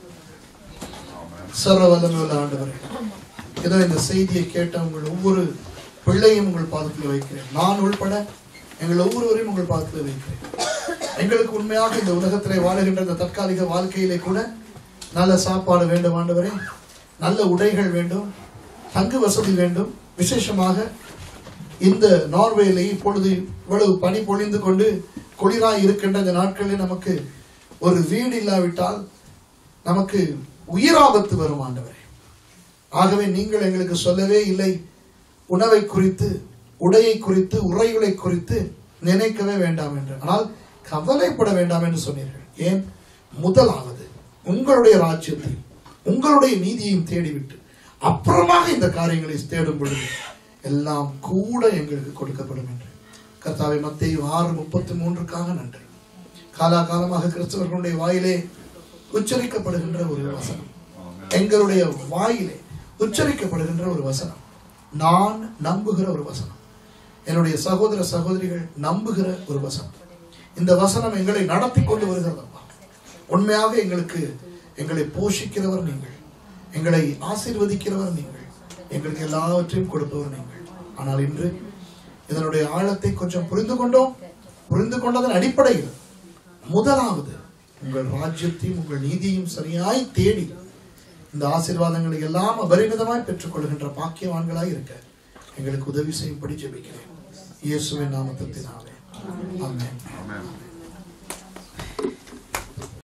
[SPEAKER 3] சர்வ வல்லமையுள்ள ஆண்டவரே, ஏதோ இந்த செய்தியை கேட்ட உங்கள் ஒவ்வொரு பிள்ளையும் உங்கள் பாதத்தில் வைக்கிறேன். நான் உள்பட எங்கள் ஒவ்வொருவரையும் உங்கள் பாதத்தில் வைக்கிறேன். எங்களுக்கு உண்மையாக இந்த உலகத்திலே வாழுகின்ற இந்த தற்காலிக வாழ்க்கையிலே கூட நல்ல சாப்பாடு வேண்டும் ஆண்டவரே, நல்ல உடைகள் வேண்டும், தங்கு வசதி வேண்டும். விசேஷமாக இந்த நார்வேயிலே இப்பொழுது இவ்வளவு பனி பொழிந்து கொண்டு குளிராய் இருக்கின்ற இந்த நாட்களில் நமக்கு ஒரு வீடு இல்லாவிட்டால் நமக்கு உயிராபத்து வரும் ஆண்டவரே. ஆகவே நீங்கள் எங்களுக்கு சொல்லவே இல்லை உணவை குறித்து, உடையை குறித்து, உறைகளை குறித்து நினைக்கவே வேண்டாம் என்று. ஆனால் கவலைப்பட வேண்டாம் என்று சொன்னீர்கள். ஏன்? முதலாவது உங்களுடைய ராஜ்யத்தை உங்களுடைய நீதியையும் தேடிவிட்டு அப்புறமாக இந்த காரியங்களை தேடும் பொழுது எல்லாம் கூட எங்களுக்கு கொடுக்கப்படும் என்று. கர்த்தாவே, மத்தேயு ஆறு முப்பத்தி மூன்றுக்காக நன்றி. காலாகாலமாக கிறிஸ்தவர்களுடைய வாயிலே உச்சரிக்கப்படுகின்ற ஒரு வசனம், எங்களுடைய வாயிலே உச்சரிக்கப்படுகின்ற ஒரு வசனம், நான் நம்புகிற ஒரு வசனம், என்னுடைய சகோதர சகோதரிகள் நம்புகிற ஒரு வசனம். இந்த வசனம் எங்களை நடத்தி கொண்டு வருகிறதப்பா. உண்மையாக எங்களுக்கு எங்களை போஷிக்கிறவர் நீங்கள், எங்களை ஆசீர்வதிக்கிறவர் நீங்கள், எங்களுக்கு எல்லாவற்றையும் கொடுப்பவர் நீங்கள். ஆனால் இன்று இதனுடைய ஆழத்தை கொஞ்சம் புரிந்து கொண்டோம். புரிந்து கொண்டதன் அடிப்படையில் முதலாவது உங்கள் ராஜ்யத்தையும் உங்கள் நீதியையும் சரியாய் தேடி இந்த ஆசீர்வாதங்களை எல்லாம் அபரிமிதமாய் பெற்றுக் கொள்கின்ற பாக்கியவான்களாய் இருக்க எங்களுக்கு உதவி செய்யும்படி ஜெபிக்கிறேன். இயேசுவின் நாமத்தினாலே ஆமென்.